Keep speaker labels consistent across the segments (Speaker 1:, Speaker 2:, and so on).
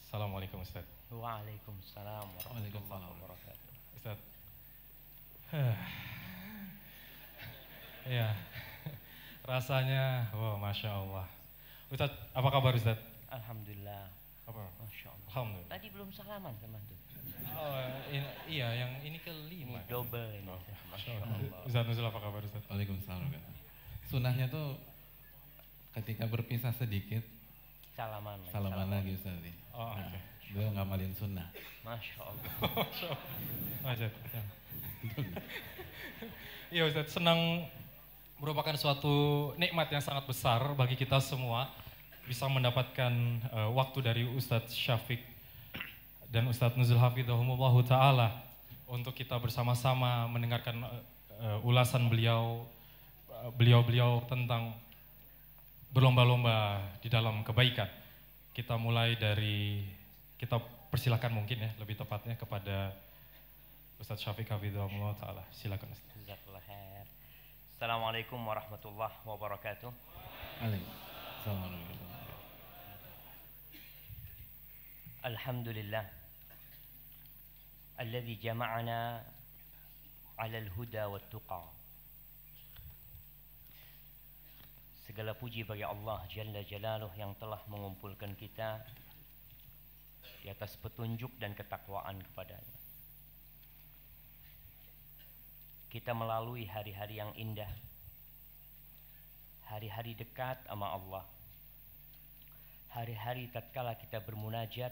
Speaker 1: Assalamualaikum Ustaz.
Speaker 2: Waalaikumsalam warahmatullahi wabarakatuh.
Speaker 1: Ustaz. Ya, rasanya, wow, Masya Allah. Ustaz, apa kabar Ustaz?
Speaker 2: Alhamdulillah.
Speaker 1: Apa?
Speaker 2: Masya Allah.
Speaker 1: Alhamdulillah.
Speaker 2: Tadi belum salaman sama tuh.
Speaker 1: Oh, iya, yang ini kelima.
Speaker 2: Ini double ini.
Speaker 1: Oh,
Speaker 2: Masya Allah.
Speaker 1: Ustaz Nuzul, apa kabar Ustaz?
Speaker 3: Waalaikumsalam. Sunnahnya tuh ketika berpisah sedikit
Speaker 2: Salaman.
Speaker 3: salaman lagi Ustaz.
Speaker 1: Oh, oke.
Speaker 3: Beliau ngamalin sunnah.
Speaker 2: Masya Allah.
Speaker 1: Masya Allah. Iya Ustaz, senang, merupakan suatu nikmat yang sangat besar bagi kita semua bisa mendapatkan waktu dari Ustadz Syafiq dan Ustadz Nuzul Hafidhahumullah Ta'ala untuk kita bersama-sama mendengarkan ulasan beliau tentang berlomba-lomba di dalam kebaikan. Kita mulai dari, kita persilakan mungkin ya lebih tepatnya kepada Ustadz Syafiq Hafidhahumullah Ta'ala. Silakan Ustadz.
Speaker 2: Jazakallah khair. Assalamualaikum warahmatullahi wabarakatuh.
Speaker 3: Waalaikumsalam.
Speaker 2: Alhamdulillah alladzi jama'ana 'alal huda wat tuqa. Segala puji bagi Allah Jalla Jalaluh yang telah mengumpulkan kita di atas petunjuk dan ketakwaan kepadanya. Kita melalui hari-hari yang indah, hari-hari dekat sama Allah, hari-hari tatkala kita bermunajat,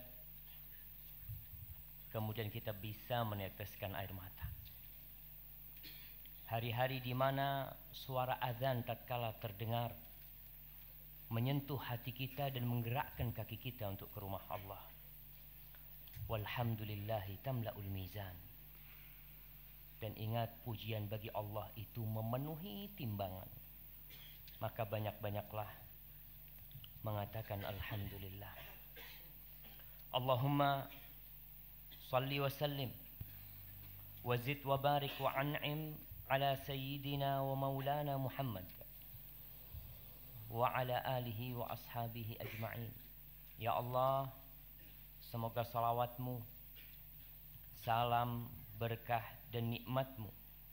Speaker 2: kemudian kita bisa meneteskan air mata. Hari-hari di mana suara azan tatkala terdengar menyentuh hati kita dan menggerakkan kaki kita untuk ke rumah Allah. Walhamdulillahi tamla'ul mizan. Dan ingat, pujian bagi Allah itu memenuhi timbangan. Maka banyak-banyaklah mengatakan alhamdulillah. Allahumma salli wa sallim wa zid wa barik wa an'im ala sayyidina wa maulana Muhammad wa ala alihi wa ashabihi ajma'in. Ya Allah, semoga salawatmu, salam, berkah dan nikmatmu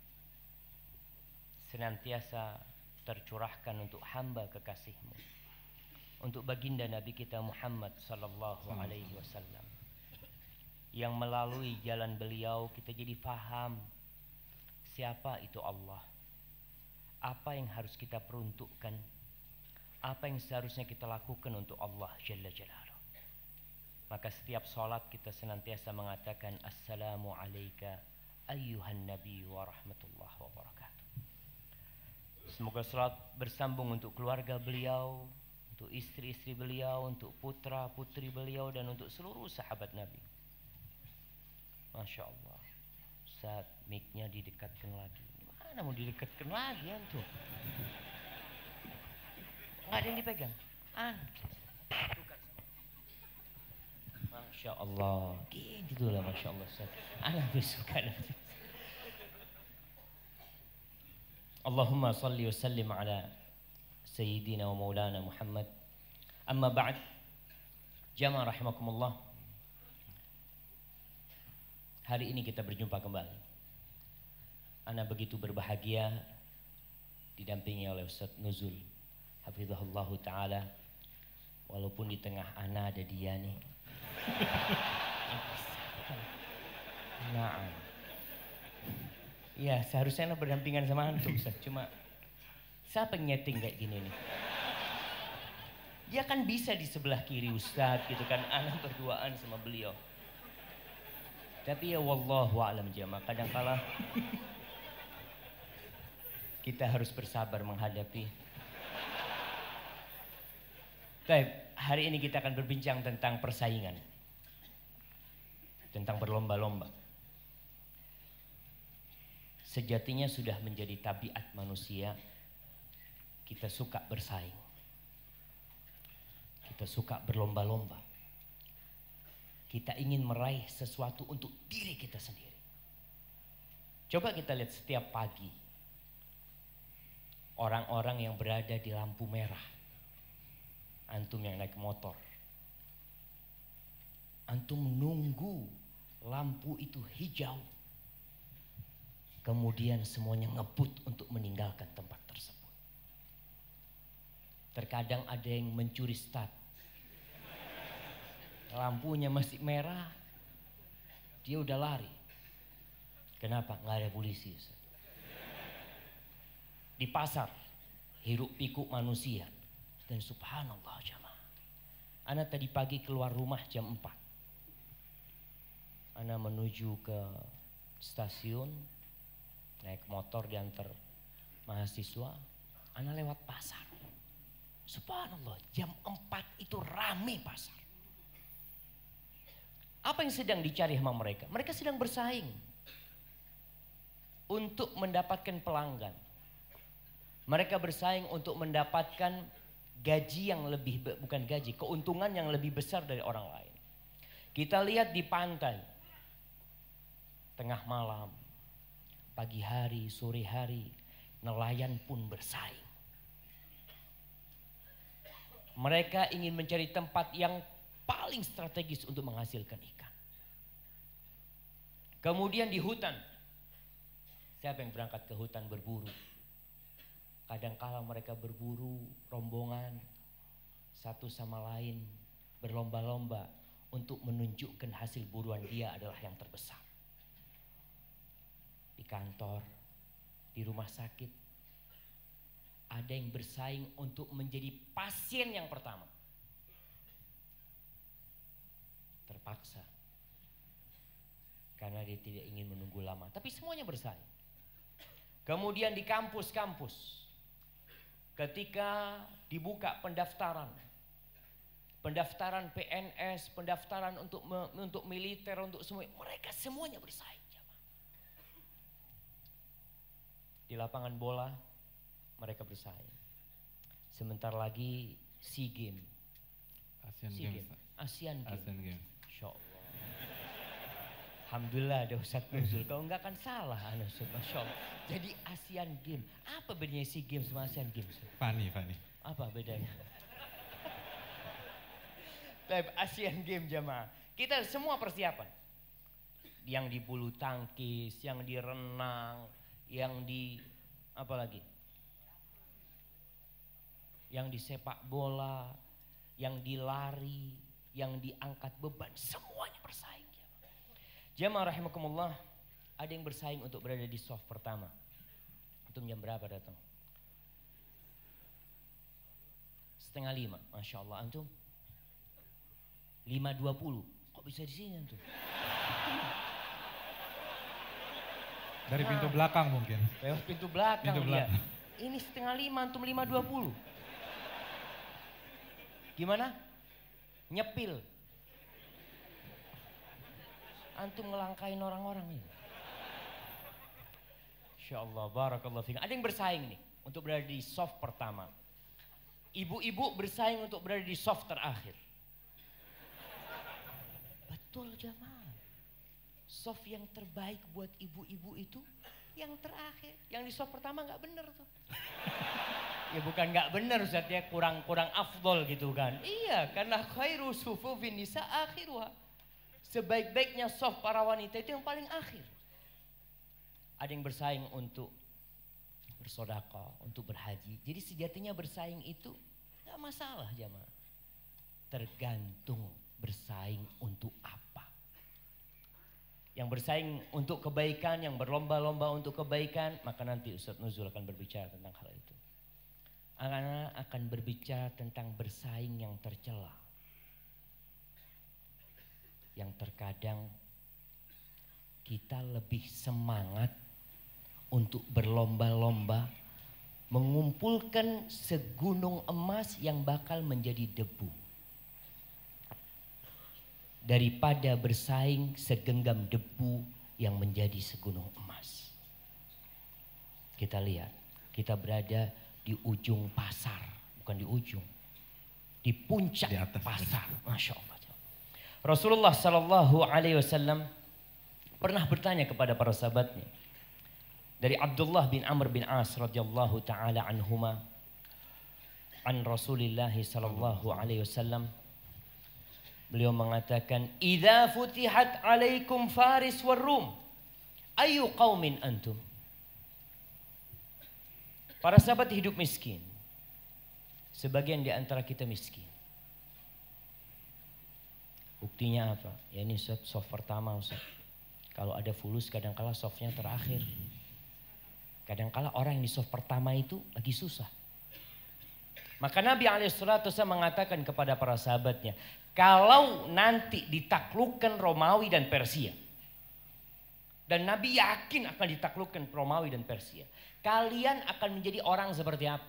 Speaker 2: senantiasa tercurahkan untuk hamba kekasihmu, untuk baginda Nabi kita Muhammad sallallahu alaihi wasallam, yang melalui jalan beliau kita jadi faham siapa itu Allah, apa yang harus kita peruntukkan, apa yang seharusnya kita lakukan untuk Allah Jalla Jalaluh. Maka setiap salat kita senantiasa mengatakan assalamu alayka ayyuhan nabi wa rahmatullahi wa barakatuh. Semoga salat bersambung untuk keluarga beliau, untuk istri-istri beliau, untuk putra-putri beliau, dan untuk seluruh sahabat Nabi. Masya Allah. Saat mic-nya didekatkan lagi. Mana mau didekatkan lagi antum? Nggak ada yang dipegang. Masya Allah, gitulah Masya Allah Ustaz. Anak suka. Allahumma salli wa sallim ala Sayyidina wa Maulana Muhammad. Amma ba'd, jamaah rahimakumullah. Hari ini kita berjumpa kembali. Ana begitu berbahagia didampingi oleh Ustaz Nuzul Hafizahullah Ta'ala. Walaupun di tengah ana ada dia nih. Nah, ya seharusnya ana berdampingan sama antum Ustaz. Cuma siapa yang nyeting kayak gini nih? Dia kan bisa di sebelah kiri Ustaz gitu kan, ana berduaan sama beliau. Tapi ya wallahu a'lam jamaah, kadangkala kita harus bersabar menghadapi. Baik, hari ini kita akan berbincang tentang persaingan, tentang berlomba-lomba. Sejatinya sudah menjadi tabiat manusia, kita suka bersaing, kita suka berlomba-lomba, kita ingin meraih sesuatu untuk diri kita sendiri. Coba kita lihat setiap pagi orang-orang yang berada di lampu merah. Antum yang naik motor, Antum nunggu lampu itu hijau. Kemudian semuanya ngebut untuk meninggalkan tempat tersebut. Terkadang ada yang mencuri start. Lampunya masih merah, dia udah lari. Kenapa? Nggak ada polisi. Ustaz. Di pasar, hiruk pikuk manusia. Dan subhanallah jamaah. Ana tadi pagi keluar rumah jam 4. Ana menuju ke stasiun, naik motor diantar mahasiswa. Ana lewat pasar. Subhanallah, jam 4 itu rame pasar. Apa yang sedang dicari sama mereka? Mereka sedang bersaing untuk mendapatkan pelanggan. Mereka bersaing untuk mendapatkan gaji yang lebih, bukan gaji, keuntungan yang lebih besar dari orang lain. Kita lihat di pantai, tengah malam, pagi hari, sore hari, nelayan pun bersaing. Mereka ingin mencari tempat yang paling strategis untuk menghasilkan ikan. Kemudian di hutan, siapa yang berangkat ke hutan berburu? Kadangkala mereka berburu rombongan, satu sama lain berlomba-lomba untuk menunjukkan hasil buruan dia adalah yang terbesar. Di kantor, di rumah sakit, ada yang bersaing untuk menjadi pasien yang pertama. Terpaksa. Karena dia tidak ingin menunggu lama. Tapi semuanya bersaing. Kemudian di kampus-kampus. Ketika dibuka pendaftaran. Pendaftaran PNS, pendaftaran untuk militer, untuk semua. Mereka semuanya bersaing. Di lapangan bola mereka bersaing. Sebentar lagi SEA Games. Asian Games. Insya Allah. Alhamdulillah ada Ustadz Nuzul. Kalau enggak kan salah Ustadz. Masya Allah. Jadi Asian Games. Apa bedanya SEA Games sama Asian Games?
Speaker 3: Fani.
Speaker 2: Apa bedanya? Tapi Asian Games jamaah. Kita semua persiapan. Yang di bulu tangkis, yang di renang, yang di apa lagi? Yang di sepak bola, yang di lari, yang diangkat beban, semuanya bersaing. Jamaah rahimakumullah, ada yang bersaing untuk berada di soft pertama. Antum jam berapa datang? 4:30, Masya Allah. Antum 5:20, kok bisa di sini antum?
Speaker 3: Dari pintu belakang mungkin.
Speaker 2: Lewat pintu belakang dia. Ini 4:30, antum 5:20. Gimana? Nyepil. Antum ngelangkain orang-orang ini. Insya Allah, barakallahu fiikum. Ada yang bersaing nih untuk berada di soft pertama. Ibu-ibu bersaing untuk berada di soft terakhir. Betul jamaah. Soft yang terbaik buat ibu-ibu itu yang terakhir. Yang di soft pertama nggak bener tuh. Ya bukan nggak bener Ustaz ya, kurang afdol gitu kan. Iya, karena khairu sufufin nisa akhiruha. Sebaik-baiknya soft para wanita itu yang paling akhir. Ada yang bersaing untuk bersedekah, untuk berhaji. Jadi sejatinya bersaing itu nggak masalah jamaah. Tergantung bersaing untuk apa. Yang bersaing untuk kebaikan, yang berlomba-lomba untuk kebaikan, maka nanti Ustadz Nuzul akan berbicara tentang hal itu. Akan berbicara tentang bersaing yang tercela. Yang terkadang kita lebih semangat untuk berlomba-lomba mengumpulkan segunung emas yang bakal menjadi debu daripada bersaing segenggam debu yang menjadi segunung emas. Kita lihat, kita berada di ujung pasar, bukan di ujung, di puncak di atas pasar, Masya Allah. Rasulullah Sallallahu Alaihi Wasallam pernah bertanya kepada para sahabatnya dari Abdullah bin Amr bin As radhiyallahu taala anhuma an Rasulillah Sallallahu Alaihi Wasallam Beliau mengatakan, "Idza futihat 'alaikum Faris war Rum, ayu qaumin antum?" Para sahabat hidup miskin. Sebagian di antara kita miskin. Buktinya apa? Ya ini soft pertama Ustaz. Kalau ada fulus kadangkala softnya terakhir. Kadangkala orang yang di soft pertama itu lagi susah. Maka Nabi alaihissalatu wassalam mengatakan kepada para sahabatnya, kalau nanti ditaklukkan Romawi dan Persia, dan Nabi yakin akan ditaklukkan Romawi dan Persia, kalian akan menjadi orang seperti apa?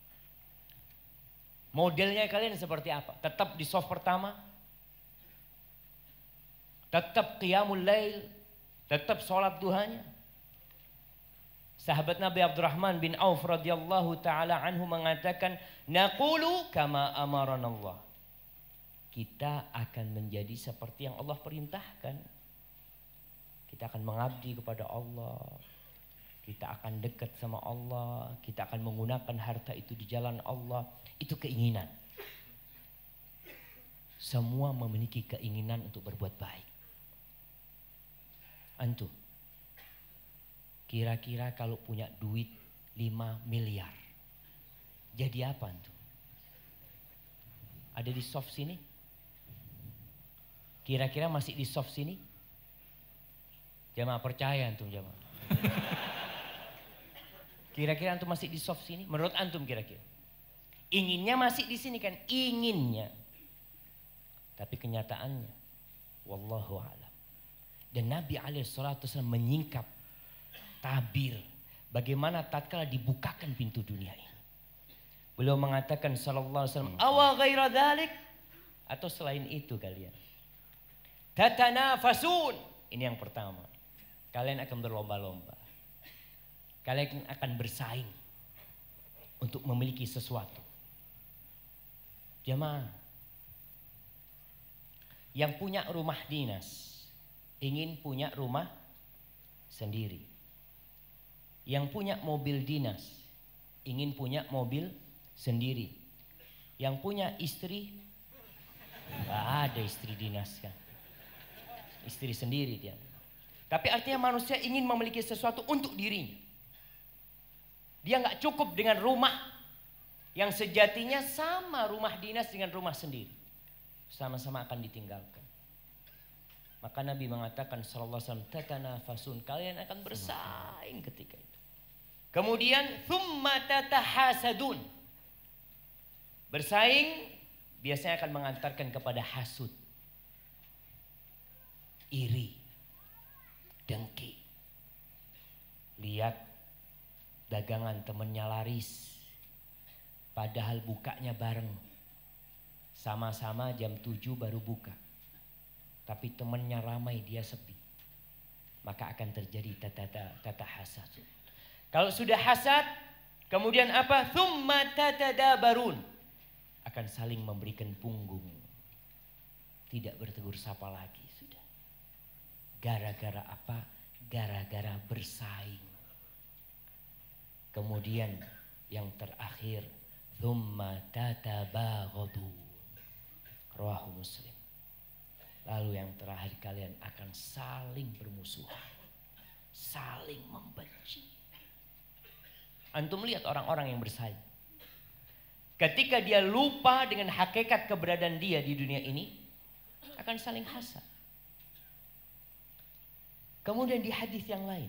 Speaker 2: Modelnya kalian seperti apa? Tetap di soft pertama? Tetap qiyamul lail? Tetap sholat duhanya? Sahabat Nabi Abdurrahman bin Auf radhiyallahu taala anhu mengatakan, naqulu kama amaranallah. Kita akan menjadi seperti yang Allah perintahkan. Kita akan mengabdi kepada Allah. Kita akan dekat sama Allah. Kita akan menggunakan harta itu di jalan Allah. Itu keinginan. Semua memiliki keinginan untuk berbuat baik. Antum, kira-kira kalau punya duit 5 miliar, jadi apa antum? Ada di soft sini? Kira-kira masih di soft sini? Jamaah percaya antum jamaah. Kira-kira antum masih di soft sini? Menurut antum kira-kira? Inginnya masih di sini kan? Inginnya. Tapi kenyataannya, wallahu a'lam. Dan Nabi alaihissalatu wassalam menyingkap tabir bagaimana tatkala dibukakan pintu dunia ini. Beliau mengatakan sallallahu alaihi wasallam, awa ghaira dzalik, atau selain itu kalian tatanafasun. Ini yang pertama. Kalian akan berlomba-lomba. Kalian akan bersaing untuk memiliki sesuatu. Jamaah, yang punya rumah dinas ingin punya rumah sendiri. Yang punya mobil dinas ingin punya mobil sendiri. Yang punya istri, nggak ada istri dinas kan, istri sendiri dia. Tapi artinya manusia ingin memiliki sesuatu untuk dirinya. Dia nggak cukup dengan rumah yang sejatinya sama rumah dinas dengan rumah sendiri, sama-sama akan ditinggalkan. Maka Nabi mengatakan sallallahu alaihi wasallam, tatanafasun, kalian akan bersaing ketika itu. Kemudian thumma tatahasadun. Bersaing biasanya akan mengantarkan kepada hasud, iri, dengki. Lihat dagangan temennya laris, padahal bukanya bareng. Sama-sama jam 7 baru buka. Tapi temannya ramai, dia sepi. Maka akan terjadi tata hasad. Kalau sudah hasad, kemudian apa? Thumma tatadabarun. Akan saling memberikan punggung. Tidak bertegur sapa lagi. Sudah. Gara-gara apa? Gara-gara bersaing. Kemudian yang terakhir, thumma tatabaghadu. Rawahu Muslim. Lalu yang terakhir, kalian akan saling bermusuhan, saling membenci. Antum lihat orang-orang yang bersaing. Ketika dia lupa dengan hakikat keberadaan dia di dunia ini, akan saling hasad. Kemudian di hadis yang lain,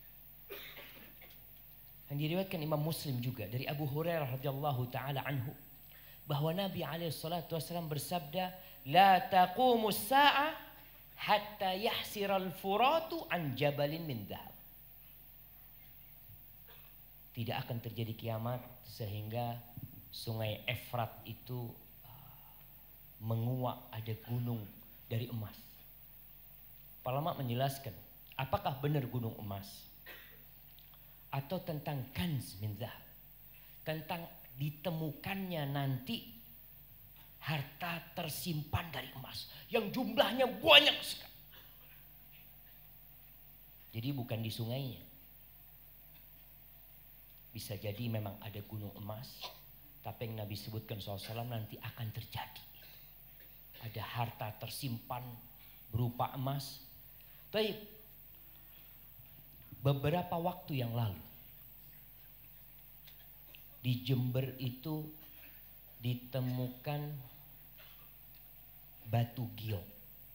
Speaker 2: yang diriwayatkan Imam Muslim juga dari Abu Hurairah radhiyallahu taala anhu, bahwa Nabi alaihissalatu wassalam bersabda, la taqumus sa'ah hatta yahsiral furatu an jabalin min dhahab. Tidak akan terjadi kiamat sehingga sungai Efrat itu menguak ada gunung dari emas. Para ulama menjelaskan, apakah benar gunung emas? Atau tentang kanz min dhahab, tentang ditemukannya nanti harta tersimpan dari emas yang jumlahnya banyak sekali. Jadi bukan di sungainya. Bisa jadi memang ada gunung emas, tapi yang Nabi sebutkan SAW nanti akan terjadi. ada harta tersimpan berupa emas. Baik, beberapa waktu yang lalu di Jember itu ditemukan batu giok,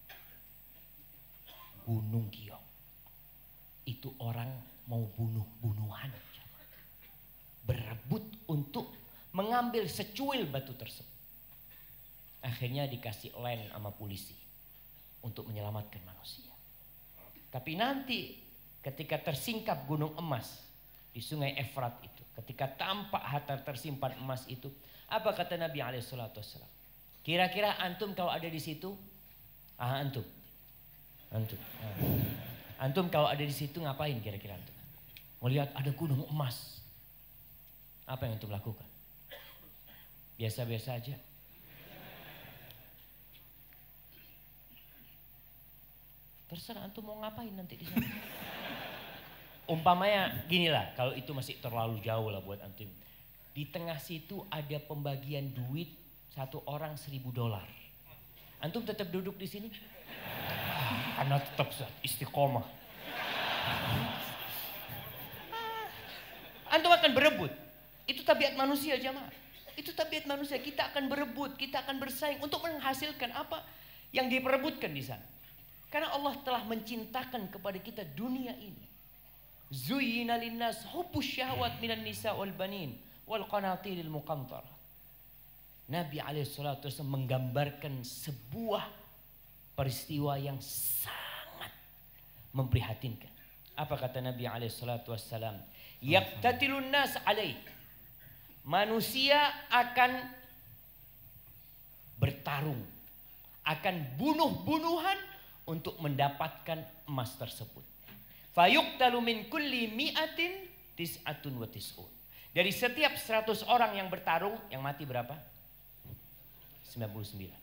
Speaker 2: gunung giok. Itu orang mau bunuh-bunuhan, berebut untuk mengambil secuil batu tersebut. Akhirnya dikasih land sama polisi untuk menyelamatkan manusia. Tapi nanti ketika tersingkap gunung emas di sungai Efrat itu, ketika tampak harta tersimpan emas itu, apa kata Nabi SAW? Kira-kira antum kalau ada di situ, antum kalau ada di situ ngapain kira-kira antum? Melihat ada gunung emas, apa yang antum lakukan? Biasa-biasa aja. Terserah antum mau ngapain nanti di sana. Umpamanya ginilah, kalau itu masih terlalu jauh lah buat antum. Di tengah situ ada pembagian duit, satu orang $1.000. Antum tetap duduk di sini? Karena tetap istiqomah. Antum akan berebut. Itu tabiat manusia, jamaah. Itu tabiat manusia. Kita akan berebut, kita akan bersaing untuk menghasilkan apa yang diperebutkan di sana. Karena Allah telah mencintakan kepada kita dunia ini. Zuyyina linnas hubbus syahwat minan nisa wal banin wal qanatiril muqantarah. Nabi SAW menggambarkan sebuah peristiwa yang sangat memprihatinkan. Apa kata Nabi SAW? Yaqtatilun nas alaih. Manusia akan bertarung, akan bunuh-bunuhan untuk mendapatkan emas tersebut. Fayuqtalu min kulli mi'atin tis'atun wa tis'un. Dari setiap 100 orang yang bertarung, yang mati berapa? 99.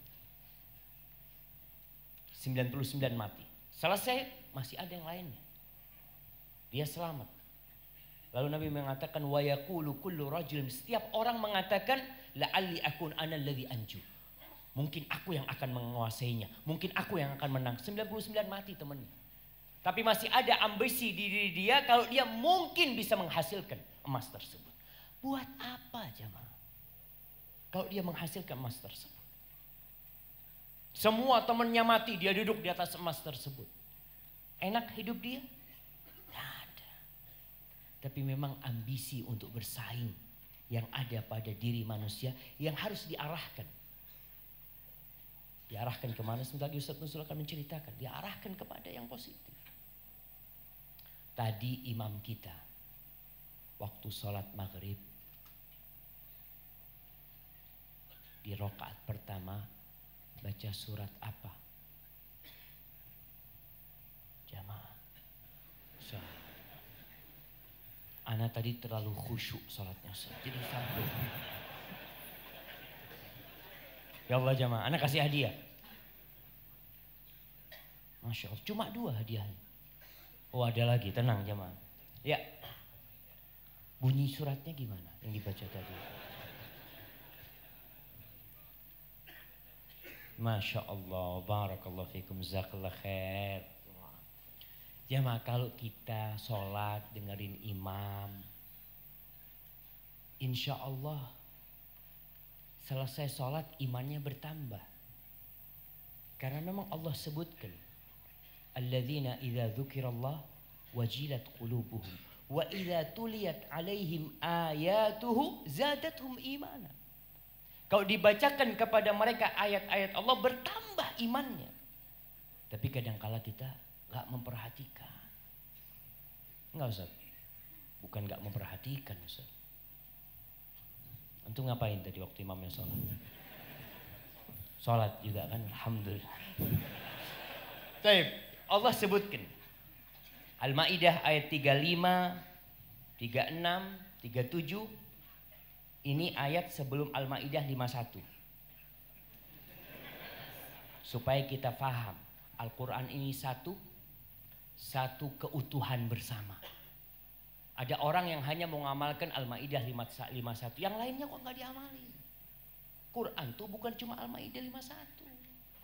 Speaker 2: 99 mati. Selesai, masih ada yang lainnya. Dia selamat. Lalu Nabi mengatakan wa yaqulu kullu rajulin, setiap orang mengatakan la'alli akun ana alladhi anju. Mungkin aku yang akan menguasainya, mungkin aku yang akan menang. 99 mati temannya. Tapi masih ada ambisi di diri dia kalau dia mungkin bisa menghasilkan emas tersebut. Buat apa jamaah? Kalau dia menghasilkan emas tersebut. Semua temannya mati, dia duduk di atas emas tersebut. Enak hidup dia? Tidak ada. Tapi memang ambisi untuk bersaing yang ada pada diri manusia yang harus diarahkan. Diarahkan kemana? Sebentar lagi Ustaz Nuzul akan menceritakan. Diarahkan kepada yang positif. Tadi imam kita waktu sholat maghrib di rakaat pertama baca surat apa? Jamaah. Ana tadi terlalu khusyuk sholatnya Ustaz. Jadi sampai. Ya Allah jamaah, ana kasih hadiah. Masya Allah, cuma 2 hadiahnya. Oh ada lagi, tenang jamaah. Ya, bunyi suratnya gimana yang dibaca tadi? Masya Allah, barakallahu fikum, jazakallah khair. Jamaah kalau kita sholat dengerin imam, insya Allah selesai sholat imannya bertambah. Karena memang Allah sebutkan, alladzina idza dzukirallah wajilat qulubuhum wa idza tuliyat alaihim ayatuhu zadatuhum imana. Kalau dibacakan kepada mereka ayat-ayat Allah bertambah imannya. Tapi kadangkala kita enggak memperhatikan. Enggak Ustaz. Bukan enggak memperhatikan Ustaz. Antum ngapain tadi waktu imamnya sholat? Sholat juga kan, alhamdulillah. Baik, Allah sebutkan Al-Maidah ayat 35, 36, 37. Ini ayat sebelum Al-Maidah 51. Supaya kita faham Al-Quran ini satu keutuhan bersama. Ada orang yang hanya mengamalkan Al-Maidah 51, yang lainnya kok nggak diamali. Quran tuh bukan cuma Al-Maidah 51.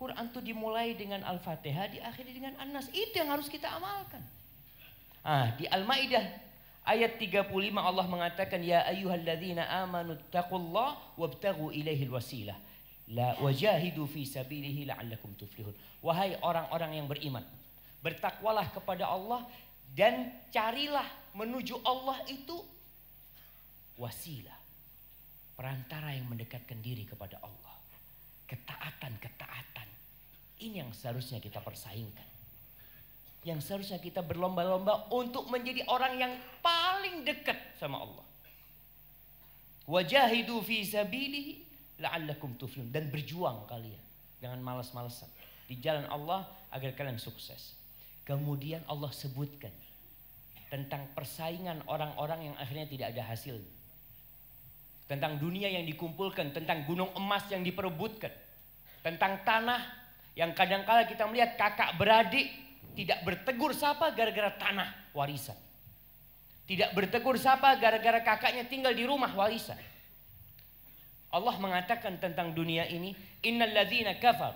Speaker 2: Quran itu dimulai dengan Al-Fatihah, diakhiri dengan An-Nas. Itu yang harus kita amalkan. Di Al-Maidah ayat 35 Allah mengatakan, ya ayyuhalladzina amanu taqullaha wabtaghu ilaihil wasilah la wajahidu fi sabilihi la'allakum tuflihun. Wahai orang-orang yang beriman, bertakwalah kepada Allah dan carilah menuju Allah itu wasilah, perantara yang mendekatkan diri kepada Allah. Ketaatan. Ini yang seharusnya kita persaingkan. Yang seharusnya kita berlomba-lomba untuk menjadi orang yang paling dekat sama Allah. Wajahidu fi sabilihi la'allakum tuflihun. Dan berjuang kalian. Jangan malas-malasan. Di jalan Allah agar kalian sukses. Kemudian Allah sebutkan tentang persaingan orang-orang yang akhirnya tidak ada hasilnya. Tentang dunia yang dikumpulkan, tentang gunung emas yang diperebutkan, tentang tanah yang kadang-kala kita melihat kakak beradik tidak bertegur sapa gara-gara tanah warisan. Tidak bertegur sapa gara-gara kakaknya tinggal di rumah warisan. Allah mengatakan tentang dunia ini, innal ladzina kafar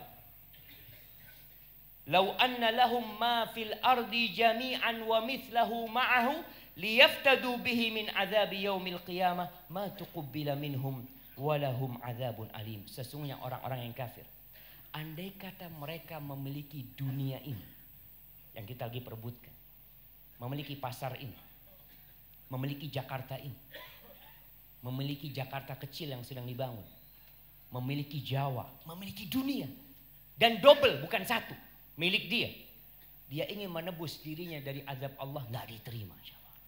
Speaker 2: law anna lahum ma fil ardi jami'an wa mithlahu ma'ahu liyaftadu bihi min azabi yaumil qiyamah ma tuqabbila minhum walahum azabun alim. Sesungguhnya orang-orang yang kafir, andai kata mereka memiliki dunia ini yang kita lagi perebutkan, memiliki pasar ini, memiliki Jakarta ini, memiliki Jakarta kecil yang sedang dibangun, memiliki Jawa, memiliki dunia, dan double bukan satu milik dia. Dia ingin menebus dirinya dari azab Allah, nggak diterima.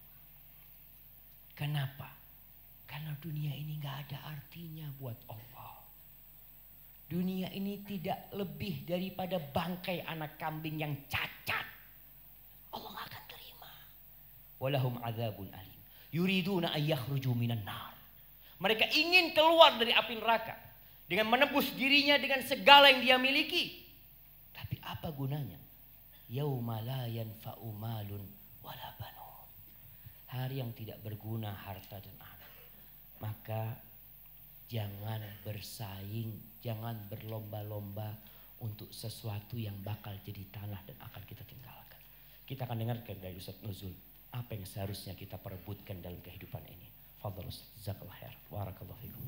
Speaker 2: Kenapa? Karena dunia ini nggak ada artinya buat Allah. Dunia ini tidak lebih daripada bangkai anak kambing yang cacat. Allah nggak akan terima. Walahum azabun alim. Yuriduna ayyakhruju minan nar. Mereka ingin keluar dari api neraka dengan menebus dirinya dengan segala yang dia miliki. Tapi apa gunanya? Yauma la yanfa'u malun wala banun. Hari yang tidak berguna harta dan anak. Maka jangan bersaing, jangan berlomba-lomba untuk sesuatu yang bakal jadi tanah dan akan kita tinggalkan. Kita akan dengarkan dari Ustaz Nuzul apa yang seharusnya kita perebutkan dalam kehidupan ini. Fadhal Ustaz, jazakallahu khair. Barakallahu fikum.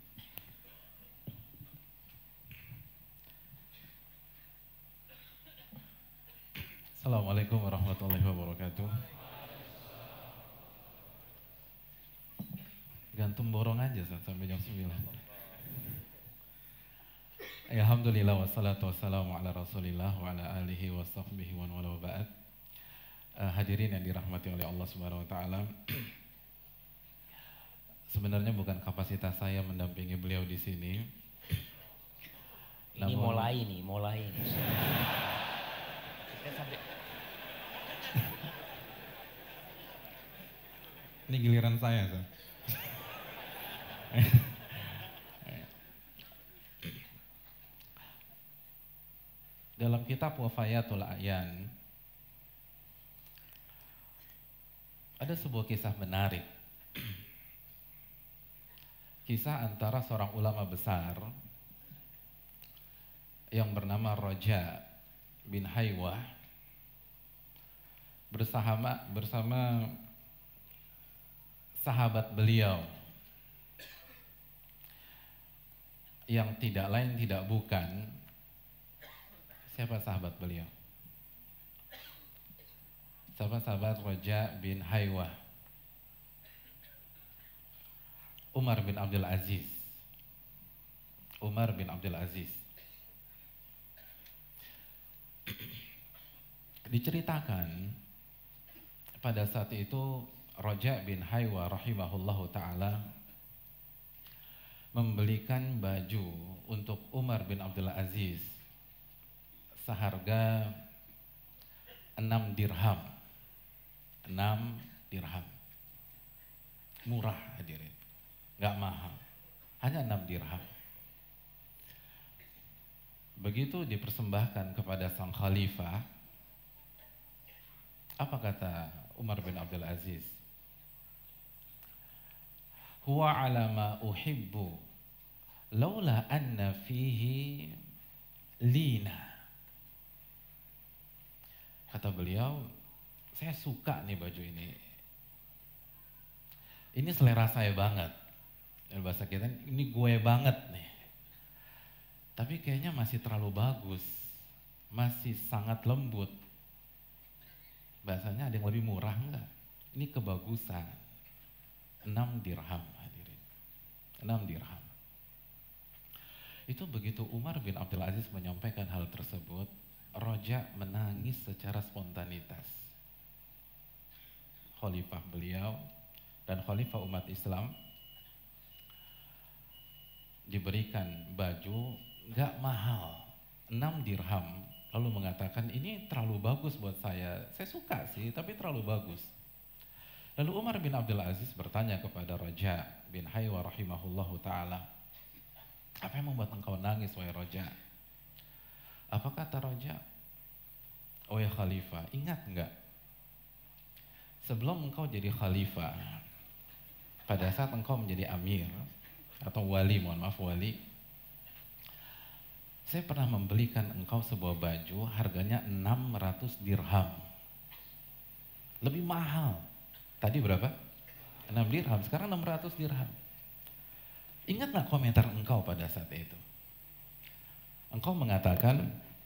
Speaker 4: Assalamualaikum warahmatullahi wabarakatuh. Gantung borong aja sampai jam 9. Alhamdulillah wassalatu wassalamu ala Rasulillah wa ala alihi wa sahbihi wa wala ba'd. Hadirin yang dirahmati oleh Allah Subhanahu wa taala. Sebenarnya bukan kapasitas saya mendampingi beliau di sini.
Speaker 2: Ini mulai nih. Kita sampai
Speaker 3: Ini giliran saya, Ustaz.
Speaker 4: Dalam kitab Wafayatul A'yan ada sebuah kisah menarik. Kisah antara seorang ulama besar yang bernama Raja bin Haywah bersama sahabat beliau yang tidak lain tidak bukan, siapa sahabat beliau? Sahabat Raja bin Haywah, Umar bin Abdul Aziz. Diceritakan pada saat itu Raja bin Haywah rahimahullahu ta'ala membelikan baju untuk Umar bin Abdul Aziz seharga 6 dirham. 6 dirham. Murah hadirin. Gak mahal. Hanya 6 dirham. Begitu dipersembahkan kepada sang khalifah, apa kata Umar bin Abdul Aziz? Huwa ala ma uhibbu laula anna fihi lina. Kata beliau, saya suka nih baju ini. Ini selera saya banget. Dalam bahasa kita, ini gue banget nih. Tapi kayaknya masih terlalu bagus. Masih sangat lembut. Bahasanya ada yang lebih murah enggak? Ini kebagusan. 6 dirham hadirin. 6 dirham. Itu begitu Umar bin Abdul Aziz menyampaikan hal tersebut, Roja menangis secara spontanitas. Khalifah beliau dan khalifah umat Islam diberikan baju gak mahal, 6 dirham, lalu mengatakan ini terlalu bagus buat saya suka sih tapi terlalu bagus. Lalu Umar bin Abdul Aziz bertanya kepada Roja bin Haywa rahimahullahu ta'ala, apa yang membuat engkau nangis wahai Roja? Apa kata Roja? Oh ya khalifah, ingat enggak? Sebelum engkau jadi khalifah, pada saat engkau menjadi amir atau wali, wali, saya pernah membelikan engkau sebuah baju harganya 600 dirham. Lebih mahal. Tadi berapa? 6 dirham, sekarang 600 dirham. Ingat gak komentar engkau pada saat itu? Engkau mengatakan,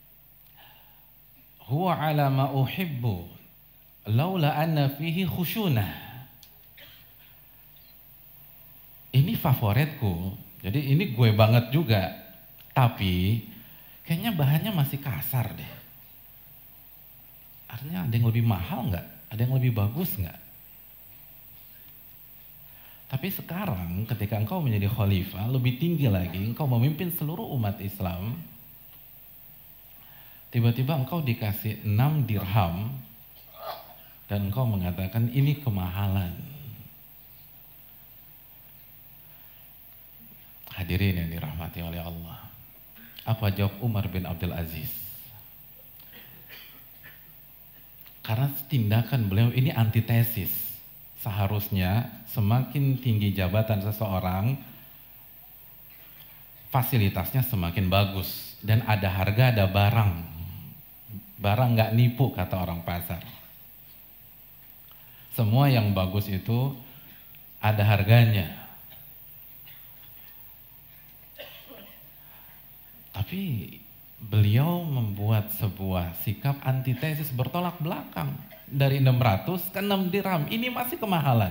Speaker 4: huwa ala ma uhibbu laula anna fihi khusyunah. Ini favoritku, jadi ini gue banget juga. Tapi kayaknya bahannya masih kasar deh. Artinya ada yang lebih mahal nggak? Ada yang lebih bagus nggak? Tapi sekarang ketika engkau menjadi khalifah, lebih tinggi lagi, engkau memimpin seluruh umat Islam, tiba-tiba engkau dikasih 6 dirham dan engkau mengatakan ini kemahalan. Hadirin yang dirahmati oleh Allah. Apa jawab Umar bin Abdul Aziz? Karena tindakan beliau ini antitesis. Seharusnya semakin tinggi jabatan seseorang, fasilitasnya semakin bagus. Dan ada harga, ada barang. Barang nggak nipu kata orang pasar. Semua yang bagus itu ada harganya. Tapi beliau membuat sebuah sikap antitesis bertolak belakang. Dari 600 ke 6 dirham, ini masih kemahalan.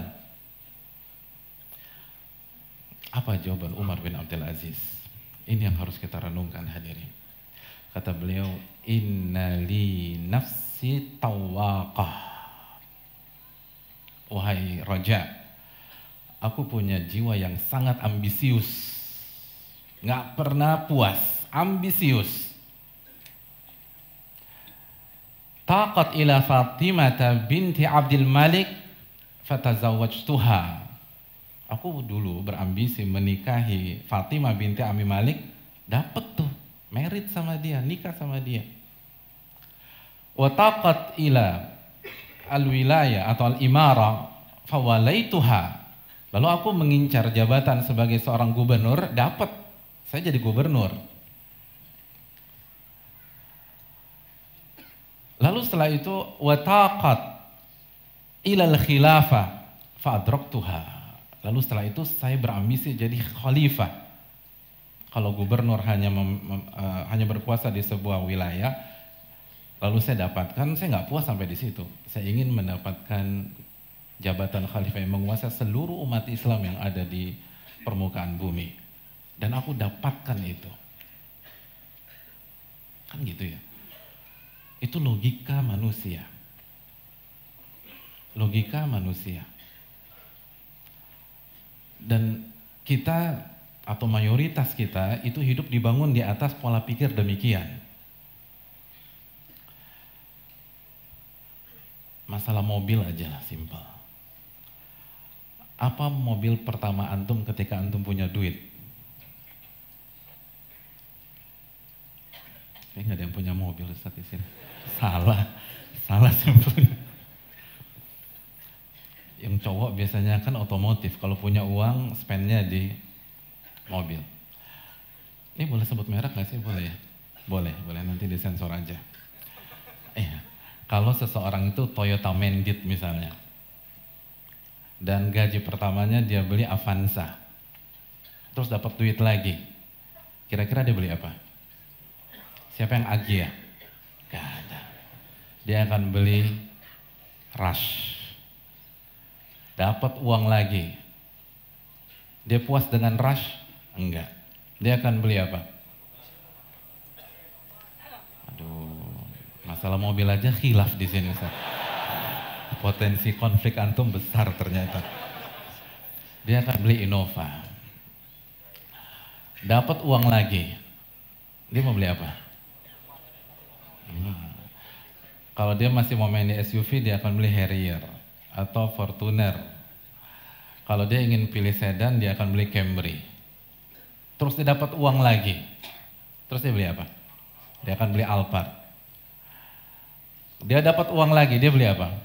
Speaker 4: Apa jawaban Umar bin Abdul Aziz? Ini yang harus kita renungkan hadirin. Kata beliau, inna li nafsi tawaqah. Wahai Raja, aku punya jiwa yang sangat ambisius. Nggak pernah puas, ambisius. Taqat ila Fatimah binti Abdul Malik fatazawwajtuha. Aku dulu berambisi menikahi Fatimah binti Abi Malik, dapat tuh married sama dia, nikah sama dia. Wa taqat ila al-wilayah atau al-imara fawalaituha. Lalu aku mengincar jabatan sebagai seorang gubernur, dapat. Saya jadi gubernur. Lalu setelah itu wataqat ilal khilafah fa'adraktuha. Lalu setelah itu saya berambisi jadi khalifah. Kalau gubernur hanya berkuasa di sebuah wilayah, lalu saya dapatkan, saya nggak puas sampai di situ. Saya ingin mendapatkan jabatan khalifah yang menguasai seluruh umat Islam yang ada di permukaan bumi. Dan aku dapatkan itu. Kan gitu ya. Itu logika manusia. Logika manusia. Dan kita atau mayoritas kita itu hidup dibangun di atas pola pikir demikian. Masalah mobil aja lah, simpel. Apa mobil pertama antum ketika antum punya duit? Nggak ada yang punya mobil Ustaz di sini. Salah simpelnya. Yang cowok biasanya kan otomotif, kalau punya uang spendnya di mobil. Ini boleh sebut merek nggak sih? Boleh ya? Boleh nanti disensor aja. Kalau seseorang itu Toyota Mandit misalnya, dan gaji pertamanya dia beli Avanza, terus dapat duit lagi, kira-kira dia beli apa? Siapa yang Agya? Gak ada. Dia akan beli Rush. Dapat uang lagi, dia puas dengan Rush? Enggak. Dia akan beli apa? Aduh, masalah mobil aja khilaf di sini, Ustaz. Potensi konflik antum besar ternyata. Dia akan beli Innova. Dapat uang lagi, dia mau beli apa? Kalau dia masih mau main di SUV, dia akan beli Harrier atau Fortuner. Kalau dia ingin pilih sedan, dia akan beli Camry. Terus dia dapat uang lagi, terus dia beli apa? Dia akan beli Alphard. Dia dapat uang lagi, dia beli apa?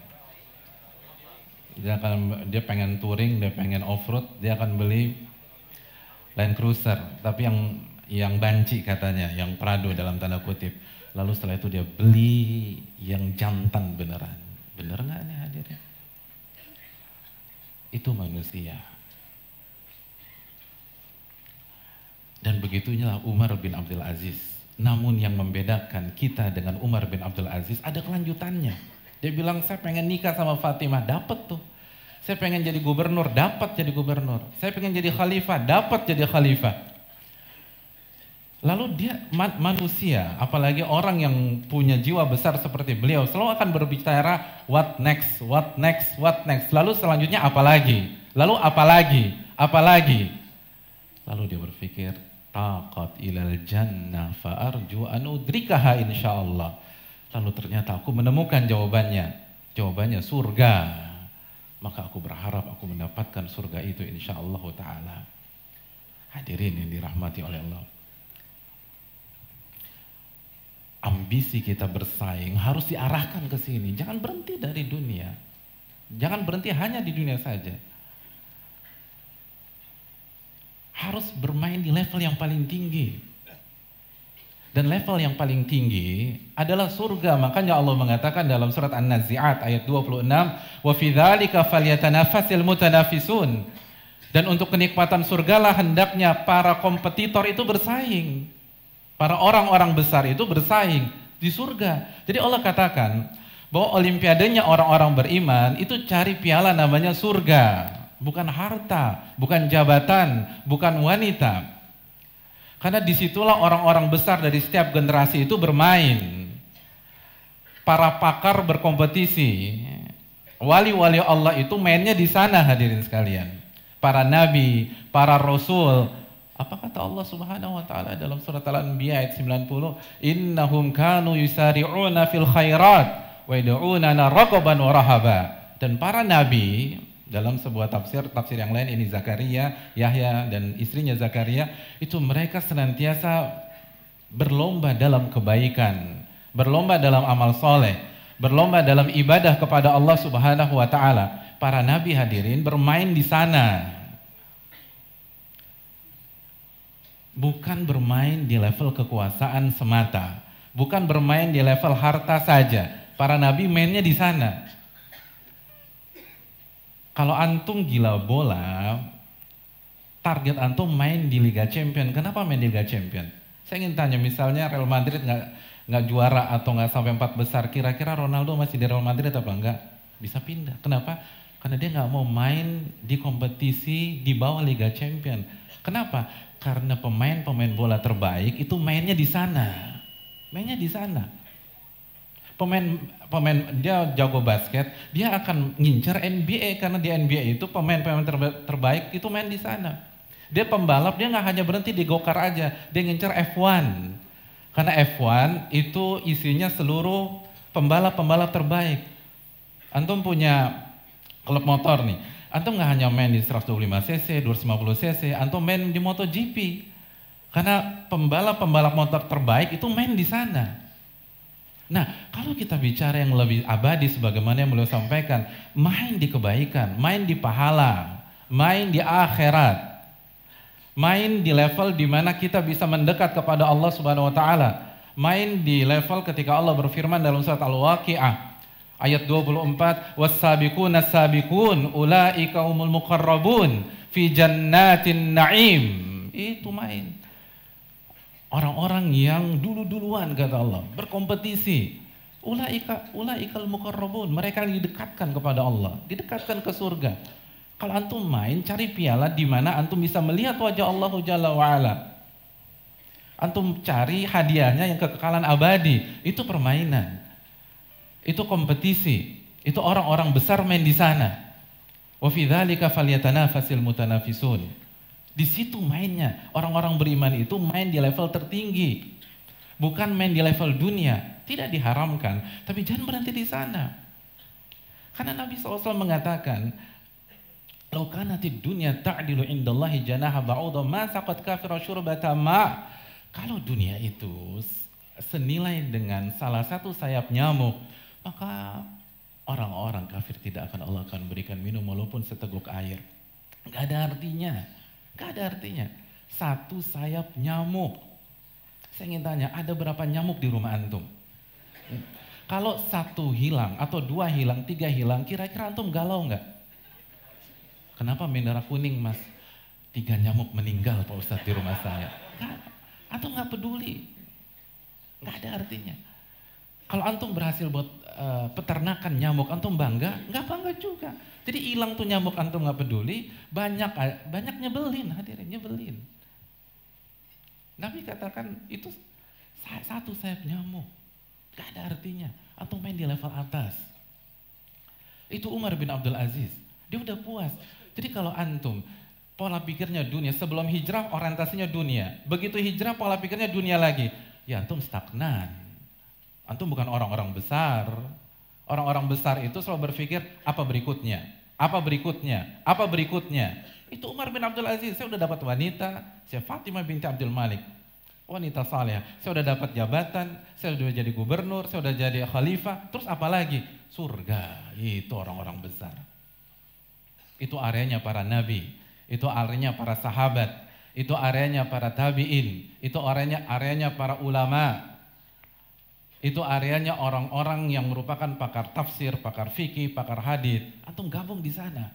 Speaker 4: Dia pengen touring, dia pengen off-road, dia akan beli Land Cruiser, tapi yang banci katanya, yang Prado dalam tanda kutip. Lalu setelah itu dia beli yang jantan beneran. Bener nggak nih hadirin? Itu manusia. Dan begitunya Umar bin Abdul Aziz. Namun yang membedakan kita dengan Umar bin Abdul Aziz ada kelanjutannya. Dia bilang, saya pengen nikah sama Fatimah, dapat tuh. Saya pengen jadi gubernur, dapat jadi gubernur. Saya pengen jadi khalifah, dapat jadi khalifah. Lalu dia manusia, apalagi orang yang punya jiwa besar seperti beliau, selalu akan berbicara what next, what next, what next. Lalu selanjutnya apa lagi? Lalu apa lagi? Apa lagi? Lalu dia berpikir, taqat ilal jannah fa'arju an udrikaha insyaallah. Lalu ternyata aku menemukan jawabannya. Jawabannya surga. Maka aku berharap aku mendapatkan surga itu insyaallah ta'ala. Hadirin yang dirahmati oleh Allah. Ambisi kita bersaing harus diarahkan ke sini. Jangan berhenti dari dunia. Jangan berhenti hanya di dunia saja. Harus bermain di level yang paling tinggi. Dan level yang paling tinggi adalah surga. Makanya Allah mengatakan dalam surat An-Nazi'at ayat 26, "Wa fi dzalika falyatanafasil mutanafisun." Dan untuk kenikmatan surgalah hendaknya para kompetitor itu bersaing. Para orang-orang besar itu bersaing di surga. Jadi Allah katakan bahwa olimpiadenya orang-orang beriman itu cari piala namanya surga. Bukan harta, bukan jabatan, bukan wanita. Karena disitulah orang-orang besar dari setiap generasi itu bermain. Para pakar berkompetisi. Wali-wali Allah itu mainnya di sana hadirin sekalian. Para nabi, para rasul. Apa kata Allah Subhanahu wa taala dalam surat Al-Anbiya ayat 90? Innahum kanu yusari'una fil khairat wa yad'unana raghaban wa rahaba. Dan para nabi dalam sebuah tafsir yang lain ini Zakaria, Yahya dan istrinya Zakaria, itu mereka senantiasa berlomba dalam kebaikan, berlomba dalam amal soleh, berlomba dalam ibadah kepada Allah Subhanahu wa taala. Para nabi hadirin bermain di sana. Bukan bermain di level kekuasaan semata, bukan bermain di level harta saja. Para nabi mainnya di sana. Kalau antum gila bola, target antum main di Liga Champion. Kenapa main di Liga Champion? Saya ingin tanya, misalnya Real Madrid nggak juara atau nggak sampai 4 besar, kira-kira Ronaldo masih di Real Madrid apa enggak? Bisa pindah. Kenapa? Karena dia nggak mau main di kompetisi di bawah Liga Champion. Kenapa? Karena pemain-pemain bola terbaik itu mainnya di sana. Mainnya di sana. Pemain dia jago basket, dia akan ngincar NBA karena di NBA itu pemain-pemain terbaik itu main di sana. Dia pembalap, dia nggak hanya berhenti di go-kart aja, dia ngincar F1. Karena F1 itu isinya seluruh pembalap-pembalap terbaik. Antum punya klub motor nih, antum nggak hanya main di 125 cc, 250 cc, antum main di MotoGP. Karena pembalap-pembalap motor terbaik itu main di sana. Nah, kalau kita bicara yang lebih abadi sebagaimana yang beliau sampaikan, main di kebaikan, main di pahala, main di akhirat, main di level di mana kita bisa mendekat kepada Allah Subhanahu wa taala. main di level ketika Allah berfirman dalam surat Al-Waqi'ah ayat 24, was-sabiquna as-sabiqun ulaika humul muqarrabun fi jannatin na'im. Itu main. Orang-orang yang dulu-duluan kata Allah, berkompetisi. Ulaikal muqarrabun, mereka yang didekatkan kepada Allah, didekatkan ke surga. Kalau antum main cari piala di mana antum bisa melihat wajah Allah Jalla wa Ala. Antum cari hadiahnya yang kekekalan abadi, itu permainan. Itu kompetisi. Itu orang-orang besar main di sana. Wa fi dzalika falyatanafasil mutanafisun. Di situ mainnya. Orang-orang beriman itu main di level tertinggi. Bukan main di level dunia. Tidak diharamkan, tapi jangan berhenti di sana. Karena Nabi SAW mengatakan, "Lau kanatid dunya ta'dilu indallahi janaha ba'udha ma saqat kafira syurbata ma." Kalau dunia itu senilai dengan salah satu sayap nyamuk, maka orang-orang kafir tidak akan Allah akan berikan minum walaupun seteguk air. Gak ada artinya. Gak ada artinya. Satu sayap nyamuk. Saya ingin tanya, ada berapa nyamuk di rumah antum? Kalau satu hilang atau dua hilang, tiga hilang, kira-kira antum galau nggak? Kenapa bendera kuning mas? 3 nyamuk meninggal Pak Ustadz di rumah saya. Atau nggak peduli, nggak ada artinya. Kalau antum berhasil buat peternakan nyamuk, antum bangga? Nggak bangga juga. Jadi hilang tuh nyamuk antum nggak peduli, banyak nyebelin, hadirin nyebelin. Nabi katakan itu satu sayap nyamuk, nggak ada artinya. Antum main di level atas. Itu Umar bin Abdul Aziz, dia udah puas. Jadi kalau antum pola pikirnya dunia, sebelum hijrah orientasinya dunia. Begitu hijrah pola pikirnya dunia lagi. Ya antum stagnan. Antum bukan orang-orang besar. Orang-orang besar itu selalu berpikir apa berikutnya? Apa berikutnya? Apa berikutnya? Itu Umar bin Abdul Aziz. Saya udah dapat wanita, saya Fatimah binti Abdul Malik. Wanita saleh. Saya udah dapat jabatan, saya udah jadi gubernur, saya udah jadi khalifah. Terus apa lagi? Surga. Itu orang-orang besar. Itu areanya para nabi. Itu areanya para sahabat, itu areanya para tabi'in, itu areanya para ulama, itu areanya orang-orang yang merupakan pakar tafsir, pakar fikih, pakar hadis. Antum gabung di sana.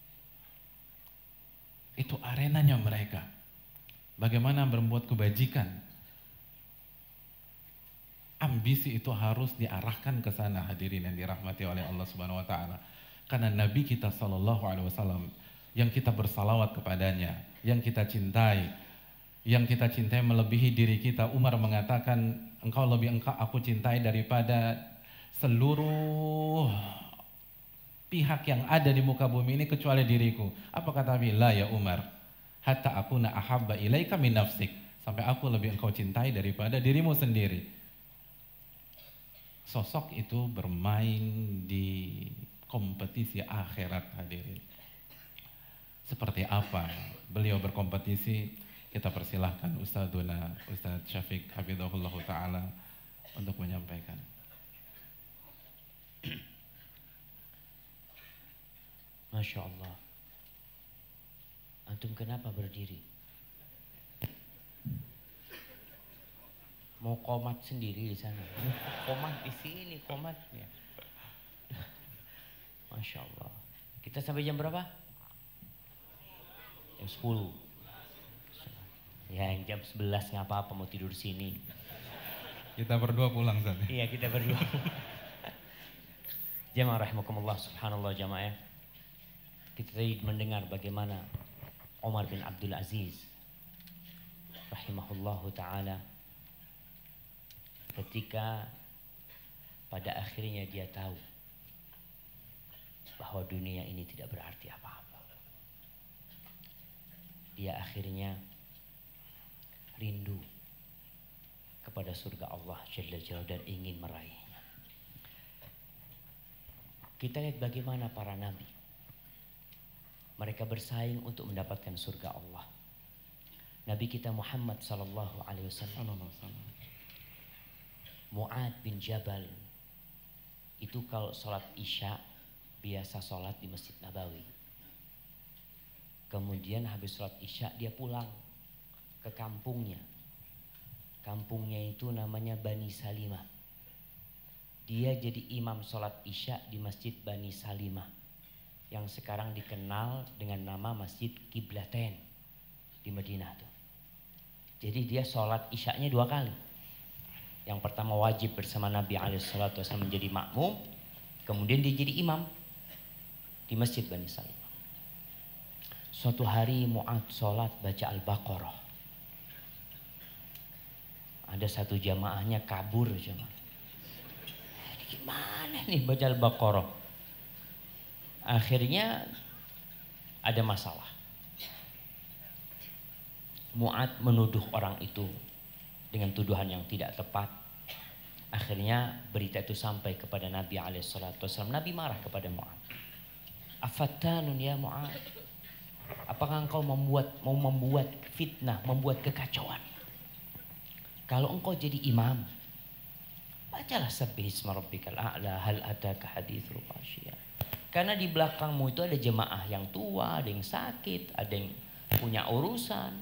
Speaker 4: Itu arenanya mereka. Bagaimana berbuat kebajikan. Ambisi itu harus diarahkan ke sana hadirin yang dirahmati oleh Allah Subhanahu wa taala. Karena Nabi kita sallallahu alaihi wasallam yang kita bersalawat kepadanya, yang kita cintai melebihi diri kita. Umar mengatakan, engkau aku cintai daripada seluruh pihak yang ada di muka bumi ini kecuali diriku. Apa kata Nabi? La ya Umar, hatta akuna ahabba ilaika min nafsik. Sampai aku lebih engkau cintai daripada dirimu sendiri. Sosok itu bermain di kompetisi akhirat hadirin. Seperti apa beliau berkompetisi, kita persilahkan Ustadz Syafiq Hafizahullah Ta'ala untuk menyampaikan.
Speaker 2: Masya Allah. Antum kenapa berdiri? Mau qomat sendiri di sana? Qomat di sini, qomatnya. Masya Allah. Kita sampai jam berapa? Jam 10. Ya jam 11 nggak apa-apa mau tidur sini.
Speaker 3: Kita berdua pulang Ustaz.
Speaker 2: Iya kita berdua. Jamaah rahimakumullah, subhanallah jamaah. Kita tadi mendengar bagaimana Umar bin Abdul Aziz rahimahullahu ta'ala ketika pada akhirnya dia tahu bahwa dunia ini tidak berarti apa-apa. Dia akhirnya rindu kepada surga Allah Jalla Jalla dan ingin meraihnya. Kita lihat bagaimana para nabi. Mereka bersaing untuk mendapatkan surga Allah. Nabi kita Muhammad sallallahu alaihi wasallam. Mu'ad bin Jabal itu kalau sholat Isya biasa sholat di Masjid Nabawi. Kemudian habis sholat Isya dia pulang ke kampungnya. Kampungnya itu namanya Bani Salimah. Dia jadi imam sholat isya di Masjid Bani Salimah yang sekarang dikenal dengan nama Masjid Qiblatain di Madinah tuh. Jadi dia sholat isyanya 2 kali. Yang pertama wajib bersama Nabi SAW menjadi makmum, kemudian dia jadi imam di Masjid Bani Salimah. Suatu hari Mu'ad sholat baca Al-Baqarah. Ada satu jamaahnya kabur jemaah. Gimana nih baca Al-Baqarah? Akhirnya ada masalah. Mu'ad menuduh orang itu dengan tuduhan yang tidak tepat. Akhirnya berita itu sampai kepada Nabi SAW. Nabi marah kepada Mu'ad. Afattanun ya Mu'ad. Apakah engkau mau membuat fitnah, membuat kekacauan? Kalau engkau jadi imam, bacalah Sabbihisma rabbikal a'la hal ataka haditsul ghasyiyah. Karena di belakangmu itu ada jemaah yang tua, ada yang sakit, ada yang punya urusan.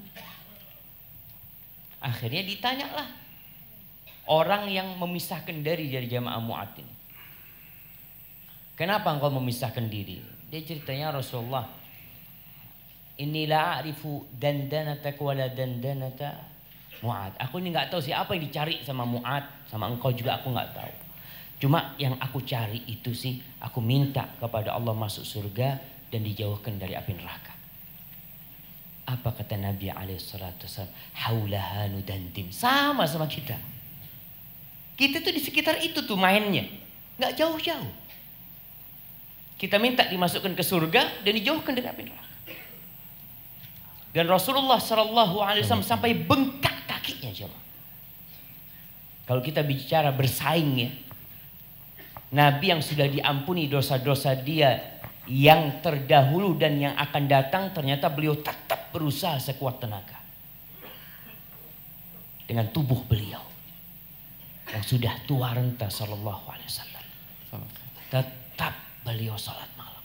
Speaker 2: Akhirnya ditanyalah orang yang memisahkan diri dari jamaah Mu'ad ini. Kenapa engkau memisahkan diri? Dia ceritanya, Rasulullah, inni la a'rifu dandanataka wala dandanata Mu'ad. Aku ini nggak tahu siapa yang dicari sama Mu'ad, sama engkau juga aku nggak tahu. Cuma yang aku cari itu sih, aku minta kepada Allah masuk surga dan dijauhkan dari api neraka. Apa kata Nabi SAW? Haulaha nudandim. Sama kita. Kita tuh di sekitar itu tuh mainnya, nggak jauh-jauh. Kita minta dimasukkan ke surga dan dijauhkan dari api neraka. Dan Rasulullah SAW sampai bengkak kakinya jemaah. Kalau kita bicara bersaing ya, Nabi yang sudah diampuni dosa-dosa dia yang terdahulu dan yang akan datang, ternyata beliau tetap berusaha sekuat tenaga dengan tubuh beliau yang sudah tua renta sallallahu alaihi wasallam. Tetap beliau sholat malam.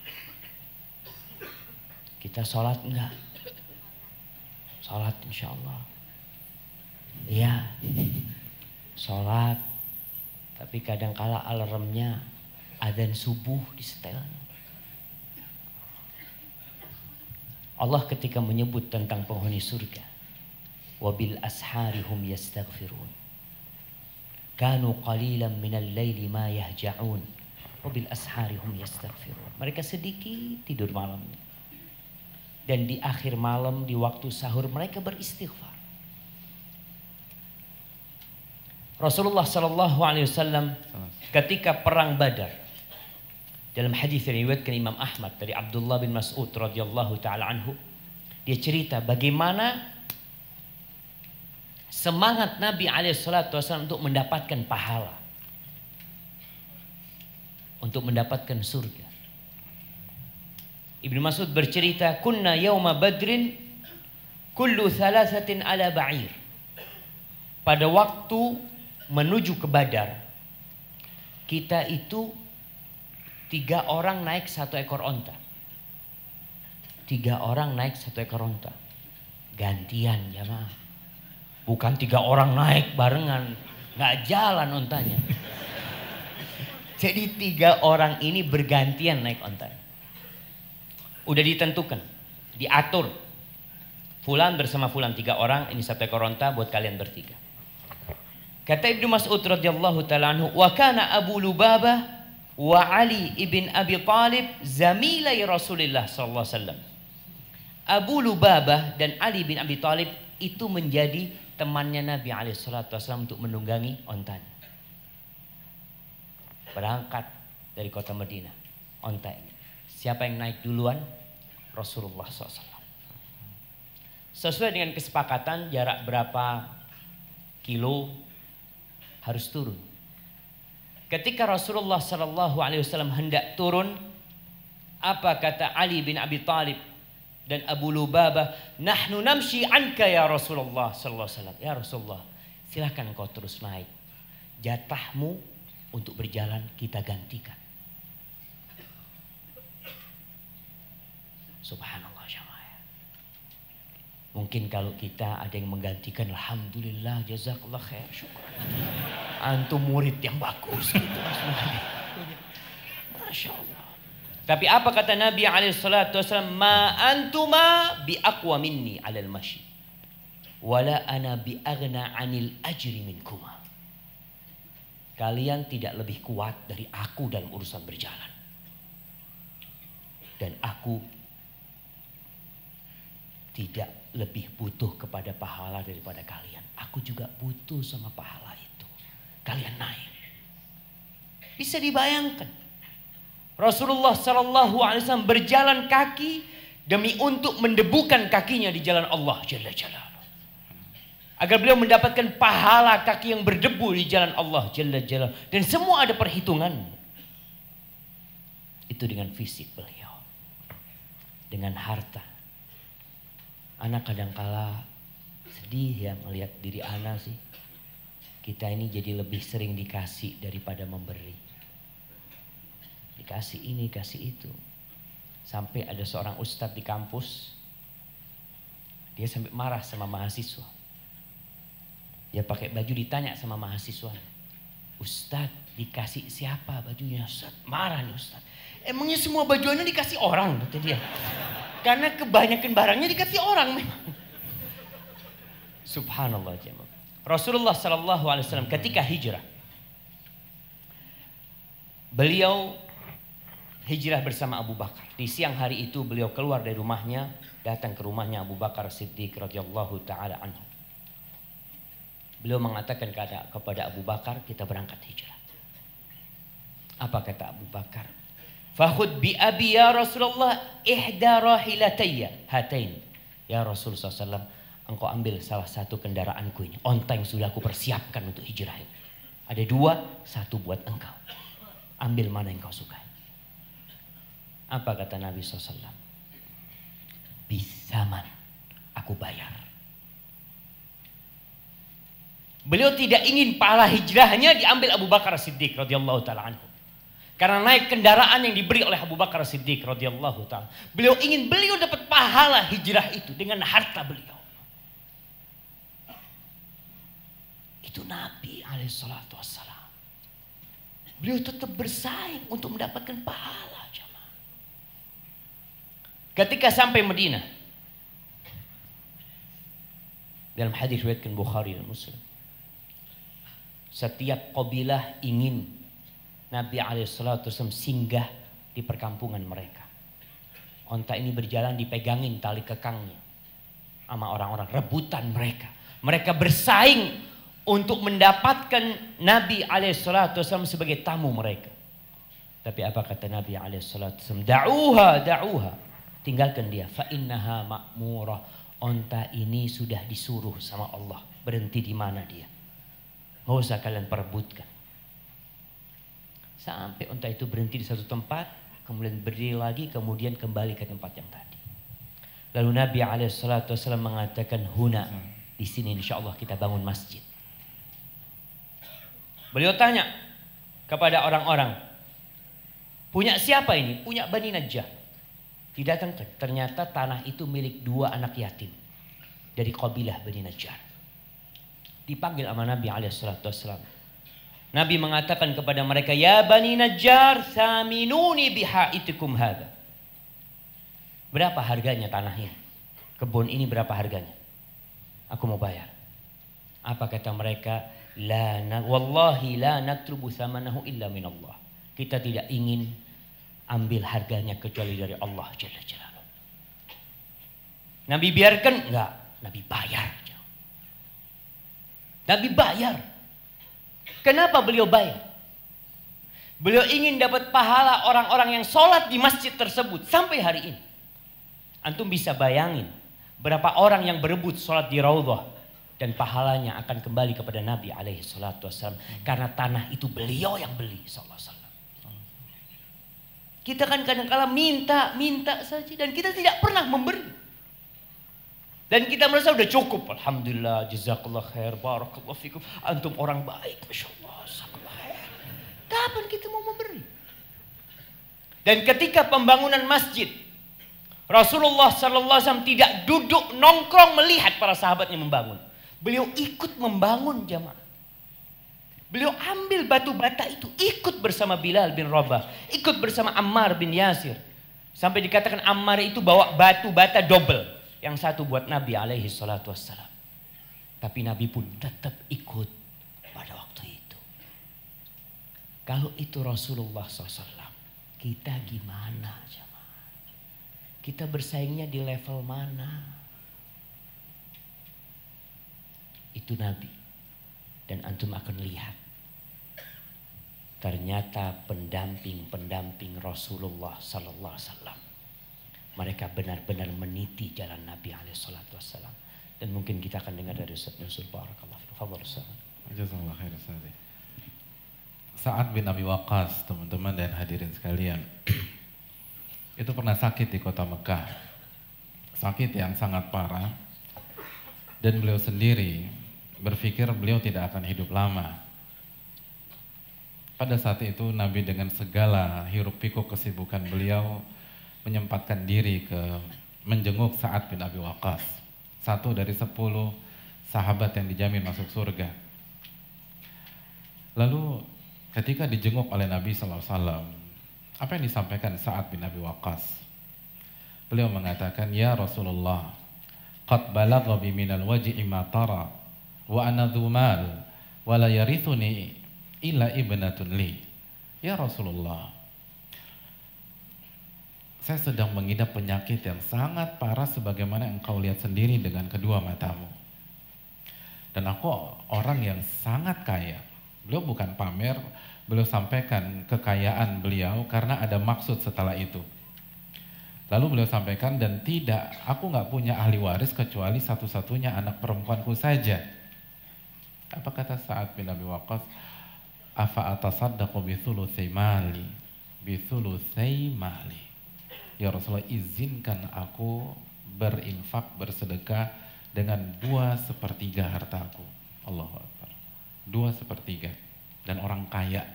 Speaker 2: Kita sholat enggak? Sholat insya Allah. Iya, sholat. Tapi kadangkala alarmnya adzan subuh di setelnya. Allah ketika menyebut tentang penghuni surga, wabil ashari hum yastaghfirun, kanu qalilan minal laili ma yahja'un, wabil ashari hum yastaghfirun. Mereka sedikit tidur malamnya. Dan di akhir malam, di waktu sahur, mereka beristighfar. Rasulullah SAW ketika perang Badar, dalam hadis yang diriwayatkan Imam Ahmad dari Abdullah bin Mas'ud radhiyallahu taala anhu, dia cerita bagaimana semangat Nabi SAW untuk mendapatkan pahala, untuk mendapatkan surga. Ibnu Mas'ud bercerita, kunna yauma badrin kullu thalathatin ala ba'ir. Pada waktu menuju ke Badar, kita itu 3 orang naik 1 ekor onta. 3 orang naik 1 ekor onta. Gantian jamaah. Bukan 3 orang naik barengan, nggak jalan ontanya. Jadi 3 orang ini bergantian naik ontanya. Udah ditentukan, diatur. Fulan bersama fulan 3 orang, ini 1 ekor onta buat kalian bertiga. Kata Ibnu Mas'ud radhiyallahu taala anhu, wa kana Abu Lubabah wa Ali ibn Abi Talib zamilai Rasulullah sallallahu alaihi wasallam. Abu Lubabah dan Ali bin Abi Talib itu menjadi temannya Nabi alaihi salatu wasallam untuk menunggangi ontanya. Berangkat dari kota Madinah onta ini. Siapa yang naik duluan? Rasulullah SAW. Sesuai dengan kesepakatan jarak berapa kilo harus turun. Ketika Rasulullah SAW hendak turun, apa kata Ali bin Abi Talib dan Abu Lubabah? Nahnu namshi anka ya Rasulullah SAW. Ya Rasulullah, silakan engkau terus naik. Jatahmu untuk berjalan kita gantikan. Subhanallah jamaah. Mungkin kalau kita ada yang menggantikan, alhamdulillah, jazakallah khair, syukur. Antum murid yang bagus gitu. Masya Allah. Tapi apa kata Nabi SAW? Ma antuma bi aqwa minni alal mashi. Wala ana bi aghna anil ajri minkuma. Kalian tidak lebih kuat dari aku dalam urusan berjalan. Dan aku tidak lebih butuh kepada pahala daripada kalian. Aku juga butuh sama pahala itu. Kalian naik. Bisa dibayangkan. Rasulullah SAW berjalan kaki demi untuk mendebukan kakinya di jalan Allah Jalla Jalaluhu. Agar beliau mendapatkan pahala kaki yang berdebu di jalan Allah Jalla Jalaluhu. Dan semua ada perhitungan. Itu dengan fisik beliau. Dengan harta. Anak kadangkala sedih ya melihat diri anak sih. Kita ini jadi lebih sering dikasih daripada memberi. Dikasih ini, kasih itu. Sampai ada seorang ustadz di kampus. Dia sampai marah sama mahasiswa. Dia pakai baju ditanya sama mahasiswa. Ustadz dikasih siapa bajunya Ustadz? Marah nih Ustadz. Emangnya semua bajuannya dikasih orang? Kata dia. Karena kebanyakan barangnya dikasih orang memang. Subhanallah jemaah. Rasulullah SAW ketika hijrah. Beliau hijrah bersama Abu Bakar. Di siang hari itu beliau keluar dari rumahnya. Datang ke rumahnya Abu Bakar Siddiq radhiyallahu ta'ala anhu. Beliau mengatakan kepada Abu Bakar, kita berangkat hijrah. Apa kata Abu Bakar? Fakhud bi abi ya Rasulullah ihda rahilatayya hatain. Ya Rasulullah SAW, engkau ambil salah satu kendaraanku ini. Onta yang sudah aku persiapkan untuk hijrah ini. Ada dua, satu buat engkau. Ambil mana yang kau sukai. Apa kata Nabi SAW? Bisaman, aku bayar. Beliau tidak ingin pahala hijrahnya diambil Abu Bakar Siddiq radhiyallahu ta'ala anhu. Karena naik kendaraan yang diberi oleh Abu Bakar Siddiq radhiyallahu ta'ala. Beliau ingin beliau dapat pahala hijrah itu dengan harta beliau. Itu Nabi alaihissalatu wassalam. Beliau tetap bersaing untuk mendapatkan pahala. Jamaah. Ketika sampai Madinah. Dalam hadis riwayatkan Bukhari dan Muslim. Setiap kabilah ingin Nabi SAW singgah di perkampungan mereka. Onta ini berjalan dipegangin tali kekangnya sama orang-orang, rebutan mereka. Mereka bersaing untuk mendapatkan Nabi SAW sebagai tamu mereka. Tapi apa kata Nabi SAW? Da'uha. Tinggalkan dia. Fa innaha ma'murah. Onta ini sudah disuruh sama Allah. Berhenti di mana dia. Nggak usah kalian perebutkan. Sampai unta itu berhenti di satu tempat, kemudian berdiri lagi, kemudian kembali ke tempat yang tadi. Lalu Nabi SAW mengatakan, huna, di sini insya Allah kita bangun masjid. Beliau tanya kepada orang-orang, punya siapa ini? Punya Bani Najjar. Didatangkan, ternyata tanah itu milik dua anak yatim dari kabilah Bani Najjar. Dipanggil sama Nabi SAW. Nabi mengatakan kepada mereka, ya Bani Najjar, saminuni bihaitikum hadha. Berapa harganya tanah ini? Kebun ini berapa harganya? Aku mau bayar. Apa kata mereka? Wallahi la natrubu thamanahu illa minallah. Kita tidak ingin ambil harganya kecuali dari Allah Jalla Jalaluhu. Nabi biarkan? Enggak. Nabi bayar. Nabi bayar. Kenapa beliau bayar? Beliau ingin dapat pahala orang-orang yang sholat di masjid tersebut sampai hari ini. Antum bisa bayangin berapa orang yang berebut sholat di Raudhah dan pahalanya akan kembali kepada Nabi SAW karena tanah itu beliau yang beli SAW. Kita kan kadang-kala minta saja dan kita tidak pernah memberi. Dan kita merasa udah cukup. Alhamdulillah, jazakallah khair, barakallah fikum. Antum orang baik, Masya Allah, jazakallah khair. Kapan kita mau memberi? Dan ketika pembangunan masjid, Rasulullah SAW tidak duduk nongkrong melihat para sahabatnya membangun. Beliau ikut membangun jamaah. Beliau ambil batu bata itu, ikut bersama Bilal bin Rabah, ikut bersama Ammar bin Yasir. Sampai dikatakan Ammar itu bawa batu bata double. Yang satu buat Nabi alaihi salatu wassalam. Tapi Nabi pun tetap ikut pada waktu itu. Kalau itu Rasulullah SAW, kita gimana jamaah? Kita bersaingnya di level mana? Itu Nabi. Dan antum akan lihat. Ternyata pendamping-pendamping Rasulullah sallallahu alaihi wasallam. Mereka benar-benar meniti jalan Nabi alaihi salatu wasallam. Dan mungkin kita akan dengar dari Ustaz Nuzul. Barakallahu fiikum. Fadhal Ustaz.
Speaker 4: Jazakallahu khair Ustaz. Sa'ad bin Abi Waqqas, teman-teman dan hadirin sekalian. Itu pernah sakit di kota Mekah. Sakit yang sangat parah. Dan beliau sendiri berpikir beliau tidak akan hidup lama. Pada saat itu Nabi dengan segala hiruk pikuk kesibukan beliau menyempatkan diri ke menjenguk Sa'ad bin Abi Waqqas. 1 dari 10 sahabat yang dijamin masuk surga. Lalu ketika dijenguk oleh Nabi SAW, apa yang disampaikan Sa'ad bin Abi Waqqas? Beliau mengatakan, "Ya Rasulullah, qad balagha bi minal waji'i ma tara wa ana dzu mal wa la yarithuni illa ibnatun li." Ya Rasulullah, saya sedang mengidap penyakit yang sangat parah sebagaimana engkau lihat sendiri dengan kedua matamu. Dan aku orang yang sangat kaya. Beliau bukan pamer, beliau sampaikan kekayaan beliau karena ada maksud setelah itu. Lalu beliau sampaikan, dan tidak, aku nggak punya ahli waris kecuali satu-satunya anak perempuanku saja. Apa kata Sa'ad bin Abi Waqqas? Afa atasaddaqu bi thulutsai mali, bi thulutsai mali. Ya Rasulullah, izinkan aku berinfak, bersedekah dengan 2/3 hartaku. Allahu Akbar. 2/3. Dan orang kaya.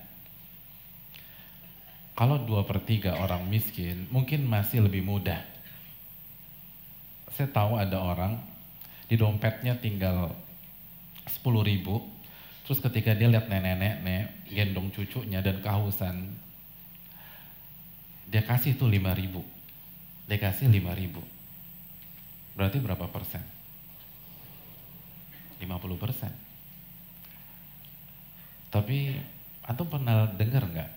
Speaker 4: Kalau 2/3 orang miskin mungkin masih lebih mudah. Saya tahu ada orang di dompetnya tinggal 10.000, terus ketika dia lihat nenek-nenek gendong cucunya dan kehausan, dia kasih tuh 5.000. Dia kasih 5.000. Berarti berapa persen? 50%. Tapi antum pernah dengar nggak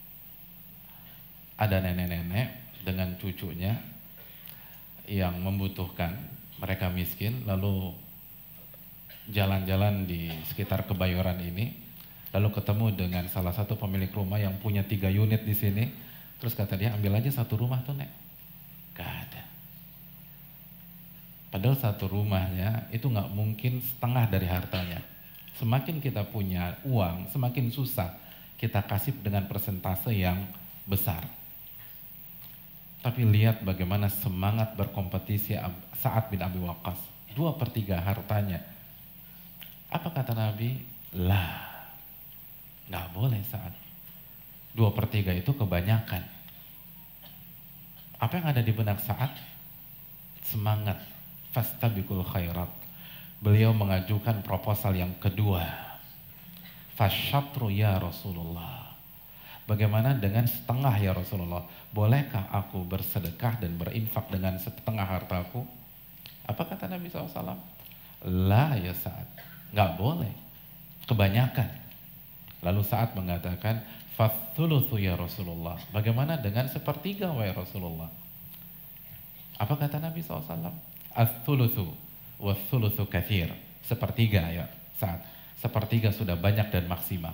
Speaker 4: ada nenek-nenek dengan cucunya yang membutuhkan, mereka miskin, lalu jalan-jalan di sekitar Kebayoran ini, lalu ketemu dengan salah satu pemilik rumah yang punya 3 unit di sini, terus kata dia, ambil aja 1 rumah tuh nek. Gak ada. Padahal 1 rumahnya itu nggak mungkin setengah dari hartanya. Semakin kita punya uang, semakin susah kita kasih dengan persentase yang besar. Tapi lihat bagaimana semangat berkompetisi Sa'ad bin Abi Waqqas. 2/3 hartanya. Apa kata Nabi? Lah, nggak boleh Sa'ad. 2/3 itu kebanyakan. Apa yang ada di benak Sa'ad? Semangat. Fastabiqul khairat. Beliau mengajukan proposal yang kedua. Fasyatru ya Rasulullah. Bagaimana dengan setengah ya Rasulullah? Bolehkah aku bersedekah dan berinfak dengan setengah hartaku? Apa kata Nabi SAW? La ya Sa'ad. Nggak boleh. Kebanyakan. Lalu Sa'ad mengatakan, fathuluthu ya Rasulullah. Bagaimana dengan 1/3 wahai Rasulullah? Apa kata Nabi SAW? Athuluthu wa thuluthu kathir. 1/3 ya Sa'ad. 1/3 sudah banyak dan maksimal.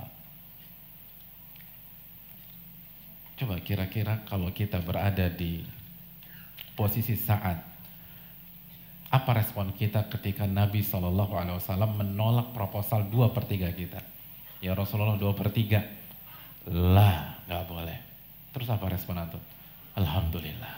Speaker 4: Coba kira-kira kalau kita berada di posisi Sa'ad, apa respon kita ketika Nabi SAW menolak proposal 2/3 kita? Ya Rasulullah 2/3. Lah, nggak boleh. Terus apa respon antum? Alhamdulillah.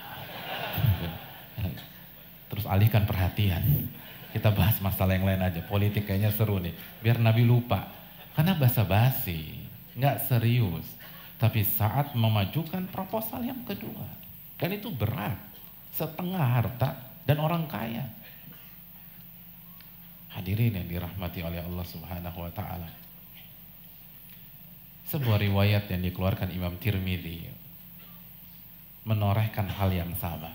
Speaker 4: Terus alihkan perhatian. Kita bahas masalah yang lain aja. Politik kayaknya seru nih. Biar Nabi lupa. Karena basa-basi, nggak serius. Tapi saat memajukan proposal yang kedua. Dan itu berat. setengah harta dan orang kaya. Hadirin yang dirahmati oleh Allah Subhanahu wa taala. Sebuah riwayat yang dikeluarkan Imam Tirmidzi menorehkan hal yang sama.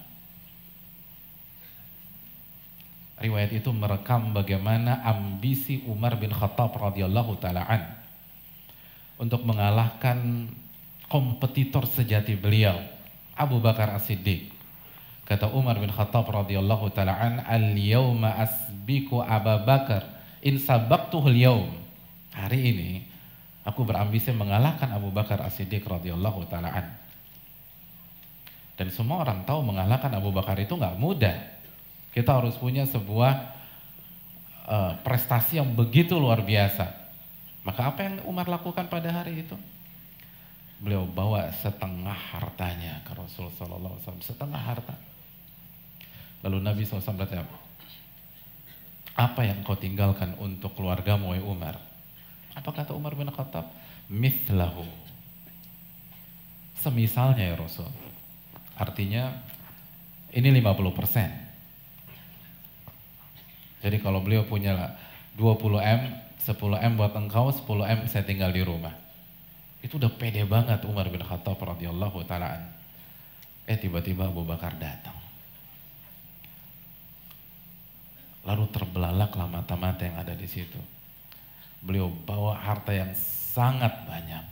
Speaker 4: Riwayat itu merekam bagaimana ambisi Umar bin Khattab radhiyallahu taala an untuk mengalahkan kompetitor sejati beliau, Abu Bakar As-Siddiq. Kata Umar bin Khattab radhiyallahu taala an, "Al-yauma asbiku Abu Bakar in sabaqtuhu al-yaum." Hari ini aku berambisi mengalahkan Abu Bakar As-Siddiq radhiyallahu taala an. Dan semua orang tahu mengalahkan Abu Bakar itu nggak mudah. Kita harus punya sebuah prestasi yang begitu luar biasa. Maka apa yang Umar lakukan pada hari itu? Beliau bawa setengah hartanya ke Rasul sallallahu alaihi wasallam, setengah harta. Lalu Nabi SAW bertanya, apa yang kau tinggalkan untuk keluargamu, wahai Umar? Apa kata Umar bin Khattab? Mithlahu. Semisalnya ya Rasul. Artinya ini 50%. Jadi kalau beliau punya 20M, 10M buat engkau, 10M saya tinggal di rumah. Itu udah pede banget Umar bin Khattab radhiyallahu ta'ala. Tiba-tiba Abu Bakar datang. Lalu terbelalaklah mata-mata yang ada di situ. Beliau bawa harta yang sangat banyak,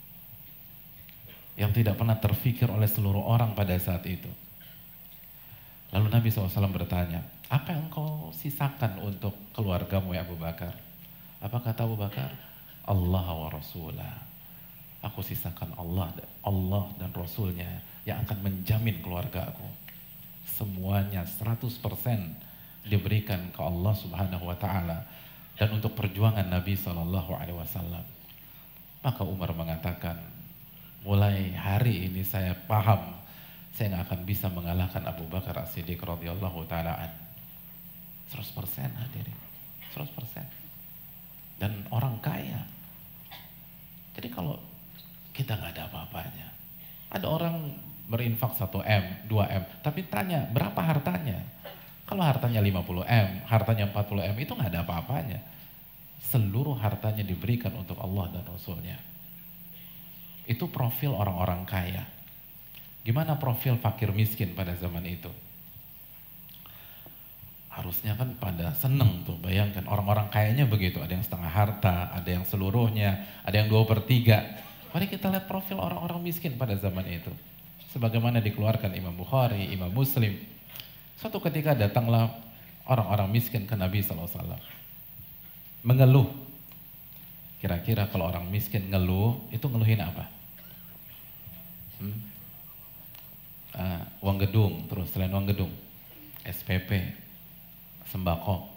Speaker 4: yang tidak pernah terfikir oleh seluruh orang pada saat itu. Lalu Nabi SAW bertanya, apa yang kau sisakan untuk keluargamu ya Abu Bakar? Apa kata Abu Bakar? Allah wa Rasulah. Aku sisakan Allah dan Rasulnya yang akan menjamin keluarga aku. Semuanya 100% diberikan ke Allah Subhanahu wa taala dan untuk perjuangan Nabi sallallahu alaihi wasallam. Maka Umar mengatakan, mulai hari ini saya paham saya nggak akan bisa mengalahkan Abu Bakar As-Siddiq radhiyallahu taala an. 100% hadirin. 100%. Dan orang kaya. Jadi kalau kita nggak ada apa-apanya. Ada orang berinfak 1M, 2M, tapi tanya berapa hartanya? Kalau hartanya 50M, hartanya 40M, itu nggak ada apa-apanya. Seluruh hartanya diberikan untuk Allah dan Rasulnya. Itu profil orang-orang kaya. Gimana profil fakir miskin pada zaman itu? Harusnya kan pada seneng tuh, bayangkan orang-orang kayanya begitu. Ada yang setengah harta, ada yang seluruhnya, ada yang 2/3. Mari kita lihat profil orang-orang miskin pada zaman itu. Sebagaimana dikeluarkan Imam Bukhari, Imam Muslim. Suatu ketika datanglah orang-orang miskin ke Nabi SAW. Mengeluh. Kira-kira kalau orang miskin ngeluh, itu ngeluhin apa? Uang gedung, terus selain uang gedung. SPP, sembako,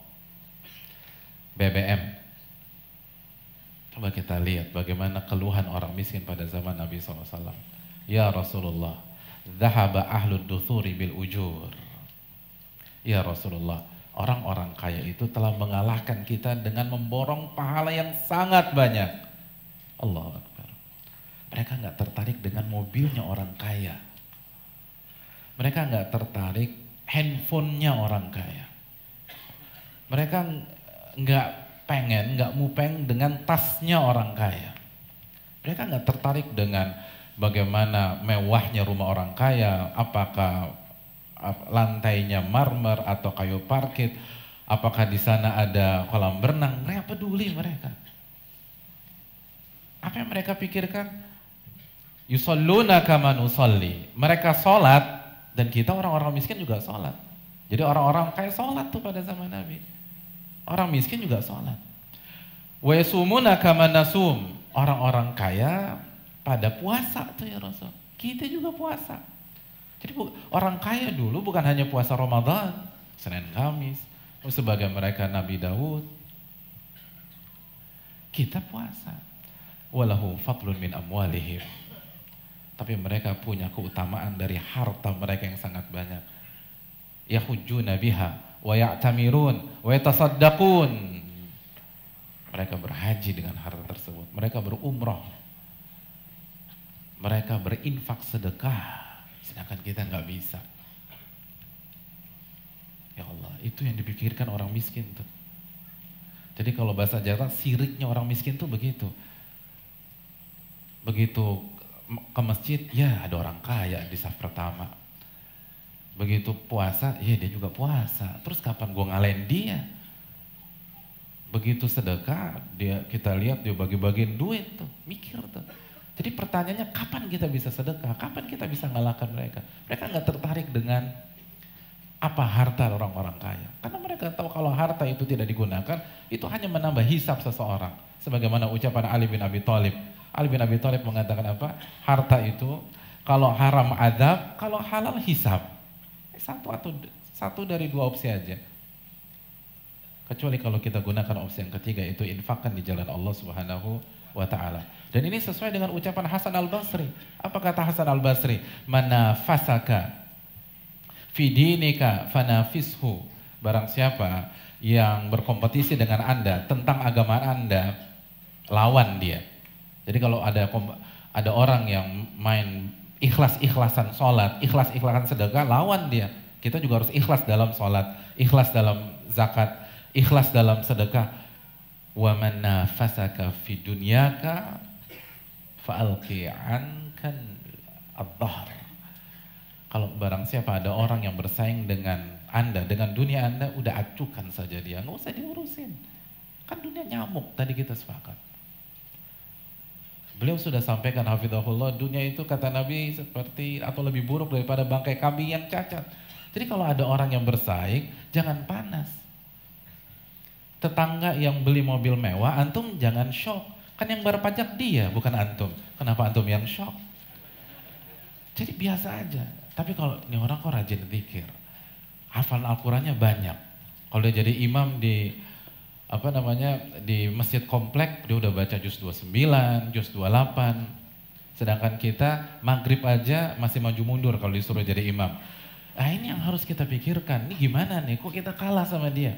Speaker 4: BBM. Coba kita lihat bagaimana keluhan orang miskin pada zaman Nabi SAW. Ya Rasulullah, dhahaba ahlud duthuri bil ujur. Ya Rasulullah, orang-orang kaya itu telah mengalahkan kita dengan memborong pahala yang sangat banyak. Allahu Akbar. Mereka nggak tertarik dengan mobilnya orang kaya. Mereka nggak tertarik handphonenya orang kaya. Mereka nggak mupeng dengan tasnya orang kaya. Mereka nggak tertarik dengan bagaimana mewahnya rumah orang kaya, apakah lantainya marmer atau kayu parkit, apakah di sana ada kolam berenang. Mereka peduli mereka. Apa yang mereka pikirkan? Yusalluna kama nusalli. Mereka sholat dan kita orang-orang miskin juga sholat. Jadi orang-orang kaya sholat tuh pada zaman Nabi. Orang miskin juga sholat. Wa yasumuna kama nasum. Orang-orang kaya pada puasa tuh ya Rasul. Kita juga puasa. Jadi orang kaya dulu bukan hanya puasa Ramadan, Senin Kamis, sebagai mereka Nabi Daud. Kita puasa. Walahu fadlun min amwalihim. Tapi mereka punya keutamaan dari harta mereka yang sangat banyak. Yahujjuna biha wa ya'tamirun wa yatasaddaqun. Mereka berhaji dengan harta tersebut. Mereka berumrah. Mereka berinfak sedekah. Sedangkan kita nggak bisa. Ya Allah, itu yang dipikirkan orang miskin tuh. Jadi kalau bahasa Jawa, siriknya orang miskin tuh begitu. Begitu ke masjid, ya ada orang kaya di saf pertama. Begitu puasa, ya dia juga puasa. Terus kapan gue ngalahin dia? Begitu sedekah, kita lihat dia bagi-bagiin duit tuh, mikir tuh. Jadi pertanyaannya, kapan kita bisa sedekah? Kapan kita bisa ngalahkan mereka? Mereka nggak tertarik dengan apa harta orang-orang kaya. Karena mereka tahu kalau harta itu tidak digunakan, itu hanya menambah hisab seseorang. Sebagaimana ucapan Ali bin Abi Thalib. Ali bin Abi Thalib mengatakan apa? Harta itu kalau haram adab, kalau halal hisab. Satu dari dua opsi aja. Kecuali kalau kita gunakan opsi yang ketiga, itu infakkan di jalan Allah Subhanahu wa ta'ala. Dan ini sesuai dengan ucapan Hasan al-Basri. Apa kata Hasan al-Basri? Manafasaka fi dinika fanafishu. Barang siapa yang berkompetisi dengan Anda tentang agama Anda, lawan dia. Jadi kalau ada orang yang main ikhlas-ikhlasan sholat, ikhlas-ikhlasan sedekah, lawan dia. Kita juga harus ikhlas dalam sholat, ikhlas dalam zakat, ikhlas dalam sedekah. Wa man nafasaka fi dunyaka fa'alqi ankan ad-dhahr. Kalau barang siapa ada orang yang bersaing dengan Anda, dengan dunia Anda, udah acukan saja dia, nggak usah diurusin. Kan dunia nyamuk, tadi kita sepakat. Beliau sudah sampaikan hafizahullah, dunia itu kata Nabi seperti atau lebih buruk daripada bangkai kambing yang cacat. Jadi kalau ada orang yang bersaing, jangan panas. Tetangga yang beli mobil mewah, antum jangan shock. Kan yang bayar pajak dia, bukan antum. Kenapa antum yang shock? Jadi biasa aja. Tapi kalau ini orang kok rajin zikir, hafal Al-Qurannya banyak. Kalau dia jadi imam di di masjid komplek, dia udah baca juz 29, juz 28. Sedangkan kita maghrib aja masih maju mundur kalau disuruh jadi imam. Nah ini yang harus kita pikirkan, ini gimana nih, kok kita kalah sama dia?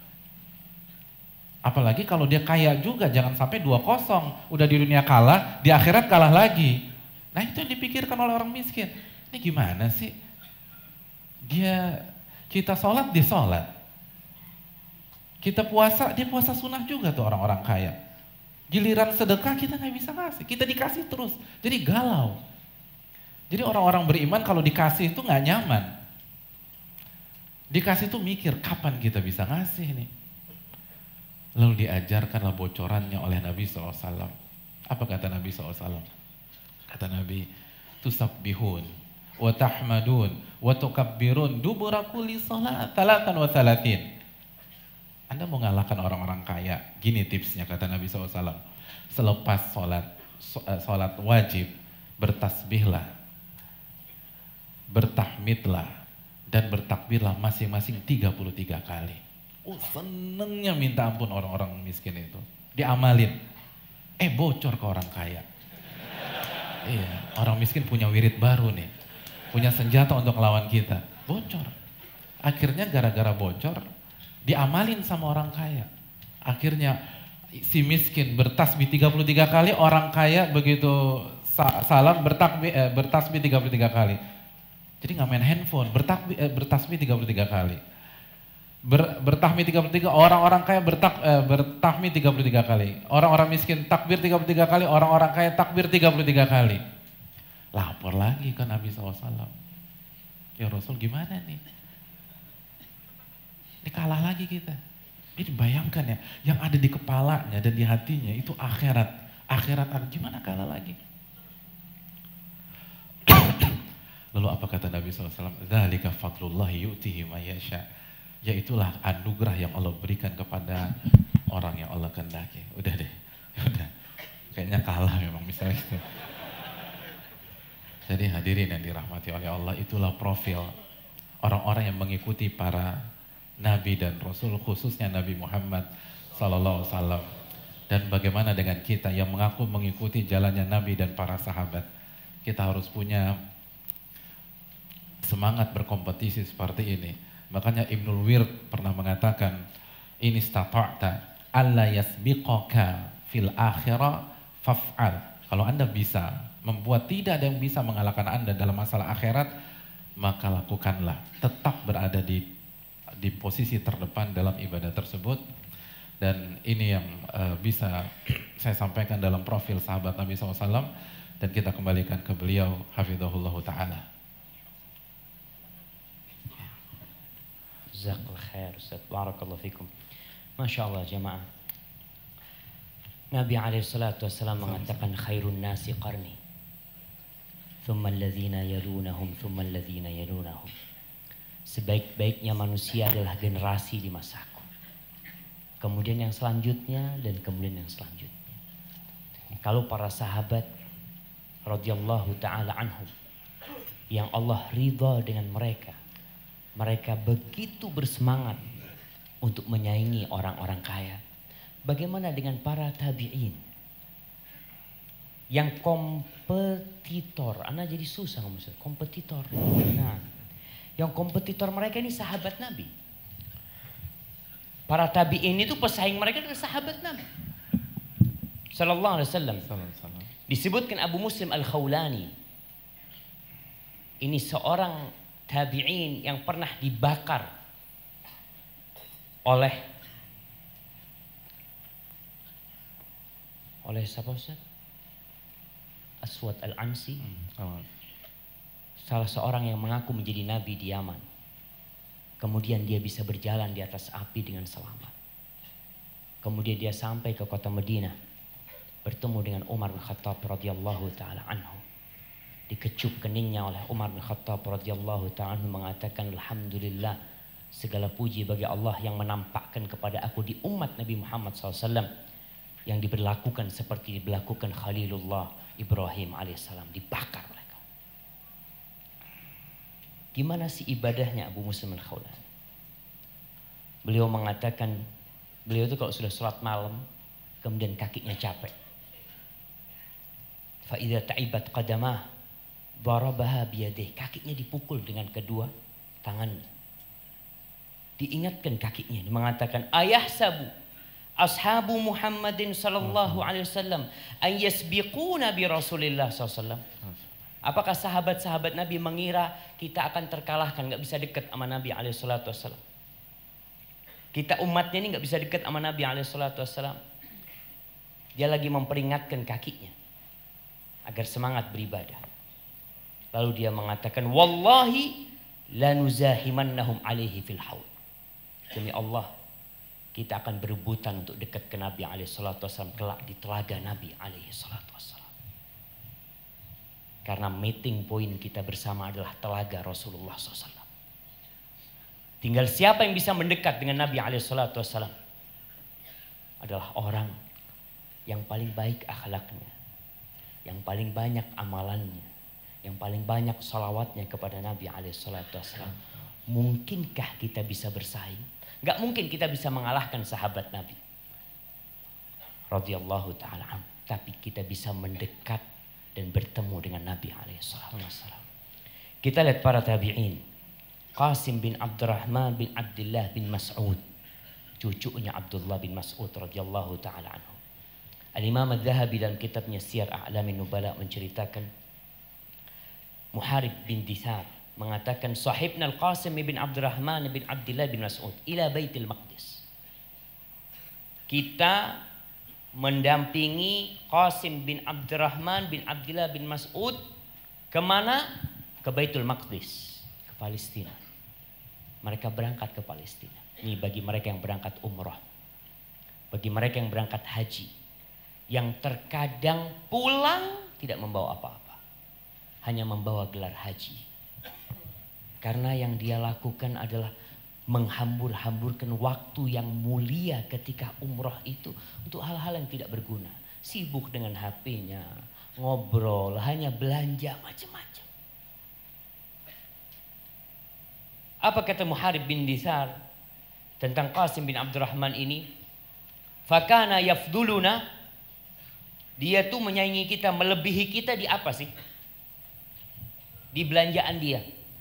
Speaker 4: Apalagi kalau dia kaya juga, jangan sampai 2-0, udah di dunia kalah, di akhirat kalah lagi. Nah itu yang dipikirkan oleh orang miskin. Ini gimana sih? Kita sholat, dia sholat. Kita puasa, dia puasa sunnah juga tuh orang-orang kaya. Giliran sedekah kita nggak bisa ngasih, kita dikasih terus. Jadi galau. Jadi orang-orang beriman kalau dikasih itu nggak nyaman. Dikasih tuh mikir, kapan kita bisa ngasih nih? Lalu diajarkanlah bocorannya oleh Nabi SAW. Apa kata Nabi SAW? Kata Nabi, tusabbihun, wa tahmadun, wa tukabbirun, dubura kulli salat, 33. Anda mau ngalahkan orang-orang kaya, gini tipsnya kata Nabi SAW. Selepas sholat wajib, bertasbihlah, bertahmidlah, dan bertakbirlah masing-masing 33 kali. Senengnya minta ampun orang-orang miskin itu. Diamalin. Bocor ke orang kaya. Iya, orang miskin punya wirid baru nih. Punya senjata untuk melawan kita. Bocor. Akhirnya gara-gara bocor, diamalin sama orang kaya. Akhirnya si miskin bertasbih 33 kali, orang kaya begitu salam bertasbih 33 kali. Jadi nggak main handphone, bertasbih 33 kali. Bertahmid 33, orang-orang kaya bertahmid 33 kali. Orang-orang miskin takbir 33 kali, orang-orang kaya takbir 33 kali. Lapor lagi ke Nabi SAW. Ya Rasul gimana nih? Ini kalah lagi kita. Jadi bayangkan ya, yang ada di kepalanya dan di hatinya itu akhirat. Akhirat gimana kalah lagi? Lalu apa kata Nabi SAW? Dzalika fadlullahi yu'tihi may yasha. Yaitulah anugerah yang Allah berikan kepada orang yang Allah kehendaki. Udah deh, udah. Kayaknya kalah memang misalnya gitu. Jadi hadirin yang dirahmati oleh Allah, itulah profil orang-orang yang mengikuti para Nabi dan Rasul, khususnya Nabi Muhammad SAW. Dan bagaimana dengan kita yang mengaku mengikuti jalannya Nabi dan para sahabat? Kita harus punya semangat berkompetisi seperti ini. Makanya Ibnul Wird pernah mengatakan, ini stata'ta alla yasbiqaka fil akhirah faf'al. Kalau Anda bisa membuat tidak ada yang bisa mengalahkan Anda dalam masalah akhirat, maka lakukanlah. Tetap berada di di posisi terdepan dalam ibadah tersebut. Dan ini yang bisa saya sampaikan dalam profil sahabat Nabi SAW, dan kita kembalikan ke beliau hafizahullah ta'ala.
Speaker 2: Jazakallah khair Ustaz, barakallahu fikum. Masya Allah jemaah, Nabi SAW mengatakan khairun nasi qarni thumma alladhina yalunahum thumma alladhina yalunahum. Sebaik-baiknya manusia adalah generasi di masaku, kemudian yang selanjutnya, dan kemudian yang selanjutnya. Kalau para sahabat radhiyallahu ta'ala anhum yang Allah ridha dengan mereka, mereka begitu bersemangat untuk menyaingi orang-orang kaya. Bagaimana dengan para tabi'in yang kompetitor? Ana jadi susah ngomong kompetitor. Nah, yang kompetitor mereka ini sahabat Nabi. Para tabi'in itu pesaing mereka adalah sahabat Nabi sallallahu alaihi wasallam. Disebutkan Abu Muslim Al-Khawlani, ini seorang tabi'in yang pernah dibakar oleh siapa Ustaz? Aswad Al-Ansi, salah seorang yang mengaku menjadi nabi di Yaman. Kemudian dia bisa berjalan di atas api dengan selamat. Kemudian dia sampai ke kota Madinah, bertemu dengan Umar bin Khattab radhiyallahu taala anhu. Dikecup keningnya oleh Umar bin Khattab radhiyallahu taala anhu, mengatakan, alhamdulillah, segala puji bagi Allah yang menampakkan kepada aku di umat Nabi Muhammad SAW yang diberlakukan seperti diberlakukan Khalilullah Ibrahim alaihissalam, dibakar mereka. Gimana sih ibadahnya Abu Muslim Al-Khawlani? Beliau mengatakan, beliau itu kalau sudah sholat malam, kemudian kakinya capek, fa idza ta'ibat qadamah darabaha biyadih, kakinya dipukul dengan kedua tangannya. Diingatkan kakinya, mengatakan, ayahsabu ashabu Muhammadin sallallahu alaihi wasallam ay yasbiquna bi Rasulillah sallallahu. Apakah sahabat-sahabat Nabi mengira kita akan terkalahkan, nggak bisa dekat sama Nabi alaihi salatu wasallam? Kita umatnya ini nggak bisa dekat sama Nabi alaihi salatu wasallam. Dia lagi memperingatkan kakinya agar semangat beribadah. Lalu dia mengatakan, wallahi lanuzahimannahum alaihi fil haud. Demi Allah, kita akan berebutan untuk dekat ke Nabi alaihi salatu wasallam kelak di telaga Nabi alaihi salatu wasallam. Karena meeting point kita bersama adalah telaga Rasulullah SAW. Tinggal siapa yang bisa mendekat dengan Nabi alaihi salatu wasallam adalah orang yang paling baik akhlaknya, yang paling banyak amalannya, yang paling banyak salawatnya kepada Nabi alaihi salatu wasallam. Mungkinkah kita bisa bersaing? Gak mungkin kita bisa mengalahkan sahabat Nabi radhiyallahu ta'ala anhu, tapi kita bisa mendekat dan bertemu dengan Nabi alaihi salatu wasallam. Kita lihat para tabi'in. Qasim bin Abdurrahman bin Abdullah bin Mas'ud, cucunya Abdullah bin Mas'ud radhiyallahu ta'ala anhu. Al-Imam Al-Dhahabi dalam kitabnya Siyar A'lamin Nubala menceritakan, Muharib bin Dithar mengatakan, sahibna Al-Qasim bin Abdurrahman bin Abdullah bin Mas'ud ila Baitul Maqdis. Kita mendampingi Qasim bin Abdurrahman bin Abdullah bin Mas'ud kemana? Ke Baitul Maqdis, ke Palestina. Mereka berangkat ke Palestina. Ini bagi mereka yang berangkat umrah, bagi mereka yang berangkat haji, yang terkadang pulang tidak membawa apa-apa, hanya membawa gelar haji. Karena yang dia lakukan adalah menghambur-hamburkan waktu yang mulia ketika umrah itu untuk hal-hal yang tidak berguna. Sibuk dengan HP-nya, ngobrol, hanya belanja macam-macam. Apa kata Muharib bin Dithar tentang Qasim bin Abdurrahman ini? Fakana yafduluna, dia tuh menyaingi kita, melebihi kita di apa sih? Di belanjaan dia,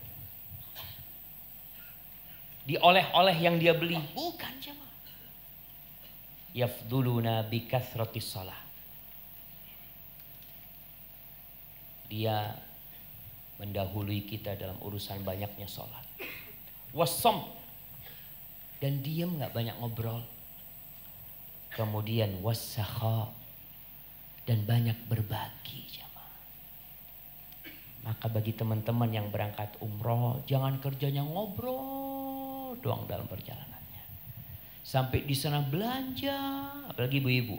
Speaker 2: di oleh-oleh yang dia beli. Bukan jemaah. Yafduluna bi kathratis shalah. Dia mendahului kita dalam urusan banyaknya sholat. Wasom, dan diam, nggak banyak ngobrol. Kemudian wasakha, dan banyak berbagi jamaah. Maka bagi teman-teman yang berangkat umroh, jangan kerjanya ngobrol doang dalam perjalanannya. Sampai di sana belanja, apalagi ibu-ibu.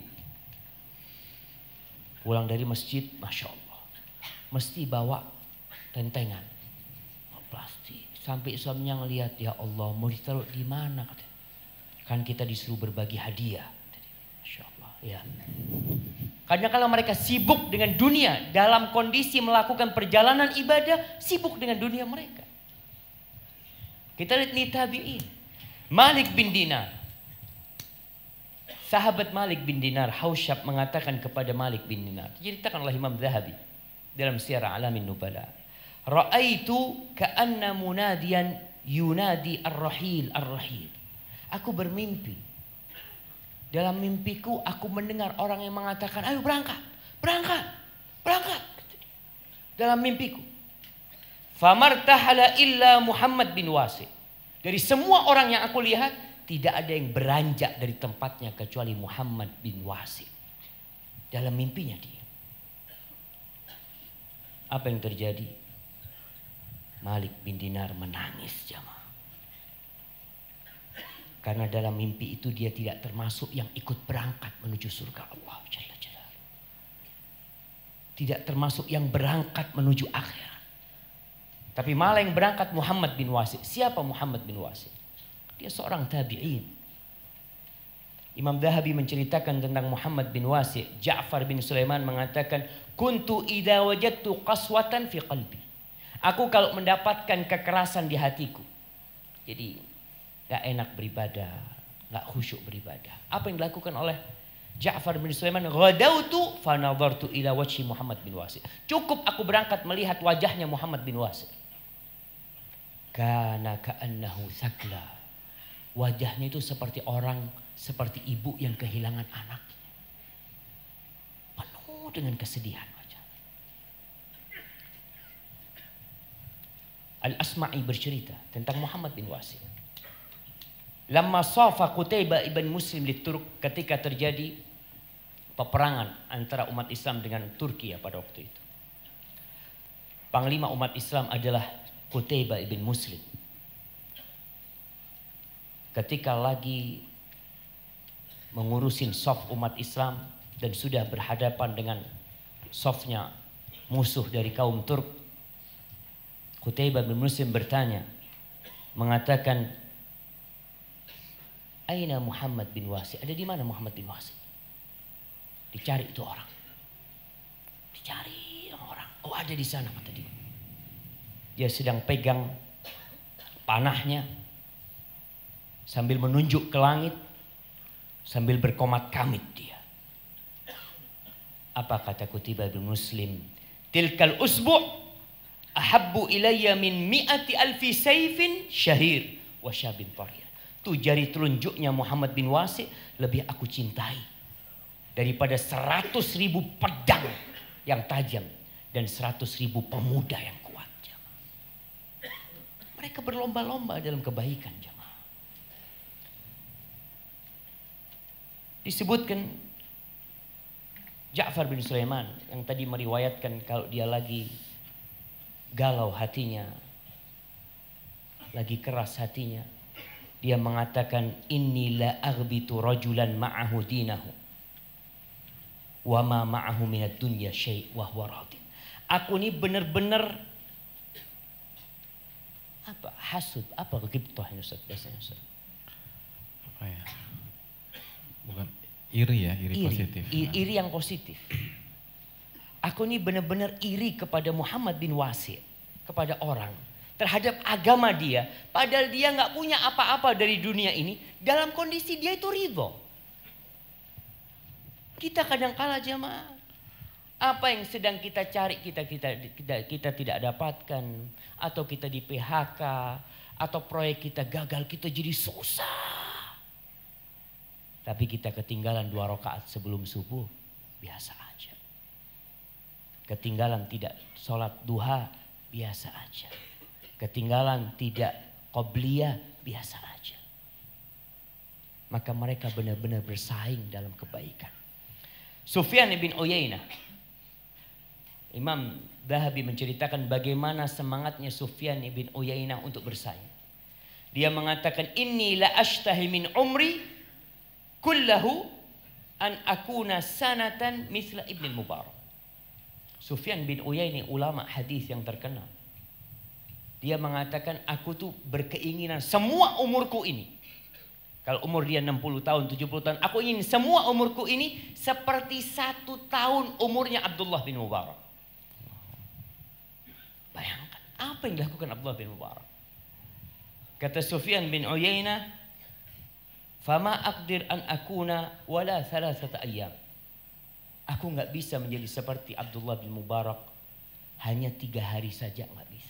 Speaker 2: Pulang dari masjid, Masya Allah, mesti bawa tentengan plastik. Sampai suaminya ngelihat, ya Allah mau ditaruh di mana? Kan kita disuruh berbagi hadiah. Masya Allah, ya. Karena kalau mereka sibuk dengan dunia, dalam kondisi melakukan perjalanan ibadah, sibuk dengan dunia mereka. Kita lihat nih tabi'in. Malik bin Dinar. Sahabat Malik bin Dinar, Hausyab mengatakan kepada Malik bin Dinar. Diceritakan oleh Imam Zahabi dalam Syiar A'lamin Nubala. Ra'aitu ka'anna munadiyan yunadi ar-rahil ar-rahil. Aku bermimpi. Dalam mimpiku aku mendengar orang yang mengatakan, ayo berangkat, berangkat, berangkat. Dalam mimpiku. Famartahala illa Muhammad bin Wasi. Dari semua orang yang aku lihat, tidak ada yang beranjak dari tempatnya kecuali Muhammad bin Wasi. Dalam mimpinya dia. Apa yang terjadi? Malik bin Dinar menangis jamaah. Karena dalam mimpi itu dia tidak termasuk yang ikut berangkat menuju surga Allah Jalla Jalaluhu. Tidak termasuk yang berangkat menuju akhirat. Tapi malah yang berangkat Muhammad bin Wasi. Siapa Muhammad bin Wasi? Dia seorang tabi'in. Imam Zahabi menceritakan tentang Muhammad bin Wasi. Ja'far bin Sulaiman mengatakan, kuntu idza wajadtu qaswatan fi qalbi. Aku kalau mendapatkan kekerasan di hatiku, jadi gak enak beribadah, gak khusyuk beribadah. Apa yang dilakukan oleh Ja'far bin Sulaiman? Ghadautu fa nadhartu ila wajhi Muhammad bin Wasi. Cukup aku berangkat melihat wajahnya Muhammad bin Wasi. Kana ka'annahu thakla. Wajahnya itu seperti orang, seperti ibu yang kehilangan anaknya. Penuh dengan kesedihan wajah. Al-Asma'i bercerita tentang Muhammad bin Wasi. Lamma safa Qutaibah ibn Muslim di Turk, ketika terjadi peperangan antara umat Islam dengan Turki pada waktu itu. Panglima umat Islam adalah Qutaibah ibn Muslim. Ketika lagi mengurusin saf umat Islam dan sudah berhadapan dengan safnya musuh dari kaum Turk, Qutaibah bin Muslim bertanya, mengatakan, aina Muhammad bin Wasi? Ada di mana Muhammad bin Wasi? Dicari itu orang. Dicari orang. Oh, ada di sana kata dia. Dia sedang pegang panahnya sambil menunjuk ke langit, sambil berkomat kamit dia. Apa kata Qutaibah bin Muslim? Tilkal usbu' ahabbu ilayya min mi'ati alfi sayfin syahir wa syabin tarir. Itu jari telunjuknya Muhammad bin Wasi lebih aku cintai daripada 100.000 pedang yang tajam dan 100.000 pemuda yang kuat. Mereka berlomba-lomba dalam kebaikan jemaah. Disebutkan Ja'far bin Sulaiman yang tadi meriwayatkan kalau dia lagi galau hatinya, lagi keras hatinya, dia mengatakan, inni la aghbitu rajulan ma'ahu dinahu wa ma ma'ahu minad dunya syai' wa huwa radin. Aku ini benar-benar apa? Hasud, apa ghibtah ini Ustaz bahasanya Ustaz?
Speaker 4: Apa ya? Bukan iri ya, iri positif.
Speaker 2: Iri yang positif. Aku ini benar-benar iri kepada Muhammad bin Wasi, kepada orang, terhadap agama dia, padahal dia nggak punya apa-apa dari dunia ini. Dalam kondisi dia itu ridho. Kita kadang-kala jamaah, apa yang sedang kita cari kita tidak dapatkan, atau kita di PHK, atau proyek kita gagal, kita jadi susah. Tapi kita ketinggalan 2 rakaat sebelum subuh, biasa aja. Ketinggalan tidak sholat duha, biasa aja. Ketinggalan tidak qobliyah, biasa aja. maka mereka benar-benar bersaing dalam kebaikan. Sufyan bin Uyainah, Imam Dhahabi menceritakan bagaimana semangatnya Sufyan bin Uyainah untuk bersaing. Dia mengatakan, inni la ashtahi min umri kullahu an akuna sanatan mithla Ibn Mubarak. Sufyan bin Uyainah ulama hadis yang terkenal. Dia mengatakan, aku tuh berkeinginan semua umurku ini. Kalau umur dia 60 tahun, 70 tahun, aku ingin semua umurku ini seperti 1 tahun umurnya Abdullah bin Mubarak. Bayangkan, apa yang dilakukan Abdullah bin Mubarak? Kata Sufyan bin Uyainah, fama aqdir an akuna wala 3 ayyam. Aku nggak bisa menjadi seperti Abdullah bin Mubarak, hanya 3 hari saja nggak bisa.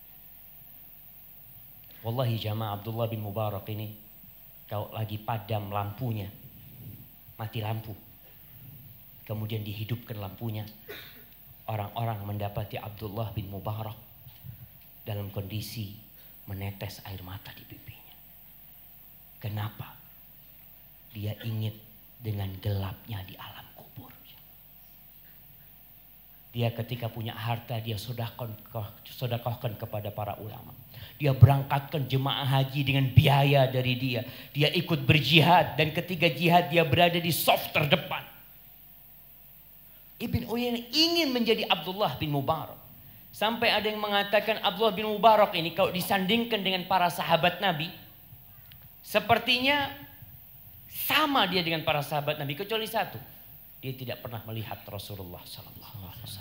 Speaker 2: Wallahi jamaah, Abdullah bin Mubarak ini kalau lagi padam lampunya, mati lampu, kemudian dihidupkan lampunya, orang-orang mendapati Abdullah bin Mubarak dalam kondisi menetes air mata di pipinya. Kenapa? Dia ingin dengan gelapnya di alam kubur. Dia ketika punya harta, dia sedekahkan kepada para ulama. Dia berangkatkan jemaah haji dengan biaya dari dia. Dia ikut berjihad, dan ketika jihad dia berada di saf terdepan. Ibn Uyainah ingin menjadi Abdullah bin Mubarak. Sampai ada yang mengatakan Abdullah bin Mubarak ini kalau disandingkan dengan para sahabat Nabi, sepertinya sama dia dengan para sahabat Nabi, kecuali satu. Dia tidak pernah melihat Rasulullah SAW.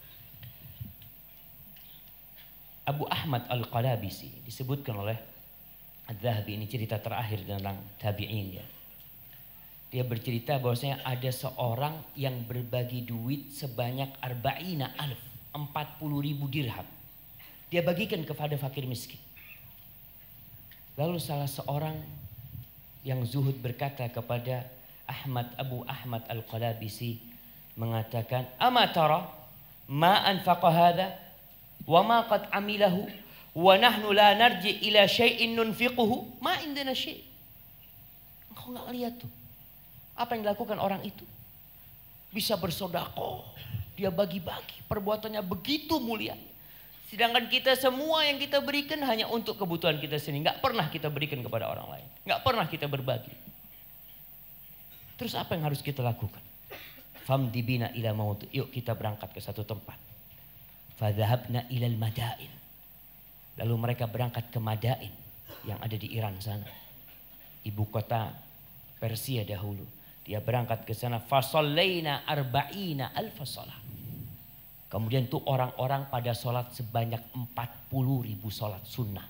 Speaker 2: Abu Ahmad Al-Qalabisi disebutkan oleh Adz-Dzahabi, ini cerita terakhir tentang tabi'in ya. Dia bercerita bahwasanya ada seorang yang berbagi duit sebanyak 40.000 dirham. Dia bagikan kepada fakir miskin. Lalu salah seorang yang zuhud berkata kepada Abu Ahmad Al-Qalabisi, mengatakan, ama tara ma anfaqa hadha wa ma qad amilahu wa nahnu la narji ila syai'in nunfiquhu ma indana syai'. Engkau enggak lihat tuh apa yang dilakukan orang itu? Bisa bersedekah, dia bagi-bagi, perbuatannya begitu mulia. Sedangkan kita semua yang kita berikan hanya untuk kebutuhan kita sendiri, enggak pernah kita berikan kepada orang lain, enggak pernah kita berbagi. Terus apa yang harus kita lakukan? Famdi bina ila maut. Yuk kita berangkat ke satu tempat. Fadhahabna ilal madain. Lalu mereka berangkat ke Madain yang ada di Iran sana, ibu kota Persia dahulu. Dia berangkat ke sana. Fasallaina arba'ina alfa salat. Kemudian tuh orang-orang pada sholat sebanyak 40.000 sholat sunnah.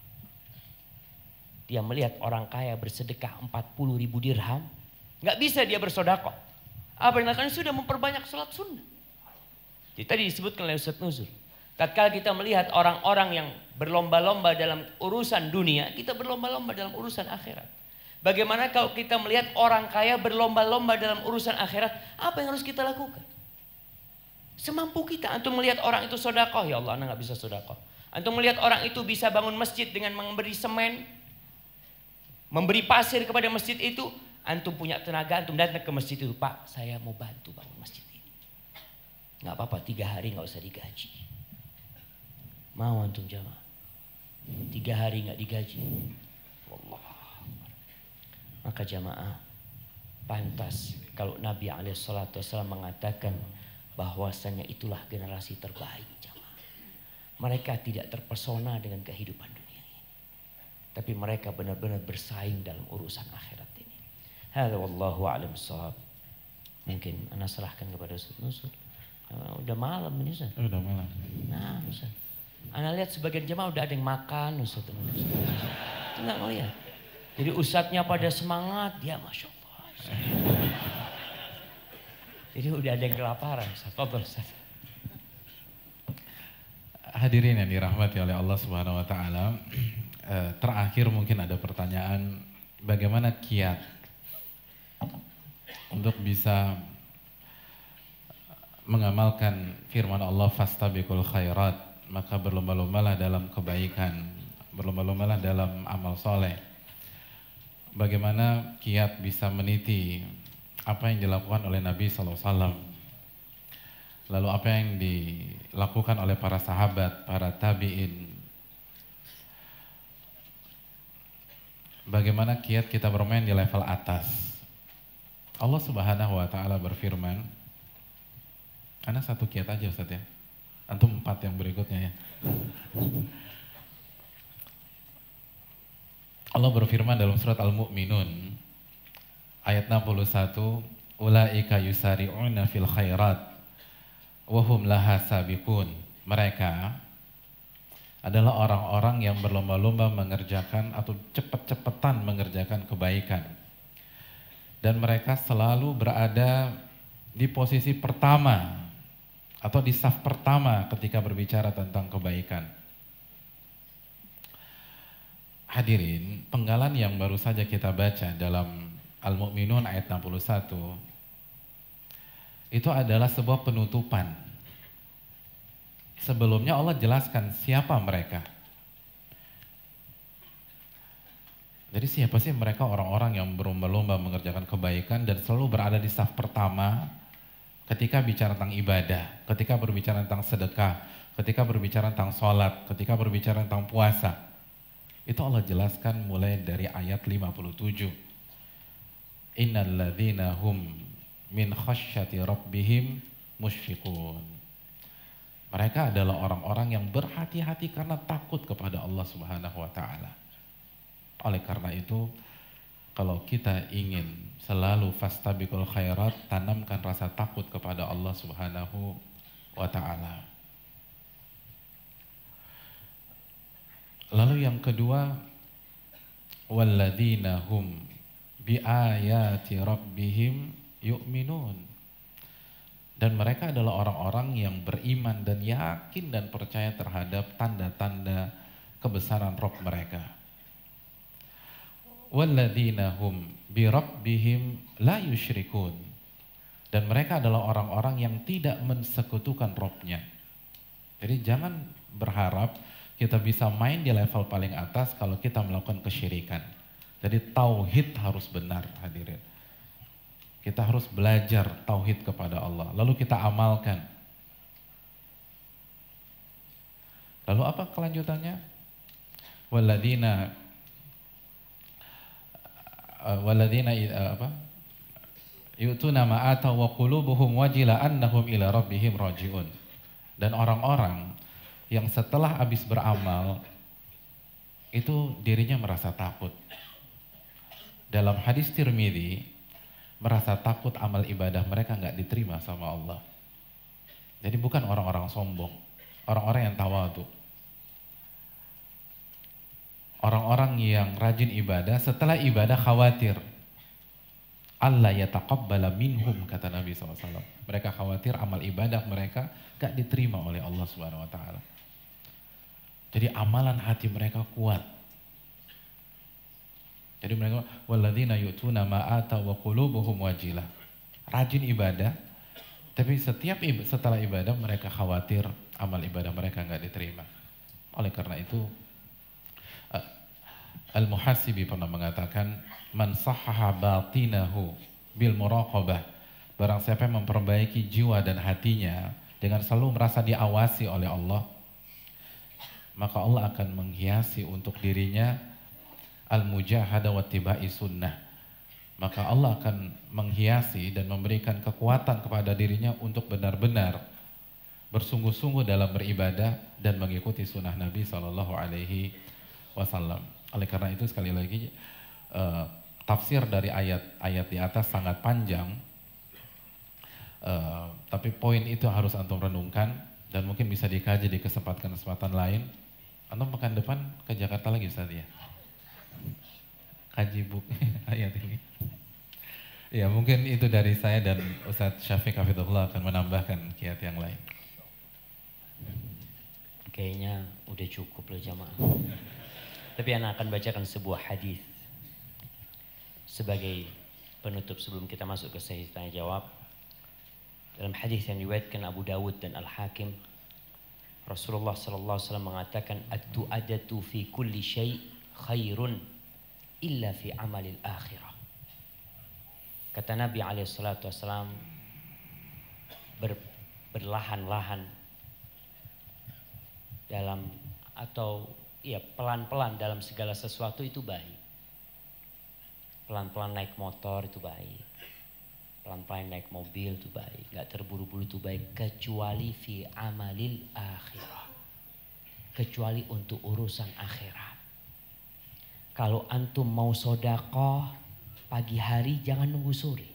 Speaker 2: Dia melihat orang kaya bersedekah 40.000 dirham, nggak bisa dia bersedekah. Apa yang dilakukan? Sudah memperbanyak sholat sunnah. Jadi tadi disebutkan oleh Ustaz Nuzul, tatkala kita melihat orang-orang yang berlomba-lomba dalam urusan dunia, kita berlomba-lomba dalam urusan akhirat. Bagaimana kalau kita melihat orang kaya berlomba-lomba dalam urusan akhirat? Apa yang harus kita lakukan? Semampu kita. Antum melihat orang itu sedekah, ya Allah, anak nggak bisa sedekah. Antum melihat orang itu bisa bangun masjid dengan memberi semen, memberi pasir kepada masjid itu. Antum punya tenaga, antum datang ke masjid itu, Pak, saya mau bantu bangun masjid ini. Nggak apa-apa, 3 hari nggak usah digaji. Mau antum jamaah? 3 hari nggak digaji. Wallah. Maka jamaah, pantas kalau Nabi SAW mengatakan bahwasanya itulah generasi terbaik jamaah. Mereka tidak terpesona dengan kehidupan dunia ini, tapi mereka benar-benar bersaing dalam urusan akhirat ini. Hadza wallahu a'lam bissawab. Mungkin ana serahkan kepada Ustaz Nuzul. Udah malam ini Ustaz.
Speaker 4: Udah malam.
Speaker 2: Nah Ustaz, ana lihat sebagian jemaah udah ada yang makan Ustaz. Enggak ngelihat. Jadi ustadznya pada semangat, dia Masya Allah. Jadi udah ada yang kelaparan Ustaz. Fadhol Ustaz.
Speaker 4: Hadirin yang dirahmati oleh Allah Subhanahu wa taala, terakhir mungkin ada pertanyaan, bagaimana kiat untuk bisa mengamalkan firman Allah fastabiqul khairat, maka berlomba-lombalah dalam kebaikan, berlomba-lombalah dalam amal soleh. bagaimana kiat bisa meniti apa yang dilakukan oleh Nabi SAW, lalu apa yang dilakukan oleh para sahabat, para tabi'in, bagaimana kiat kita bermain di level atas. Allah Subhanahu wa Ta'ala berfirman, karena satu kiat aja Ustaz ya, antum 4 yang berikutnya ya. Allah berfirman dalam surat Al-Mu'minun ayat 61, ulaika yusari'una fil khairat wa hum laha sabiqun. Mereka adalah orang-orang yang berlomba-lomba mengerjakan atau cepat-cepatan mengerjakan kebaikan. Dan mereka selalu berada di posisi pertama atau di saf pertama ketika berbicara tentang kebaikan. Hadirin, penggalan yang baru saja kita baca dalam Al-Mu'minun ayat 61 itu adalah sebuah penutupan. Sebelumnya Allah jelaskan siapa mereka. Jadi siapa sih mereka, orang-orang yang berlomba-lomba mengerjakan kebaikan dan selalu berada di saf pertama ketika bicara tentang ibadah, ketika berbicara tentang sedekah, ketika berbicara tentang sholat, ketika berbicara tentang puasa. Itu Allah jelaskan mulai dari ayat 57. Innal ladzina hum min khasyati rabbihim musyfiqun. Mereka adalah orang-orang yang berhati-hati karena takut kepada Allah Subhanahu wa Ta'ala. Oleh karena itu, kalau kita ingin selalu fastabiqul khairat, tanamkan rasa takut kepada Allah Subhanahu wa Ta'ala. Lalu yang kedua, walladzina hum biayati rabbihim yu'minun. Dan mereka adalah orang-orang yang beriman dan yakin dan percaya terhadap tanda-tanda kebesaran Rabb mereka. Walladzina hum bi rabbihim la yusyrikun. Dan mereka adalah orang-orang yang tidak mensekutukan Rabb-nya. Jadi jangan berharap kita bisa main di level paling atas kalau kita melakukan kesyirikan. Jadi tauhid harus benar, hadirin. Kita harus belajar tauhid kepada Allah, lalu kita amalkan. Lalu apa kelanjutannya? Walladzina yu'tuna ma ataw wa qulubuhum wajila annahum ila rabbihim raji'un. Dan orang-orang yang setelah habis beramal itu dirinya merasa takut. Dalam hadis Tirmidzi, merasa takut amal ibadah mereka nggak diterima sama Allah. Jadi bukan orang-orang sombong, orang-orang yang tawadhu. Orang-orang yang rajin ibadah, setelah ibadah khawatir Allah yataqabbala minhum, kata Nabi SAW. Mereka khawatir amal ibadah mereka gak diterima oleh Allah Subhanahu wa Ta'ala. Jadi amalan hati mereka kuat. Jadi mereka walladzina yu'tuna ma ataw wa qulubuhum wajilah. Rajin ibadah, tapi setelah ibadah mereka khawatir amal ibadah mereka gak diterima. Oleh karena itu Al-Muhasibi pernah mengatakan, man sahhaha batinahu bil muraqabah. Barang siapa yang memperbaiki jiwa dan hatinya dengan selalu merasa diawasi oleh Allah, maka Allah akan menghiasi untuk dirinya al-mujahadah wa tibai sunnah. Maka Allah akan menghiasi dan memberikan kekuatan kepada dirinya untuk benar-benar bersungguh-sungguh dalam beribadah dan mengikuti sunnah Nabi SAW. Oleh karena itu sekali lagi tafsir dari ayat-ayat di atas sangat panjang, tapi poin itu harus antum renungkan dan mungkin bisa dikaji di kesempatan lain. Antum pekan depan ke Jakarta lagi Ustaz ya? Kaji buku ayat ini. Ya mungkin itu dari saya dan Ustaz Syafiq Hafidhullah akan menambahkan kiat yang lain.
Speaker 2: Kayaknya udah cukup loh jamaah. Tapi anak akan bacakan sebuah hadis sebagai penutup sebelum kita masuk ke sesi tanya jawab. Dalam hadis yang diriwayatkan Abu Dawud dan Al-Hakim, Rasulullah sallallahu alaihi wasallam mengatakan, "Ad-du'adatu fi kulli syai' khairun illa fi amalil akhirah. Kata Nabi SAW, berlahan-lahan dalam atau ya pelan-pelan dalam segala sesuatu itu baik. Pelan-pelan naik motor itu baik. Pelan-pelan naik mobil itu baik. Gak terburu-buru itu baik. Kecuali fi amalil akhirah. Kecuali untuk urusan akhirat. Kalau antum mau sodakoh pagi hari jangan nunggu sore.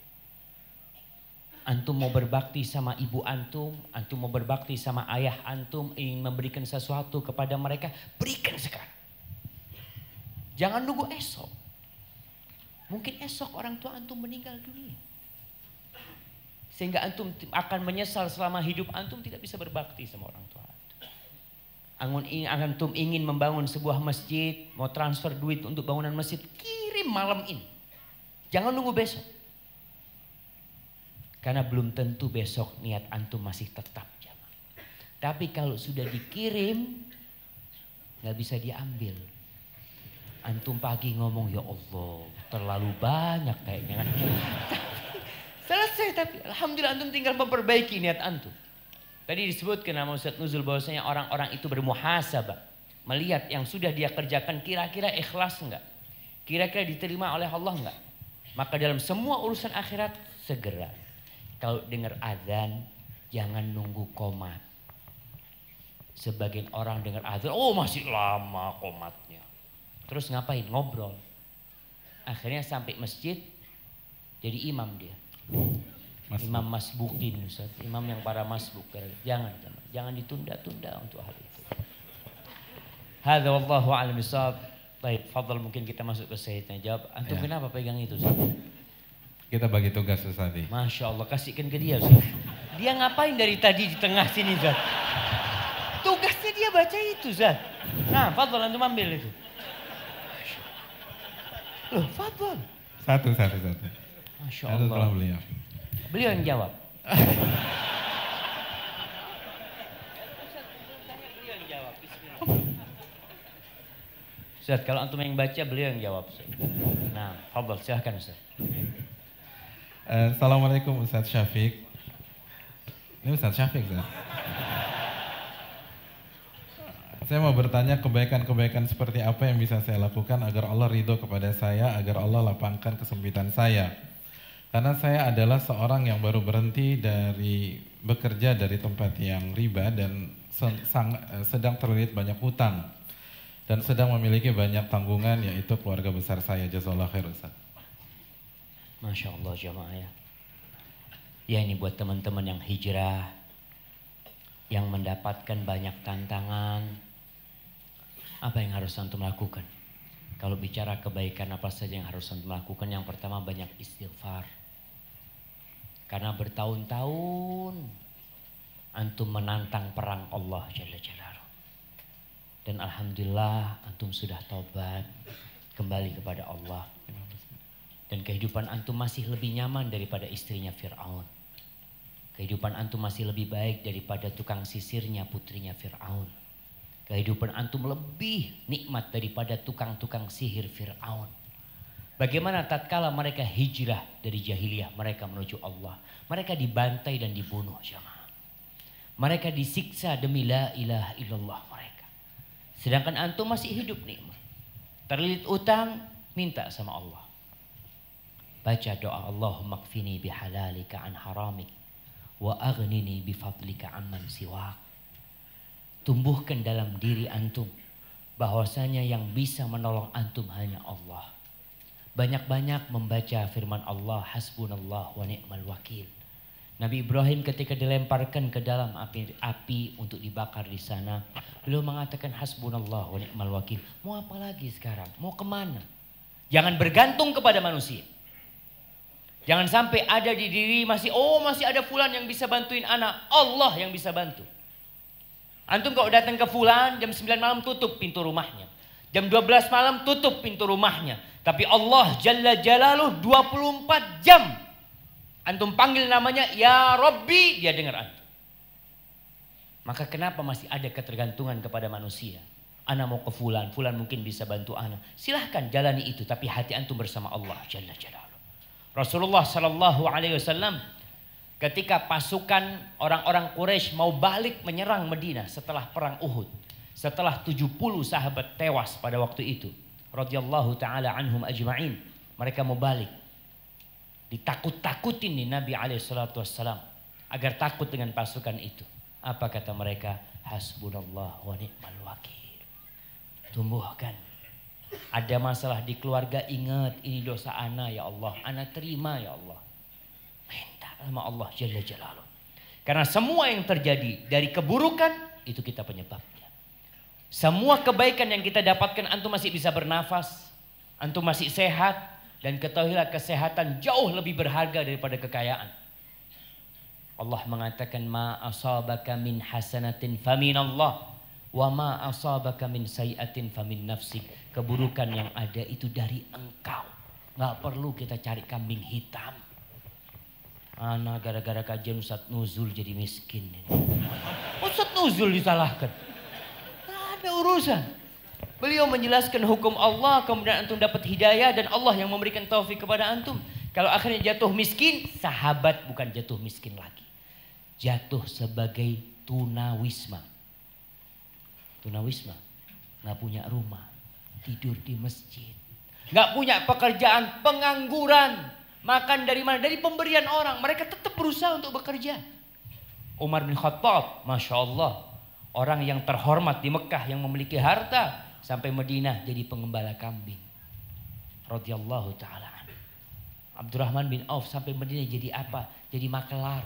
Speaker 2: Antum mau berbakti sama ibu antum mau berbakti sama ayah antum, ingin memberikan sesuatu kepada mereka, berikan sekarang. Jangan nunggu esok. Mungkin esok orang tua antum meninggal dunia. Sehingga antum akan menyesal selama hidup antum tidak bisa berbakti sama orang tua antum. Antum ingin membangun sebuah masjid, mau transfer duit untuk bangunan masjid, kirim malam ini. Jangan nunggu besok. Karena belum tentu besok niat antum masih tetap jamaah. Tapi kalau sudah dikirim, gak bisa diambil. Antum pagi ngomong, ya Allah terlalu banyak kayaknya kan. Selesai, tapi alhamdulillah antum tinggal memperbaiki niat antum. Tadi disebutkan nama Ustaz Nuzul bahwasanya orang-orang itu bermuhasabah. Melihat yang sudah dia kerjakan kira-kira ikhlas enggak? Kira-kira diterima oleh Allah enggak? Maka dalam semua urusan akhirat segera. Kalau dengar azan jangan nunggu qomat. Sebagian orang dengar azan, oh masih lama qomatnya. Terus ngapain? Ngobrol. Akhirnya sampai masjid jadi imam dia. Imam masbukin, Ustaz. Imam yang para masbuk. Jangan ditunda-tunda untuk hal itu. Hadza wallahu a'lam bishawab. Baik, fadhal mungkin kita masuk ke Sayyidina jawab. Antum kenapa pegang itu, Ustaz?
Speaker 3: Kita bagi tugas Ustaz.
Speaker 2: Masya Allah, kasihkan ke dia, Ustaz. Dia ngapain dari tadi di tengah sini, Ustaz? Tugasnya dia baca itu, Ustaz. Nah, fadhal antum ambil itu. Loh, fadhal.
Speaker 3: Satu.
Speaker 2: Masya
Speaker 3: Allah.
Speaker 2: Allah.
Speaker 3: Beliau.
Speaker 2: Beliau yang jawab. Ustaz, kalau antum yang baca, beliau yang jawab. Nah, fadhal, silahkan Ustaz.
Speaker 3: Assalamualaikum Ustaz Syafiq. Ini Ustaz Syafiq, Ustaz. Saya mau bertanya kebaikan-kebaikan seperti apa yang bisa saya lakukan agar Allah ridho kepada saya, agar Allah lapangkan kesempitan saya. Karena saya adalah seorang yang baru berhenti dari bekerja dari tempat yang riba dan sedang terlilit banyak hutang. Dan sedang memiliki banyak tanggungan, yaitu keluarga besar saya. Jazakallahu khair, Ustaz.
Speaker 2: Masya Allah jamaah ya. Ya ini buat teman-teman yang hijrah, yang mendapatkan banyak tantangan. Apa yang harus antum lakukan? Kalau bicara kebaikan apa saja yang harus antum lakukan? Yang pertama banyak istighfar. Karena bertahun-tahun antum menantang perang Allah Jalla Jalaluhu. Dan alhamdulillah antum sudah taubat kembali kepada Allah. Dan kehidupan antum masih lebih nyaman daripada istrinya Fir'aun. Kehidupan antum masih lebih baik daripada tukang sisirnya putrinya Fir'aun. Kehidupan antum lebih nikmat daripada tukang-tukang sihir Fir'aun. Bagaimana tatkala mereka hijrah dari jahiliyah mereka menuju Allah. Mereka dibantai dan dibunuh jamaah. Mereka disiksa demi la ilaha illallah mereka. Sedangkan antum masih hidup nikmat. Terlilit utang, minta sama Allah. Baca doa Allahumma kfini bihalalika an haramik wa aghnini bifadlika amman siwak. Tumbuhkan dalam diri antum bahwasanya yang bisa menolong antum hanya Allah. Banyak-banyak membaca firman Allah, hasbunallah wa ni'mal wakil. Nabi Ibrahim ketika dilemparkan ke dalam api untuk dibakar di sana, beliau mengatakan hasbunallah wa ni'mal wakil. Mau apa lagi sekarang? Mau kemana? Jangan bergantung kepada manusia. Jangan sampai ada di diri masih ada fulan yang bisa bantuin anak. Allah yang bisa bantu. Antum kalau datang ke fulan jam 9 malam tutup pintu rumahnya. Jam 12 malam tutup pintu rumahnya. Tapi Allah Jalla Jalaluh 24 jam. Antum panggil namanya Ya Rabbi, dia dengar antum. Maka kenapa masih ada ketergantungan kepada manusia? Ana mau ke fulan, fulan mungkin bisa bantu ana. Silahkan jalani itu, tapi hati antum bersama Allah Jalla Jalaluhu. Rasulullah Sallallahu Alaihi Wasallam ketika pasukan orang-orang Quraisy mau balik menyerang Madinah setelah perang Uhud, setelah 70 sahabat tewas pada waktu itu, radhiyallahu taala anhum ajma'in, mereka mau balik. Ditakut-takutin nih Nabi alaihi salatu wassalam agar takut dengan pasukan itu. Apa kata mereka? Hasbunallah wa ni'mal wakil. Tumbuhkan. Ada masalah di keluarga, ingat ini dosa ana ya Allah, ana terima ya Allah. Minta sama Allah Jalla Jalaluhu. Karena semua yang terjadi dari keburukan itu kita penyebabnya. Semua kebaikan yang kita dapatkan, antum masih bisa bernafas, antum masih sehat, dan ketahuilah kesehatan jauh lebih berharga daripada kekayaan. Allah mengatakan ma asabaka min hasanatin faminallah wa ma asabaka min sayiatin famin nafsik. Keburukan yang ada itu dari engkau. Nggak perlu kita cari kambing hitam. Ana gara-gara kajian Ustadz Nuzul jadi miskin. Ustadz Nuzul disalahkan. Nggak ada urusan. Beliau menjelaskan hukum Allah, kemudian antum dapat hidayah dan Allah yang memberikan taufik kepada antum. Kalau akhirnya jatuh miskin, sahabat bukan jatuh miskin lagi. Jatuh sebagai tunawisma. Tunawisma, nggak punya rumah, tidur di masjid, nggak punya pekerjaan, pengangguran, makan dari mana? Dari pemberian orang. Mereka tetap berusaha untuk bekerja. Umar bin Khattab, masya Allah, orang yang terhormat di Mekah yang memiliki harta, sampai Madinah jadi pengembala kambing. Radhiyallahu taala. Abdurrahman bin Auf sampai Madinah jadi apa? Jadi makelar.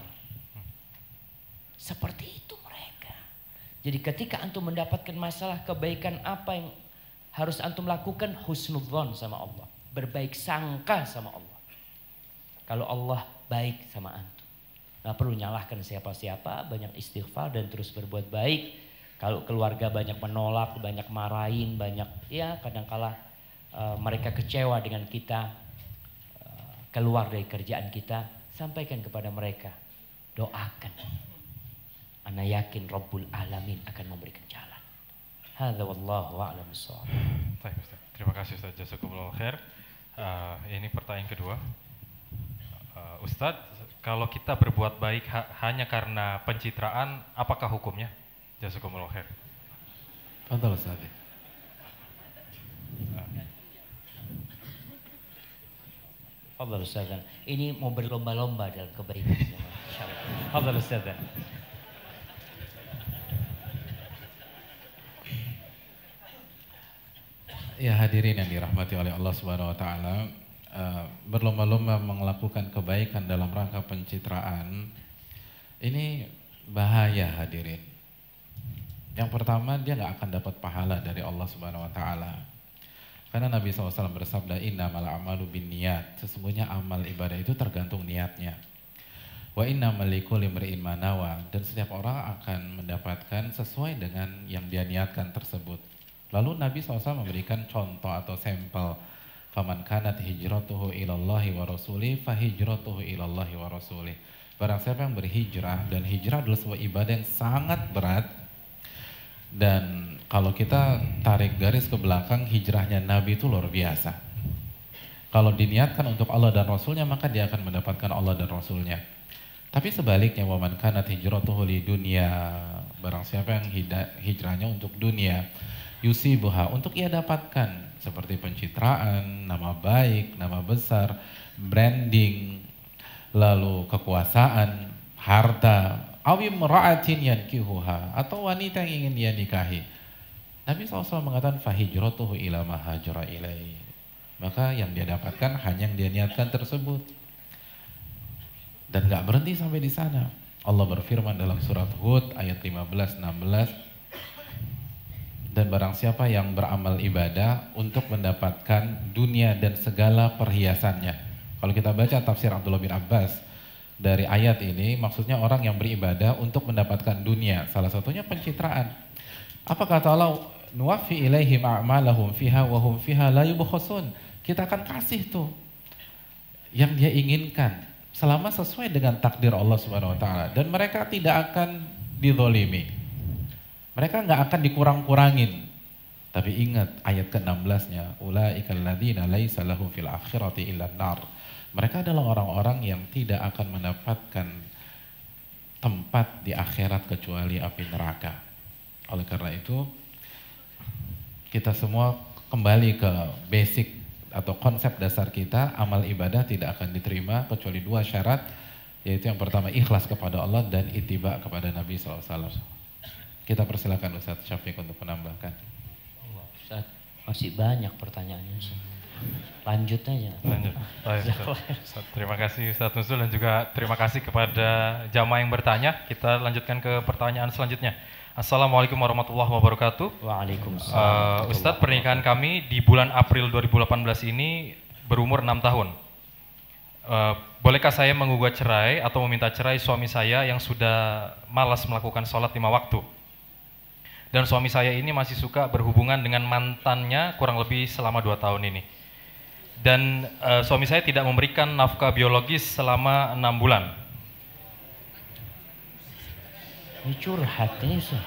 Speaker 2: Seperti itu mereka. Jadi ketika antum mendapatkan masalah, kebaikan apa yang harus antum lakukan? Husnudzon sama Allah. Berbaik sangka sama Allah. Kalau Allah baik sama antum. Nggak perlu nyalahkan siapa-siapa, banyak istighfar dan terus berbuat baik. Kalau keluarga banyak menolak, banyak marahin, banyak ya kadangkala mereka kecewa dengan kita, keluar dari kerjaan kita, sampaikan kepada mereka, doakan. Ana yakin Rabbul Alamin akan memberikan jalan. Hadza wallahu a'lam bissawab.
Speaker 1: Baik Ustaz. Terima kasih Ustaz, jazakumullah khair. Ini pertanyaan kedua. Ustaz, kalau kita berbuat baik hanya karena pencitraan, apakah hukumnya? Jazakumullah khair.
Speaker 3: Fadhal Ustaz.
Speaker 2: Fadhal Ustaz. Ini mau berlomba-lomba dalam kebaikan. Fadhal Ustaz.
Speaker 3: Ya hadirin yang dirahmati oleh Allah Subhanahu wa taala, berlomba-lomba melakukan kebaikan dalam rangka pencitraan ini bahaya hadirin. Yang pertama, dia nggak akan dapat pahala dari Allah Subhanahu wa taala. Karena Nabi SAW bersabda, innamal a'malu binniyat. Sesungguhnya amal ibadah itu tergantung niatnya. Wa innamal likulli imri'in ma nawa. Dan setiap orang akan mendapatkan sesuai dengan yang dia niatkan tersebut. Lalu Nabi SAW memberikan contoh atau sampel. Faman kanat hijratuhu ilallahi wa rasulih fahijratuhu ilallahi wa rasulih. Barang siapa yang berhijrah, dan hijrah adalah sebuah ibadah yang sangat berat. Dan kalau kita tarik garis ke belakang, hijrahnya Nabi itu luar biasa. Kalau diniatkan untuk Allah dan Rasulnya, maka dia akan mendapatkan Allah dan Rasulnya. Tapi sebaliknya, waman kanat hijratuhu li dunya, barang siapa yang hijrahnya untuk dunia, yusibuha, untuk ia dapatkan, seperti pencitraan, nama baik, nama besar, branding, lalu kekuasaan, harta, awim ra'atin yankihuha, atau wanita yang ingin dia nikahi. Nabi SAW mengatakan fahijratuhu ila ma hajara ilaih. Maka yang dia dapatkan hanya yang dia niatkan tersebut. Dan gak berhenti sampai di sana. Allah berfirman dalam surat Hud ayat 15-16, dan barang siapa yang beramal ibadah untuk mendapatkan dunia dan segala perhiasannya. Kalau kita baca tafsir Abdullah bin Abbas dari ayat ini, maksudnya orang yang beribadah untuk mendapatkan dunia. Salah satunya pencitraan. Apa kata Allah? Nuwaffi ilaihim a'malahum fiha wa hum fiha la yubkhasun. Kita akan kasih tuh yang dia inginkan selama sesuai dengan takdir Allah Subhanahu wa taala, dan mereka tidak akan dizalimi. Mereka nggak akan dikurang-kurangin. Tapi ingat ayat ke-16-nya, ulaikal ladzina laisa lahum fil akhirati illa nar. Mereka adalah orang-orang yang tidak akan mendapatkan tempat di akhirat kecuali api neraka. Oleh karena itu, kita semua kembali ke basic atau konsep dasar kita, amal ibadah tidak akan diterima kecuali dua syarat, yaitu yang pertama ikhlas kepada Allah dan ittiba kepada Nabi SAW. Kita persilakan Ustadz Syafiq untuk menambahkan.
Speaker 2: Ustaz, masih banyak pertanyaannya Ustaz. Lanjut aja.
Speaker 1: Lanjut. Ustaz, terima kasih Ustadz Nuzul dan juga terima kasih kepada jamaah yang bertanya. Kita lanjutkan ke pertanyaan selanjutnya. Assalamualaikum warahmatullahi wabarakatuh.
Speaker 2: Waalaikumsalam.
Speaker 1: Ustadz, pernikahan kami di bulan April 2018 ini berumur 6 tahun. Bolehkah saya menggugat cerai atau meminta cerai suami saya yang sudah malas melakukan sholat 5 waktu? Dan suami saya ini masih suka berhubungan dengan mantannya kurang lebih selama 2 tahun ini. Dan suami saya tidak memberikan nafkah biologis selama 6 bulan.
Speaker 2: Ini curhat ini Ustaz.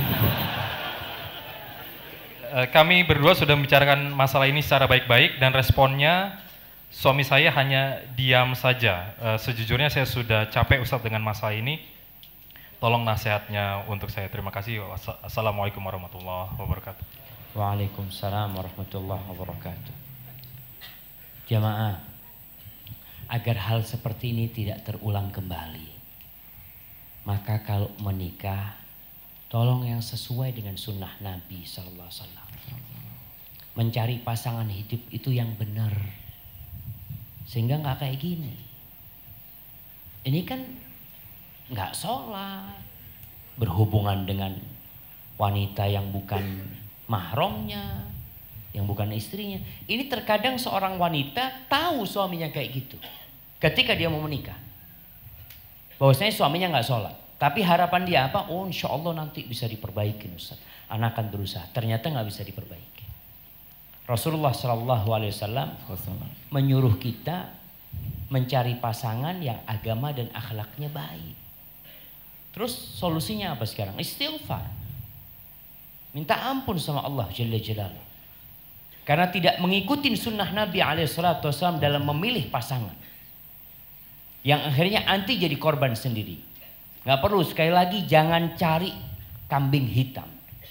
Speaker 1: Kami berdua sudah membicarakan masalah ini secara baik-baik dan responnya suami saya hanya diam saja. Sejujurnya saya sudah capek Ustaz dengan masalah ini. Tolong nasihatnya untuk saya. Terima kasih. Assalamualaikum warahmatullahi wabarakatuh.
Speaker 2: Waalaikumsalam warahmatullahi wabarakatuh. Jamaah, agar hal seperti ini tidak terulang kembali, maka kalau menikah, tolong yang sesuai dengan sunnah Nabi Sallallahu Alaihi Wasallam. Mencari pasangan hidup itu yang benar, sehingga nggak kayak gini. Ini kan nggak sholat, berhubungan dengan wanita yang bukan mahramnya, yang bukan istrinya. Ini terkadang seorang wanita tahu suaminya kayak gitu ketika dia mau menikah, bahwasanya suaminya nggak sholat, tapi harapan dia apa? Oh, insya Allah nanti bisa diperbaiki Ustaz, anak akan berusaha. Ternyata nggak bisa diperbaiki. Rasulullah Shallallahu Alaihi Wasallam menyuruh kita mencari pasangan yang agama dan akhlaknya baik. Terus solusinya apa sekarang? Istighfar. Minta ampun sama Allah Jalla Jalaluh. Karena tidak mengikuti sunnah Nabi SAW dalam memilih pasangan. Yang akhirnya anti jadi korban sendiri. Gak perlu, sekali lagi jangan cari kambing hitam.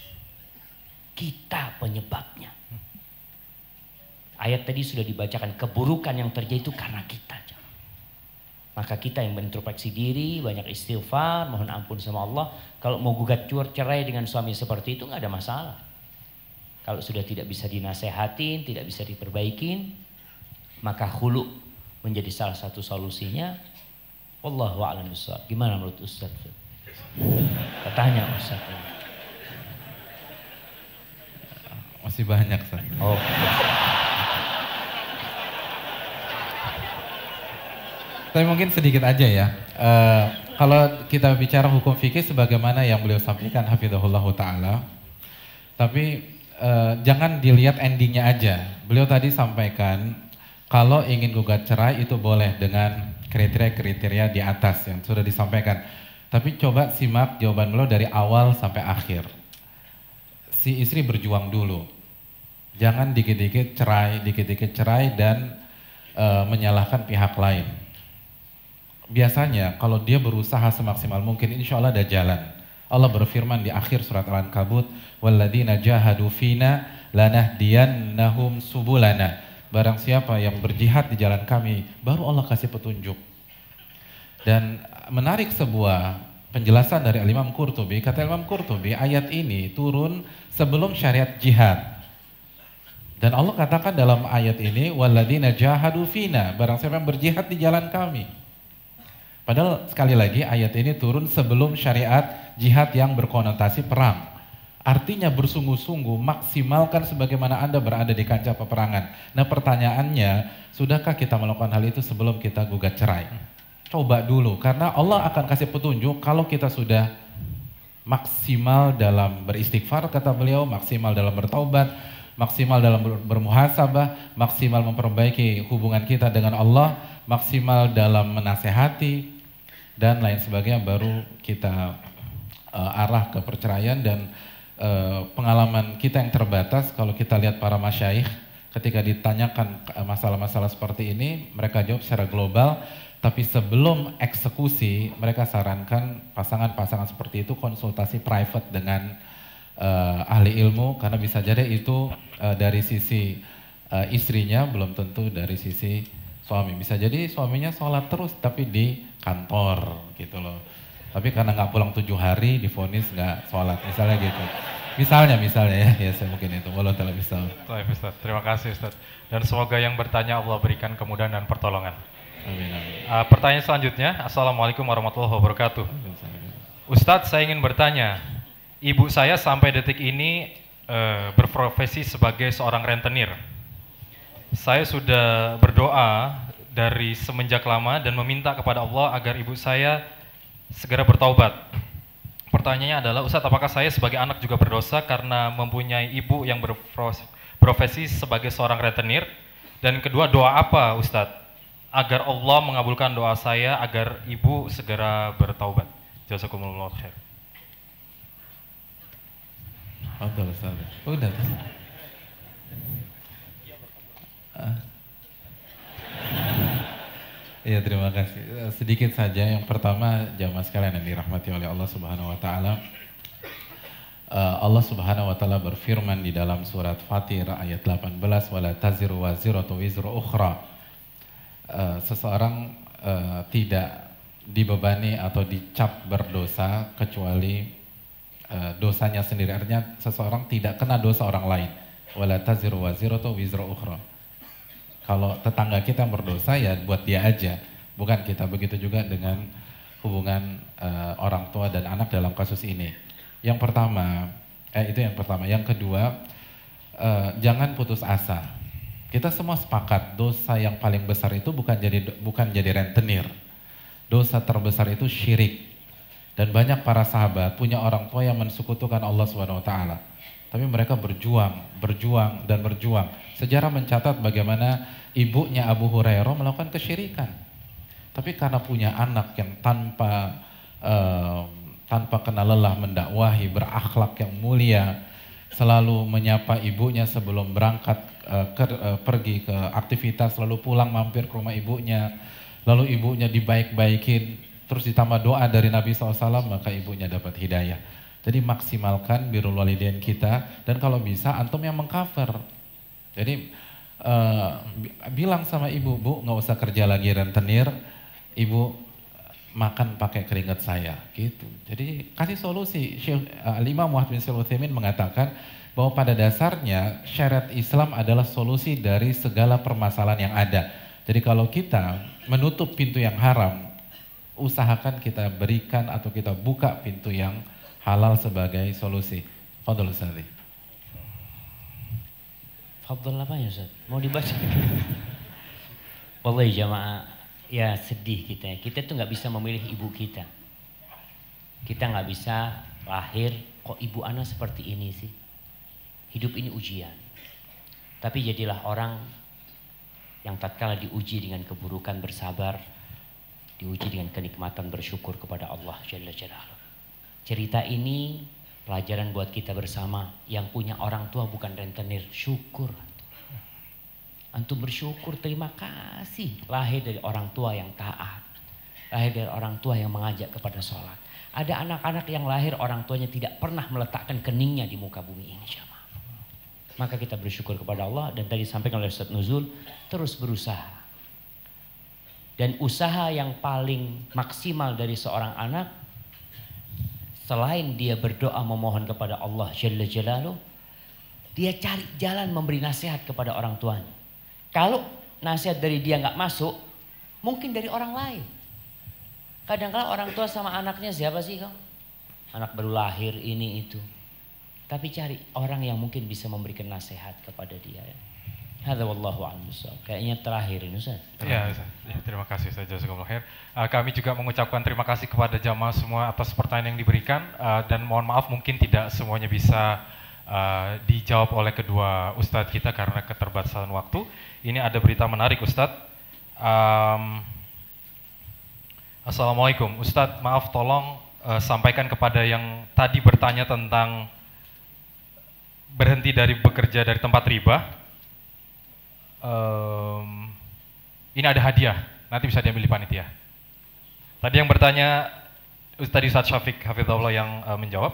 Speaker 2: Kita penyebabnya. Ayat tadi sudah dibacakan, keburukan yang terjadi itu karena kita. Maka kita yang berintrospeksi diri, banyak istighfar, mohon ampun sama Allah. Kalau mau gugat cerai dengan suami seperti itu nggak ada masalah. Kalau sudah tidak bisa dinasehatin, tidak bisa diperbaikin, maka khulu menjadi salah satu solusinya. Wallahu a'lam bishawab. Gimana menurut Ustaz? Katanya Ustaz.
Speaker 3: Masih banyak, Ustaz.
Speaker 2: Oh.
Speaker 3: Tapi mungkin sedikit aja ya. Kalau kita bicara hukum fikih sebagaimana yang beliau sampaikan hafizahullah ta'ala. Tapi jangan dilihat endingnya aja. Beliau tadi sampaikan kalau ingin gugat cerai itu boleh dengan kriteria-kriteria di atas yang sudah disampaikan. Tapi coba simak jawaban beliau dari awal sampai akhir. Si istri berjuang dulu. Jangan dikit-dikit cerai dan menyalahkan pihak lain. Biasanya kalau dia berusaha semaksimal mungkin, insya Allah ada jalan. Allah berfirman di akhir surat Al-Ankabut, walladzina jahadu fina lanahdiyannahum subulana. Barang siapa yang berjihad di jalan kami, baru Allah kasih petunjuk. Dan menarik sebuah penjelasan dari Imam Qurtubi, kata Imam Qurtubi, ayat ini turun sebelum syariat jihad. Dan Allah katakan dalam ayat ini, walladzina jahadu fina, barang siapa yang berjihad di jalan kami. Padahal sekali lagi ayat ini turun sebelum syariat jihad yang berkonotasi perang. Artinya bersungguh-sungguh maksimalkan sebagaimana Anda berada di kancah peperangan. Nah pertanyaannya, sudahkah kita melakukan hal itu sebelum kita gugat cerai? Coba dulu, karena Allah akan kasih petunjuk kalau kita sudah maksimal dalam beristighfar, kata beliau, maksimal dalam bertaubat, maksimal dalam bermuhasabah, maksimal memperbaiki hubungan kita dengan Allah, maksimal dalam menasehati, dan lain sebagainya, baru kita arah ke perceraian. Dan pengalaman kita yang terbatas, kalau kita lihat para masyaikh ketika ditanyakan masalah-masalah seperti ini, mereka jawab secara global, tapi sebelum eksekusi mereka sarankan pasangan-pasangan seperti itu konsultasi private dengan ahli ilmu, karena bisa jadi itu dari sisi istrinya belum tentu dari sisi suami. Bisa jadi suaminya sholat terus tapi di kantor gitu loh, tapi karena nggak pulang 7 hari divonis nggak sholat misalnya gitu. Misalnya ya saya mungkin itu. Wallahu ta'ala bisa.
Speaker 1: Baik Ustaz, terima kasih Ustaz. Dan semoga yang bertanya Allah berikan kemudahan dan pertolongan.
Speaker 3: Amin, amin.
Speaker 1: Pertanyaan selanjutnya, Assalamualaikum warahmatullahi wabarakatuh. Ustadz, saya ingin bertanya, ibu saya sampai detik ini berprofesi sebagai seorang rentenir. Saya sudah berdoa dari semenjak lama dan meminta kepada Allah agar ibu saya segera bertaubat. Pertanyaannya adalah, Ustadz, apakah saya sebagai anak juga berdosa karena mempunyai ibu yang berprofesi sebagai seorang rentenir? Dan kedua, doa apa Ustadz agar Allah mengabulkan doa saya agar ibu segera bertaubat? Jazakumullah khair.
Speaker 3: Udah. Iya, terima kasih. Sedikit saja. Yang pertama, jamaah sekalian yang dirahmati oleh Allah Subhanahu wa taala. Allah Subhanahu wa taala berfirman di dalam surat Fatir ayat 18, wala taziru waziratu wizra ukhra. Seseorang tidak dibebani atau dicap berdosa kecuali dosanya sendiri. Artinya seseorang tidak kena dosa orang lain. Wala taziru waziratu wizra ukhra. Kalau tetangga kita berdosa ya buat dia aja, bukan kita. Begitu juga dengan hubungan orang tua dan anak dalam kasus ini. Yang pertama, itu yang pertama. Yang kedua, jangan putus asa. Kita semua sepakat dosa yang paling besar itu bukan jadi rentenir. Dosa terbesar itu syirik. Dan banyak para sahabat punya orang tua yang mensekutukan Allah SWT. Tapi mereka berjuang. Sejarah mencatat bagaimana ibunya Abu Hurairah melakukan kesyirikan. Tapi karena punya anak yang tanpa kena lelah mendakwahi, berakhlak yang mulia, selalu menyapa ibunya sebelum berangkat pergi ke aktivitas, lalu pulang mampir ke rumah ibunya, lalu ibunya dibaik-baikin, terus ditambah doa dari Nabi SAW, maka ibunya dapat hidayah. Jadi maksimalkan birrul walidain kita, dan kalau bisa antum yang mengcover. Jadi bilang sama ibu, Bu nggak usah kerja lagi rentenir, ibu makan pakai keringat saya, gitu. Jadi kasih solusi. Imam Muhammad bin Shalih Al-Utsaimin mengatakan bahwa pada dasarnya syariat Islam adalah solusi dari segala permasalahan yang ada. Jadi kalau kita menutup pintu yang haram, usahakan kita berikan atau kita buka pintu yang halal sebagai solusi. Fadhol Ustaz.
Speaker 2: Fadhol apa ya Ustaz? Mau dibaca? Wallahi jamaah, ya sedih kita. Kita tuh nggak bisa memilih ibu kita. Kita nggak bisa lahir, kok ibu ana seperti ini sih? Hidup ini ujian. Tapi jadilah orang yang tatkala diuji dengan keburukan bersabar, diuji dengan kenikmatan bersyukur kepada Allah Jalla Jalaluhu. Cerita ini pelajaran buat kita bersama yang punya orang tua bukan rentenir. Syukur. Antum bersyukur, terima kasih. Lahir dari orang tua yang taat. Lahir dari orang tua yang mengajak kepada sholat. Ada anak-anak yang lahir orang tuanya tidak pernah meletakkan keningnya di muka bumi ini. Maka kita bersyukur kepada Allah. Dan tadi disampaikan oleh Ustaz Nuzul, terus berusaha. Dan usaha yang paling maksimal dari seorang anak, selain dia berdoa memohon kepada Allah Jalla Jalaluhu, dia cari jalan memberi nasihat kepada orang tuanya. Kalau nasihat dari dia nggak masuk, mungkin dari orang lain. Kadang-kadang orang tua sama anaknya siapa sih kau? Anak baru lahir ini itu. Tapi cari orang yang mungkin bisa memberikan nasihat kepada dia. Hadza wallahu a'lam bishawab. Kayaknya terakhir ini Ustaz.
Speaker 1: Ya, terima kasih Ustaz Jazakumullah khair. Kami juga mengucapkan terima kasih kepada jamaah semua atas pertanyaan yang diberikan, dan mohon maaf mungkin tidak semuanya bisa dijawab oleh kedua Ustadz kita karena keterbatasan waktu. Ini ada berita menarik Ustadz. Assalamualaikum Ustadz, maaf tolong sampaikan kepada yang tadi bertanya tentang berhenti dari bekerja dari tempat riba, ini ada hadiah, nanti bisa diambil di panitia. Tadi yang bertanya tadi Ustadz Syafiq Hafizahullah yang menjawab.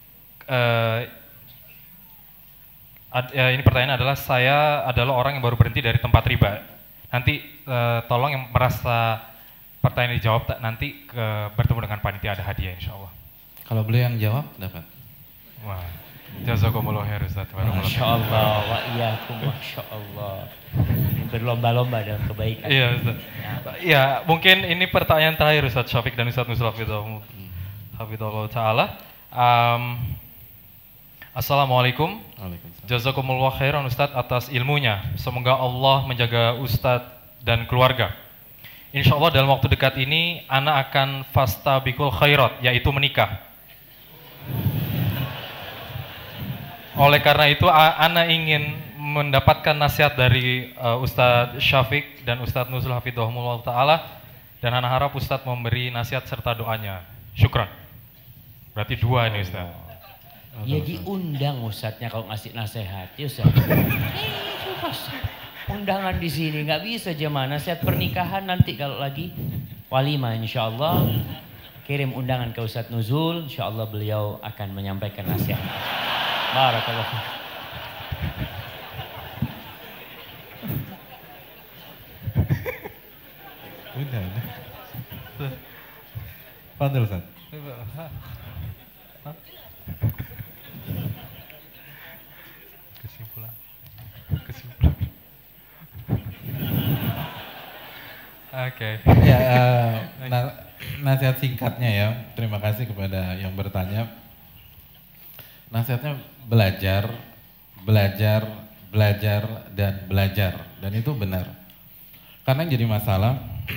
Speaker 1: Ini pertanyaan adalah, saya adalah orang yang baru berhenti dari tempat riba. Nanti tolong yang merasa pertanyaan dijawab nanti bertemu dengan panitia, ada hadiah insya Allah.
Speaker 3: Kalau beliau yang jawab dapat.
Speaker 1: Wah, jazakumullah khair Ustaz.
Speaker 2: Masya Allah, wa iyyakum, Masya Allah. Berlomba-lomba dalam kebaikan.
Speaker 1: Iya Ustaz. Ya, mungkin ini pertanyaan terakhir Ustaz Syafiq dan Ustaz Nuzul Hafizahullah Ta'ala. Assalamualaikum. Jazakumullah khairan Ustaz atas ilmunya. Semoga Allah menjaga Ustaz dan keluarga. Insya Allah dalam waktu dekat ini anak akan fastabikul khairat, yaitu menikah. Oleh karena itu anak ingin mendapatkan nasihat dari Ustadz Syafiq dan Ustadz Nuzul Hafizahumullah Ta'ala, dan anak harap Ustadz memberi nasihat serta doanya. Syukran. Berarti dua ini Ustadz.
Speaker 2: Ya diundang Ustadznya kalau ngasih nasihat, ya Ustadz. Undangan di sini nggak bisa jemaah nasihat pernikahan, nanti kalau lagi walimah insya Allah kirim undangan ke Ustadz Nuzul, insya Allah beliau akan menyampaikan nasihat. Barakallahu.
Speaker 3: Udah. Fadil Ustaz.
Speaker 1: Kesimpulan. Oke.
Speaker 3: Ya, nasihat singkatnya ya. Terima kasih kepada yang bertanya. Nasihatnya belajar, dan itu benar. Karena yang jadi masalah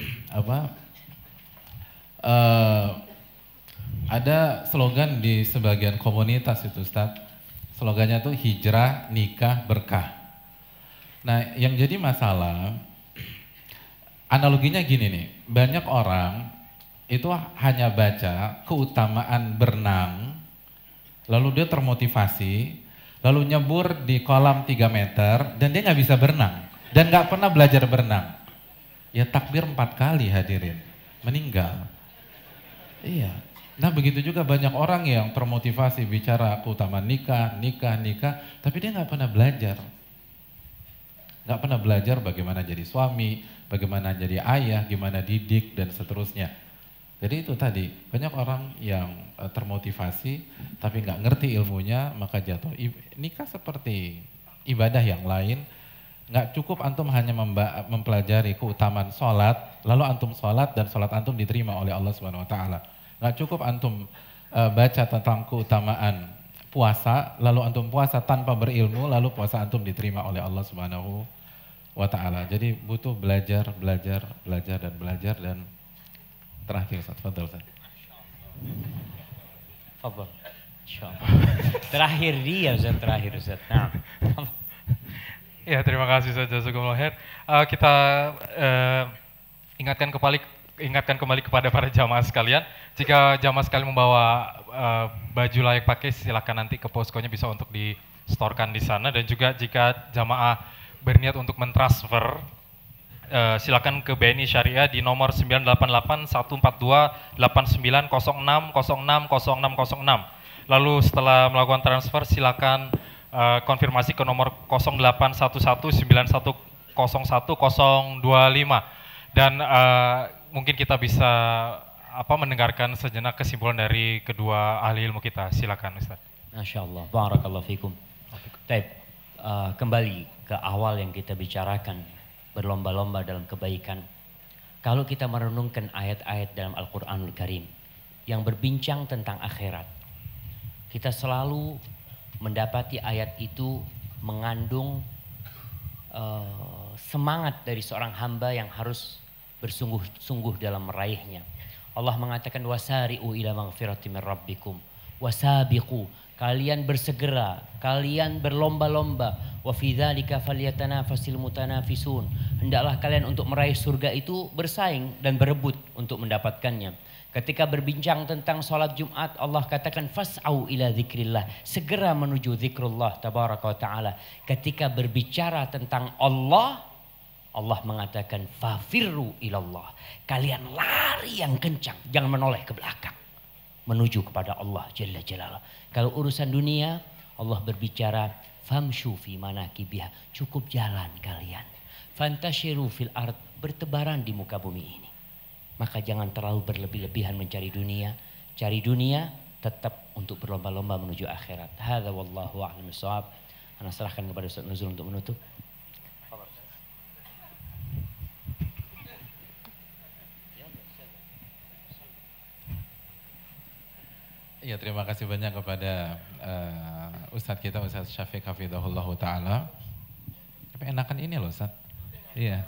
Speaker 3: ada slogan di sebagian komunitas itu Ustaz. Slogannya tuh hijrah, nikah, berkah. Nah, yang jadi masalah analoginya gini nih, banyak orang itu hanya baca keutamaan berenang, lalu dia termotivasi, lalu nyebur di kolam 3 meter, dan dia nggak bisa berenang, dan nggak pernah belajar berenang. Ya takbir 4 kali hadirin, meninggal. Iya. Nah begitu juga banyak orang yang termotivasi bicara keutamaan nikah, tapi dia nggak pernah belajar. Nggak pernah belajar bagaimana jadi suami, bagaimana jadi ayah, gimana didik, dan seterusnya. Jadi itu tadi, banyak orang yang termotivasi tapi nggak ngerti ilmunya, maka jatuh. Nikah seperti ibadah yang lain, nggak cukup antum hanya mempelajari keutamaan sholat, lalu antum sholat dan sholat antum diterima oleh Allah Subhanahu Wa Taala. Nggak cukup antum baca tentang keutamaan puasa, lalu antum puasa tanpa berilmu, lalu puasa antum diterima oleh Allah Subhanahu Wa Taala. Jadi butuh belajar, dan terakhir Ustaz, fadhil Ustaz.
Speaker 2: Fadhil. Insyaallah. Terakhir dia Ustaz, terakhir Ustaz. Nah.
Speaker 1: Ya, terima kasih Ustaz Jazakumullah khair. Kita ingatkan kembali kepada para jamaah sekalian. Jika jamaah sekalian membawa baju layak pakai, silakan nanti ke poskonya bisa untuk di-storekan di sana. Dan juga jika jamaah berniat untuk mentransfer, silakan ke BNI Syariah di nomor 988-142-8906-060606. Lalu setelah melakukan transfer, silakan konfirmasi ke nomor 0811-9101-025. Dan mungkin kita bisa mendengarkan sejenak kesimpulan dari kedua ahli ilmu kita. Silakan Ustaz.
Speaker 2: Masya Allah, barakallahu fikum. Baik, kembali ke awal yang kita bicarakan, berlomba-lomba dalam kebaikan. Kalau kita merenungkan ayat-ayat dalam Al-Quranul Karim yang berbincang tentang akhirat, kita selalu mendapati ayat itu mengandung semangat dari seorang hamba yang harus bersungguh-sungguh dalam meraihnya. Allah mengatakan wasari'u ila maghfirati min rabbikum wasabiqu, kalian bersegera, kalian berlomba-lomba, wa fi dzalika falyatanafasil mutanafisun, hendaklah kalian untuk meraih surga itu bersaing dan berebut untuk mendapatkannya. Ketika berbincang tentang sholat Jumat, Allah katakan fas'au ila dzikrillah, segera menuju zikrullah tabaraka wa ta'ala. Ketika berbicara tentang Allah, Allah mengatakan fafirru ilallah, kalian lari yang kencang, jangan menoleh ke belakang, menuju kepada Allah jalla jalaluh. Kalau urusan dunia, Allah berbicara famshu fi manakibiha, cukup jalan kalian. Fantashiru fil ard, bertebaran di muka bumi ini. Maka jangan terlalu berlebih-lebihan mencari dunia. Cari dunia tetap untuk berlomba-lomba menuju akhirat. Hadza wallahu a'lam bishawab. Ana serahkan kepada Ustaz Nuzul untuk menutup.
Speaker 3: Ya, terima kasih banyak kepada Ustadz kita, Ustadz Syafiq Hafidhahullah Ta'ala. Tapi enakan ini loh Ustadz. Iya.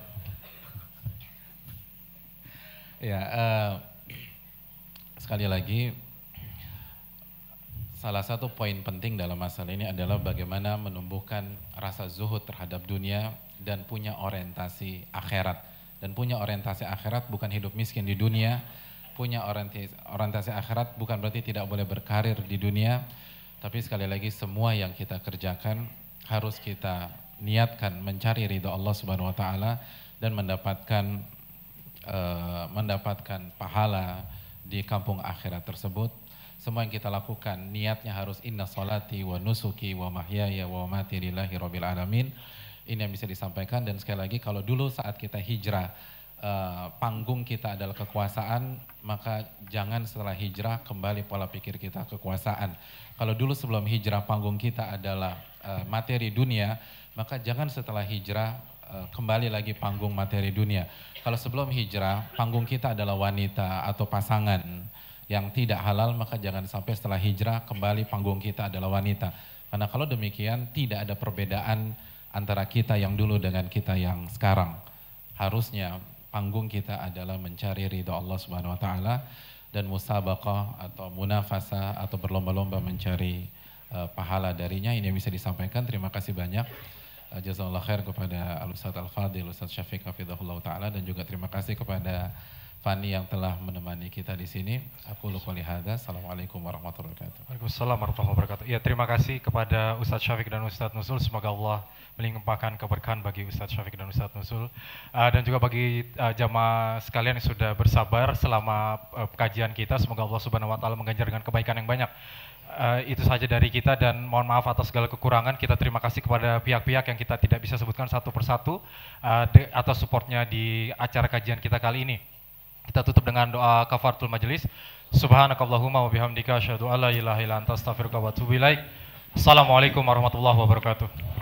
Speaker 3: Ya, sekali lagi salah satu poin penting dalam masalah ini adalah bagaimana menumbuhkan rasa zuhud terhadap dunia dan punya orientasi akhirat. Dan punya orientasi akhirat bukan hidup miskin di dunia, punya orientasi akhirat bukan berarti tidak boleh berkarir di dunia, tapi sekali lagi semua yang kita kerjakan harus kita niatkan mencari ridha Allah Subhanahu wa taala dan mendapatkan pahala di kampung akhirat tersebut. Semua yang kita lakukan niatnya harus inna salati wa nusuki wa mahyaya wa mamati lillahi rabbil alamin. Ini yang bisa disampaikan. Dan sekali lagi, kalau dulu saat kita hijrah panggung kita adalah kekuasaan, maka jangan setelah hijrah kembali pola pikir kita kekuasaan. Kalau dulu sebelum hijrah panggung kita adalah materi dunia, maka jangan setelah hijrah kembali lagi panggung materi dunia. Kalau sebelum hijrah panggung kita adalah wanita atau pasangan yang tidak halal, maka jangan sampai setelah hijrah kembali panggung kita adalah wanita. Karena kalau demikian tidak ada perbedaan antara kita yang dulu dengan kita yang sekarang. Harusnya panggung kita adalah mencari ridha Allah Subhanahu wa taala dan musabaqah atau munafasah atau berlomba-lomba mencari pahala darinya. Ini yang bisa disampaikan. Terima kasih banyak. Jazakallah khair kepada Al-Ustadz Al-Fadhil, Ustadz Syafiq Hafidhahullah Ta'ala, dan juga terima kasih kepada Fani yang telah menemani kita di sini. Aku lupa lihada. Assalamualaikum warahmatullahi wabarakatuh.
Speaker 1: Waalaikumsalam warahmatullahi wabarakatuh. Ya, terima kasih kepada Ustadz Syafiq dan Ustadz Nuzul. Semoga Allah melimpahkan keberkahan bagi Ustadz Syafiq dan Ustadz Nuzul. Dan juga bagi jamaah sekalian yang sudah bersabar selama kajian kita. Semoga Allah Subhanahu wa taala mengganjar dengan kebaikan yang banyak. Itu saja dari kita dan mohon maaf atas segala kekurangan. Kita terima kasih kepada pihak-pihak yang kita tidak bisa sebutkan satu persatu atas supportnya di acara kajian kita kali ini. Kita tutup dengan doa kafaratul majelis. Subhanakallahumma wa bihamdika asyhadu an la ilaha illa anta astaghfiruka wa atubu ilaik. Assalamualaikum warahmatullahi wabarakatuh.